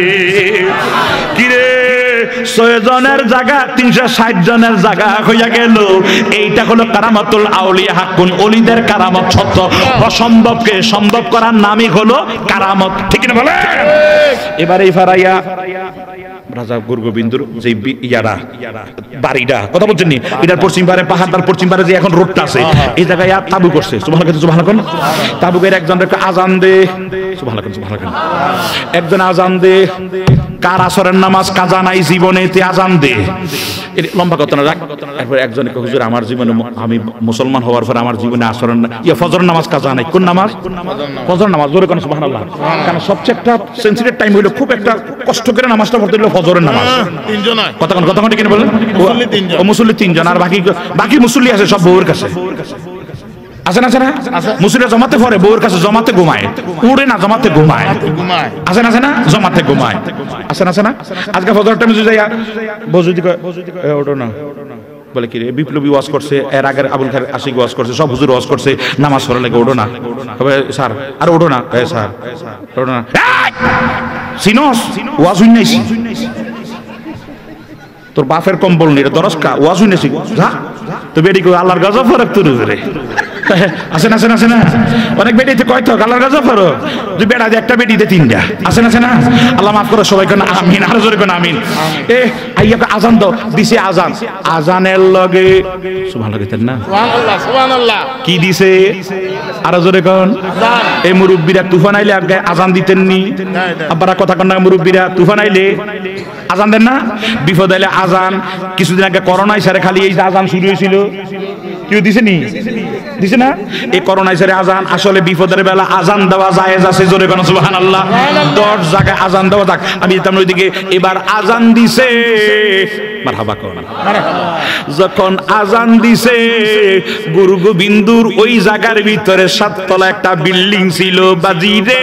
কিরে 6 জনের জায়গা 360 জনের জায়গা হইয়া গেল। এইটা হলো কারামাতুল আউলিয়া হাক্কুন, ওলিদের কারামত সত্য, অসম্ভবকে সম্ভব করার নামই হলো কারামত, ঠিক না বলে? এবারে এই ফারাইয়া রাজা গুরগোবিন্দুর যে ইয়ারা বাড়িটা কথা বলছেন নি, এটার পশ্চিম পারে পাহাড়টার পশ্চিম পারে যে এখন রোডটা আছে, এই জায়গায় তাবু করছে, সুবহানাল্লাহ। তাবু করে একজন আজান দে, সুবহানাল্লাহ, একজন আজান দে, কার আসরের নামাজ কাজা নাই জীবনেতে আজান দে, লম্বা কথা না রাখ। এরপর একজন হুজুর আমার জীবনে, আমি মুসলমান হওয়ার পর আমার জীবনে আসরের ফজর নামাজ কাজা নাই। কোন নামাজ? ফজর নামাজ, জোরে কোন সুবহানাল্লাহ। কারণ সবচেয়ে একটা সেন্সিটিভ টাইম হইলো, খুব একটা কষ্ট করে নামাজটা পড়তে হলো ফজরের নামাজ। কতক্ষণ কিনে বলেন, মুসল্লি 3 জন, আর বাকি মুসল্লি আছে সব বউয়ের কাছে, আছে না? মুসল্লিরা জমাতে পড়ে, বউয়ের কাছে জমাতে ঘুমায়, উড়ে না জমাতে ঘুমায়, আছে না? জমাতে ঘুমায়, আছে না? আজকে ফজর টাইমে যদি বউ যদি ওঠো না বলে কি রে বিপ্লবী ওয়াজ করছে, এর আগের আবুল খায়ের আশিক ওয়াজ করছে, সব হুজুর ওয়াজ করছে, নামাজ পড়া লাগে ওঠো না, তবে স্যার আর ওঠো না, স্যার ওঠো না, সিনস ওয়াজ হই নাইছি, তোর বাপের কম্বল নেই দরজকা ওয়াজ হই নাইছি, যা তো বেডি কো আল্লাহর গজব ফরক তোর রে, আছে না? অনেক বেডিতে কয়তো আল্লাহর গজব ফরক, তুই বেড়া দিয়ে একটা বেডিতে 3টা, আছে না? আল্লাহ মাফ করো সবাই, কোন আমিন, আর জোরে কোন আমিন। এ আইয়া আজান দাও, দিছে আজান, আজানের লগে সুবহানাল্লাহ কইতেন না, সুবহানাল্লাহ কি দিছে, আর জোরে কোন। এই মুরব্বিরা তুফান আইলে আগে আজান দিতেন নি, আব্বারা কথা কন না, মুরব্বিরা তুফান আইলে আজান দেন না, বিপদ আইলে আজান। কিছুদিন আগে করোনায় সারে খালি এই আজান শুরু হয়েছিল, কেউ দিছে নি? দিছে না? এই করোনায় সারে আজান, আসলে বিপদের বেলা আজান দেওয়া জায়েজ আছে, জোরে কোন সুবহানাল্লাহ। 10 জায়গায় আজান দেওয়া যাক, আমি যেতাম ওইদিকে, এবার আজান দিছে, মারহাবা কোন। যখন আজান দিছে, গুরু গোবিন্দুর ওই জায়গার ভিতরে 7 তলা একটা বিল্ডিং ছিল, বাজিরে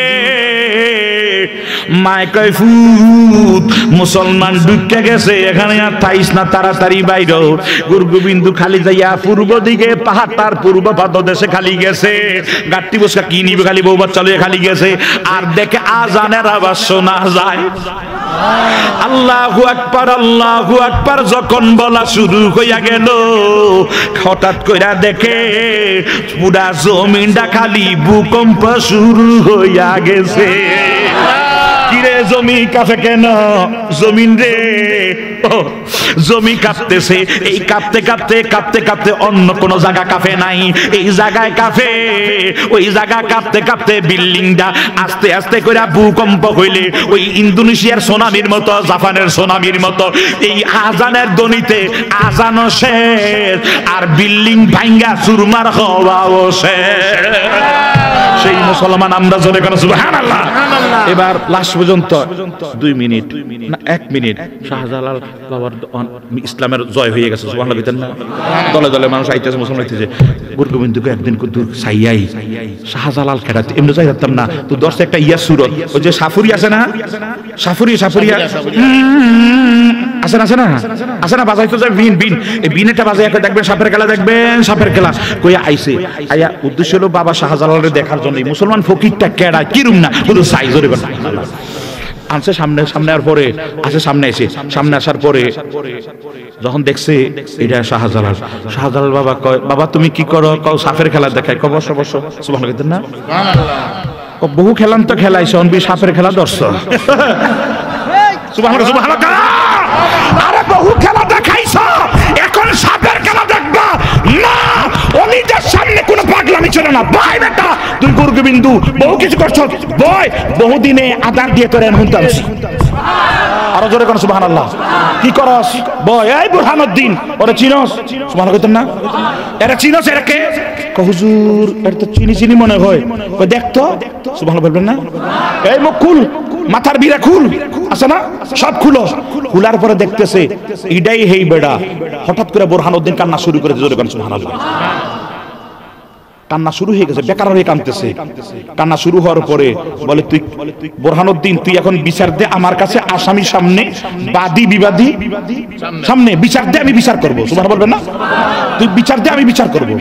মাইকয় ফুট মুসলমান ঢুকে গেছে, এখানে আর থাইস না, তাড়াতাড়ি বাইর। গুরু গোবিন্দ খালি যাইয়া পূর্ব দিকে, পাহাড়টার পূর্ব পাদদেশে খালি গেছে, গাট্টি বসকা কি নিবে, খালি বউ বাচ্চা লইয়া খালি গেছে, আর দেখে আজানের আওয়াজ শোনা যায়। আল্লাহু আকবার যখন বলা শুরু হইয়া গেল, হঠাৎ কইরা দেখে পুরা জমিনটা খালি ভূকম্প শুরু হইয়া গেছে। কিরে জমি কাঁপে কেন? জমিন রে জমি কাঁপতেছে, এই কাঁপতে অন্য কোন জায়গা কাঁপে নাই, এই জায়গায় কাঁপে। ওই জায়গা কাঁপতে বিল্ডিংটা আস্তে আস্তে করে ভূকম্প হইলে ওই ইন্দোনেশিয়ার সুনামির মতো, জাপানের সুনামির মতো, এই আজানের ধ্বনিতে আজানও শেষ, আর বিল্ডিং ভাঙ্গা চুরমার হওয়াও শেষ। সেই মুসলমান আমরা জোরে কেন সুবহানাল্লাহ। এবার লাস্ট পর্যন্ত 2 মিনিট না 1 মিনিট শাহজালাল বাবার ইসলামের জয় হয়ে গেছে, সুবহানাল্লাহ বলেন না? দলে দলে মানুষ আইতেছে, মুসলমান আইতেছে। গুরু গোবিন্দকে একদিন দূর সাইয়াই শাহজালাল খেড়াতে এমনি যাই যেতাম না, তো 10 একটা ইয়া সুরত, ওই যে সাফুরি আছে না, সাফুরিয়া আছে না বাজাইতো যায় বিন, এই বিনেটা বাজাই একটা দেখবেন সাপের খেলা কইয়া আইছে, আইয়া উদ্দেশ্য হলো বাবা শাহজালালের দেখার জন্য। মুসলমান ফকিরটা কেডা কিরুম না, শুধু সাইজরে কথা। আনছে সামনে সামনে আর পরে আসে সামনে এসে সামনে আসার পরে যখন দেখছে এটা শাহজালাল, শাহজালাল বাবা কয় বাবা তুমি কি করো? কও সাপের খেলা দেখায়। কও বসো বসো, সুবহানাল্লাহ না? সুবহানাল্লাহ। বহু খেলান তো খেলাইছে, অনবি সাপের খেলা ধরছ। সুবহানাল্লাহ সুবহানাল্লাহ। আরে বহু খেলা দেখাইছ, এখন সাপের খেলা দেখবা না? অলিদের সামনে কোনো পাগলামি ছিল না। ভাই বেটা তুই গুরু গোবিন্দু বহু কিছু করছ, বয় বহুদিনে আদার দিয়ে তোর এখন আনছি। আরো জোরে কোন সুবহানাল্লাহ। কি করস? বয় এই বুরহানুদ্দিন, ওরে চিনস? সুবহানাল্লাহ না? এরা চিনস? এরা কে? হুজুর এটা তো চিনি চিনি মনে হয়। কই দেখতো, সুবহানাল্লাহ বলবেন না? এই মুখ খুল, মাথার বিরা খুল, আছে না? সব খুলো। খুলার পরে দেখতেছে ইডাই হেই বেড়া। হঠাৎ করে বুরহানুদ্দিন কান্না শুরু করে দিল। সুবহানাল্লাহ। কান্না শুরু হয়ে গেছে, বেকার হয়ে কাঁদতেছে। কান্না শুরু হওয়ার পরে বলে তুই বুরহানুদ্দিন তুই এখন বিচার দে আমার কাছে, আসামি সামনে, বাদী বিবাদী সামনে, বিচার দে আমি বিচার করব। সুবহানাল্লাহ বলবেন না? তুই বিচার দে আমি বিচার করব।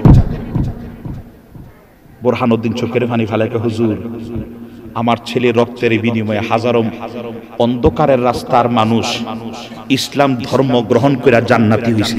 বুরহানুদ্দিন চোখের পানি ফেলে, হুজুর আমার ছেলে রক্তের বিনিময়ে হাজারো অন্ধকারের রাস্তার মানুষ ইসলাম ধর্ম গ্রহণ করে জান্নাতি হইছে।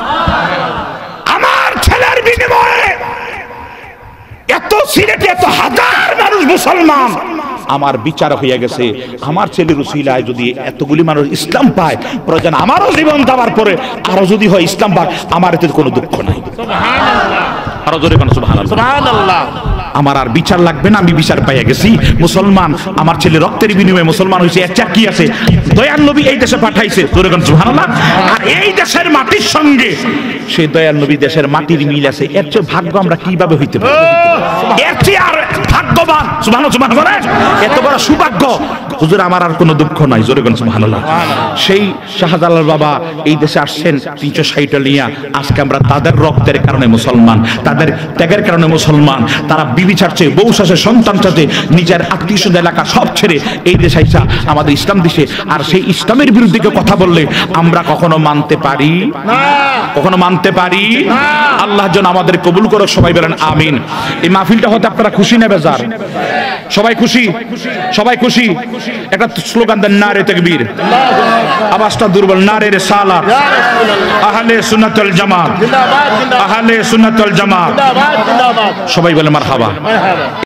আমার ছেলের বিনিময়ে এত সিলেটে এত হাজার মানুষ মুসলমান আমার বিচার হয়ে গেছে। আমার ছেলের উসিলায় যদি এতগুলি মানুষ ইসলাম পায়, প্রয়োজন আমারও জীবন দেওয়ার পরে আরো যদি হয় ইসলাম পাক, আমার এতে কোনো দুঃখ নাই। সুবহানাল্লাহ। আরো জোরে কোন সুবহানাল্লাহ। সুবহানাল্লাহ। আমার আর বিচার লাগবে না, আমি বিচার পাইয়া গেছি। মুসলমান আমার ছেলে রক্তের বিনিময়ে মুসলমান হয়েছে, এর চেয়ে কি আছে? দয়াল নবী এই দেশে পাঠাইছে, জোরে কোন সুবহানাল্লাহ। আর এই দেশের মাটির সঙ্গে সেই দয়াল নবী দেশের মাটির মিল আছে। এর চেয়ে ভাগ্য আমরা কিভাবে হইতে পারি? এর চেয়ে আর ভাগ্যবান সুবহানাল্লাহ সুবহানাল্লাহ, এত বড় সৌভাগ্য হুজুর আমার আর কোনো দুঃখ নাই। জোরে কোন সুবহানাল্লাহ। সেই শাহজালাল বাবা এই দেশে আসছেন 360 নিয়া। আজকে আমরা তাদের রক্তের কারণে মুসলমান, তাদের ত্যাগের কারণে মুসলমান। তারা বিবি ছাড়ছে, বউ ছাড়ছে, সন্তান ছাড়ছে, নিজের আত্মীয় স্বজন এলাকা সব ছেড়ে এই দেশে আইসা আমাদের ইসলাম দেশে। আর সেই ইসলামের বিরুদ্ধে কেউ কথা বললে আমরা কখনো মানতে পারি না। কখনো মানতে পারি না। আল্লাহ যেন আমাদের কবুল করো, সবাই বলেন আমিন। এই মাহফিলটা হতে আপনারা খুশি না বেজার? সবাই খুশি? সবাই খুশি? একটা স্লোগান দেন, নারে তাকবীর। আওয়াজটা দুর্বল, নারে রিসালাত, আহলে সুন্নাত ওয়াল জামাত, জিন্দাবাদ জিন্দাবাদ আহলে সুন্নাত ওয়াল জামাত। জিন্দাবাদ জিন্দাবাদ। সবাই বলে মারহাবা। মারহাবা।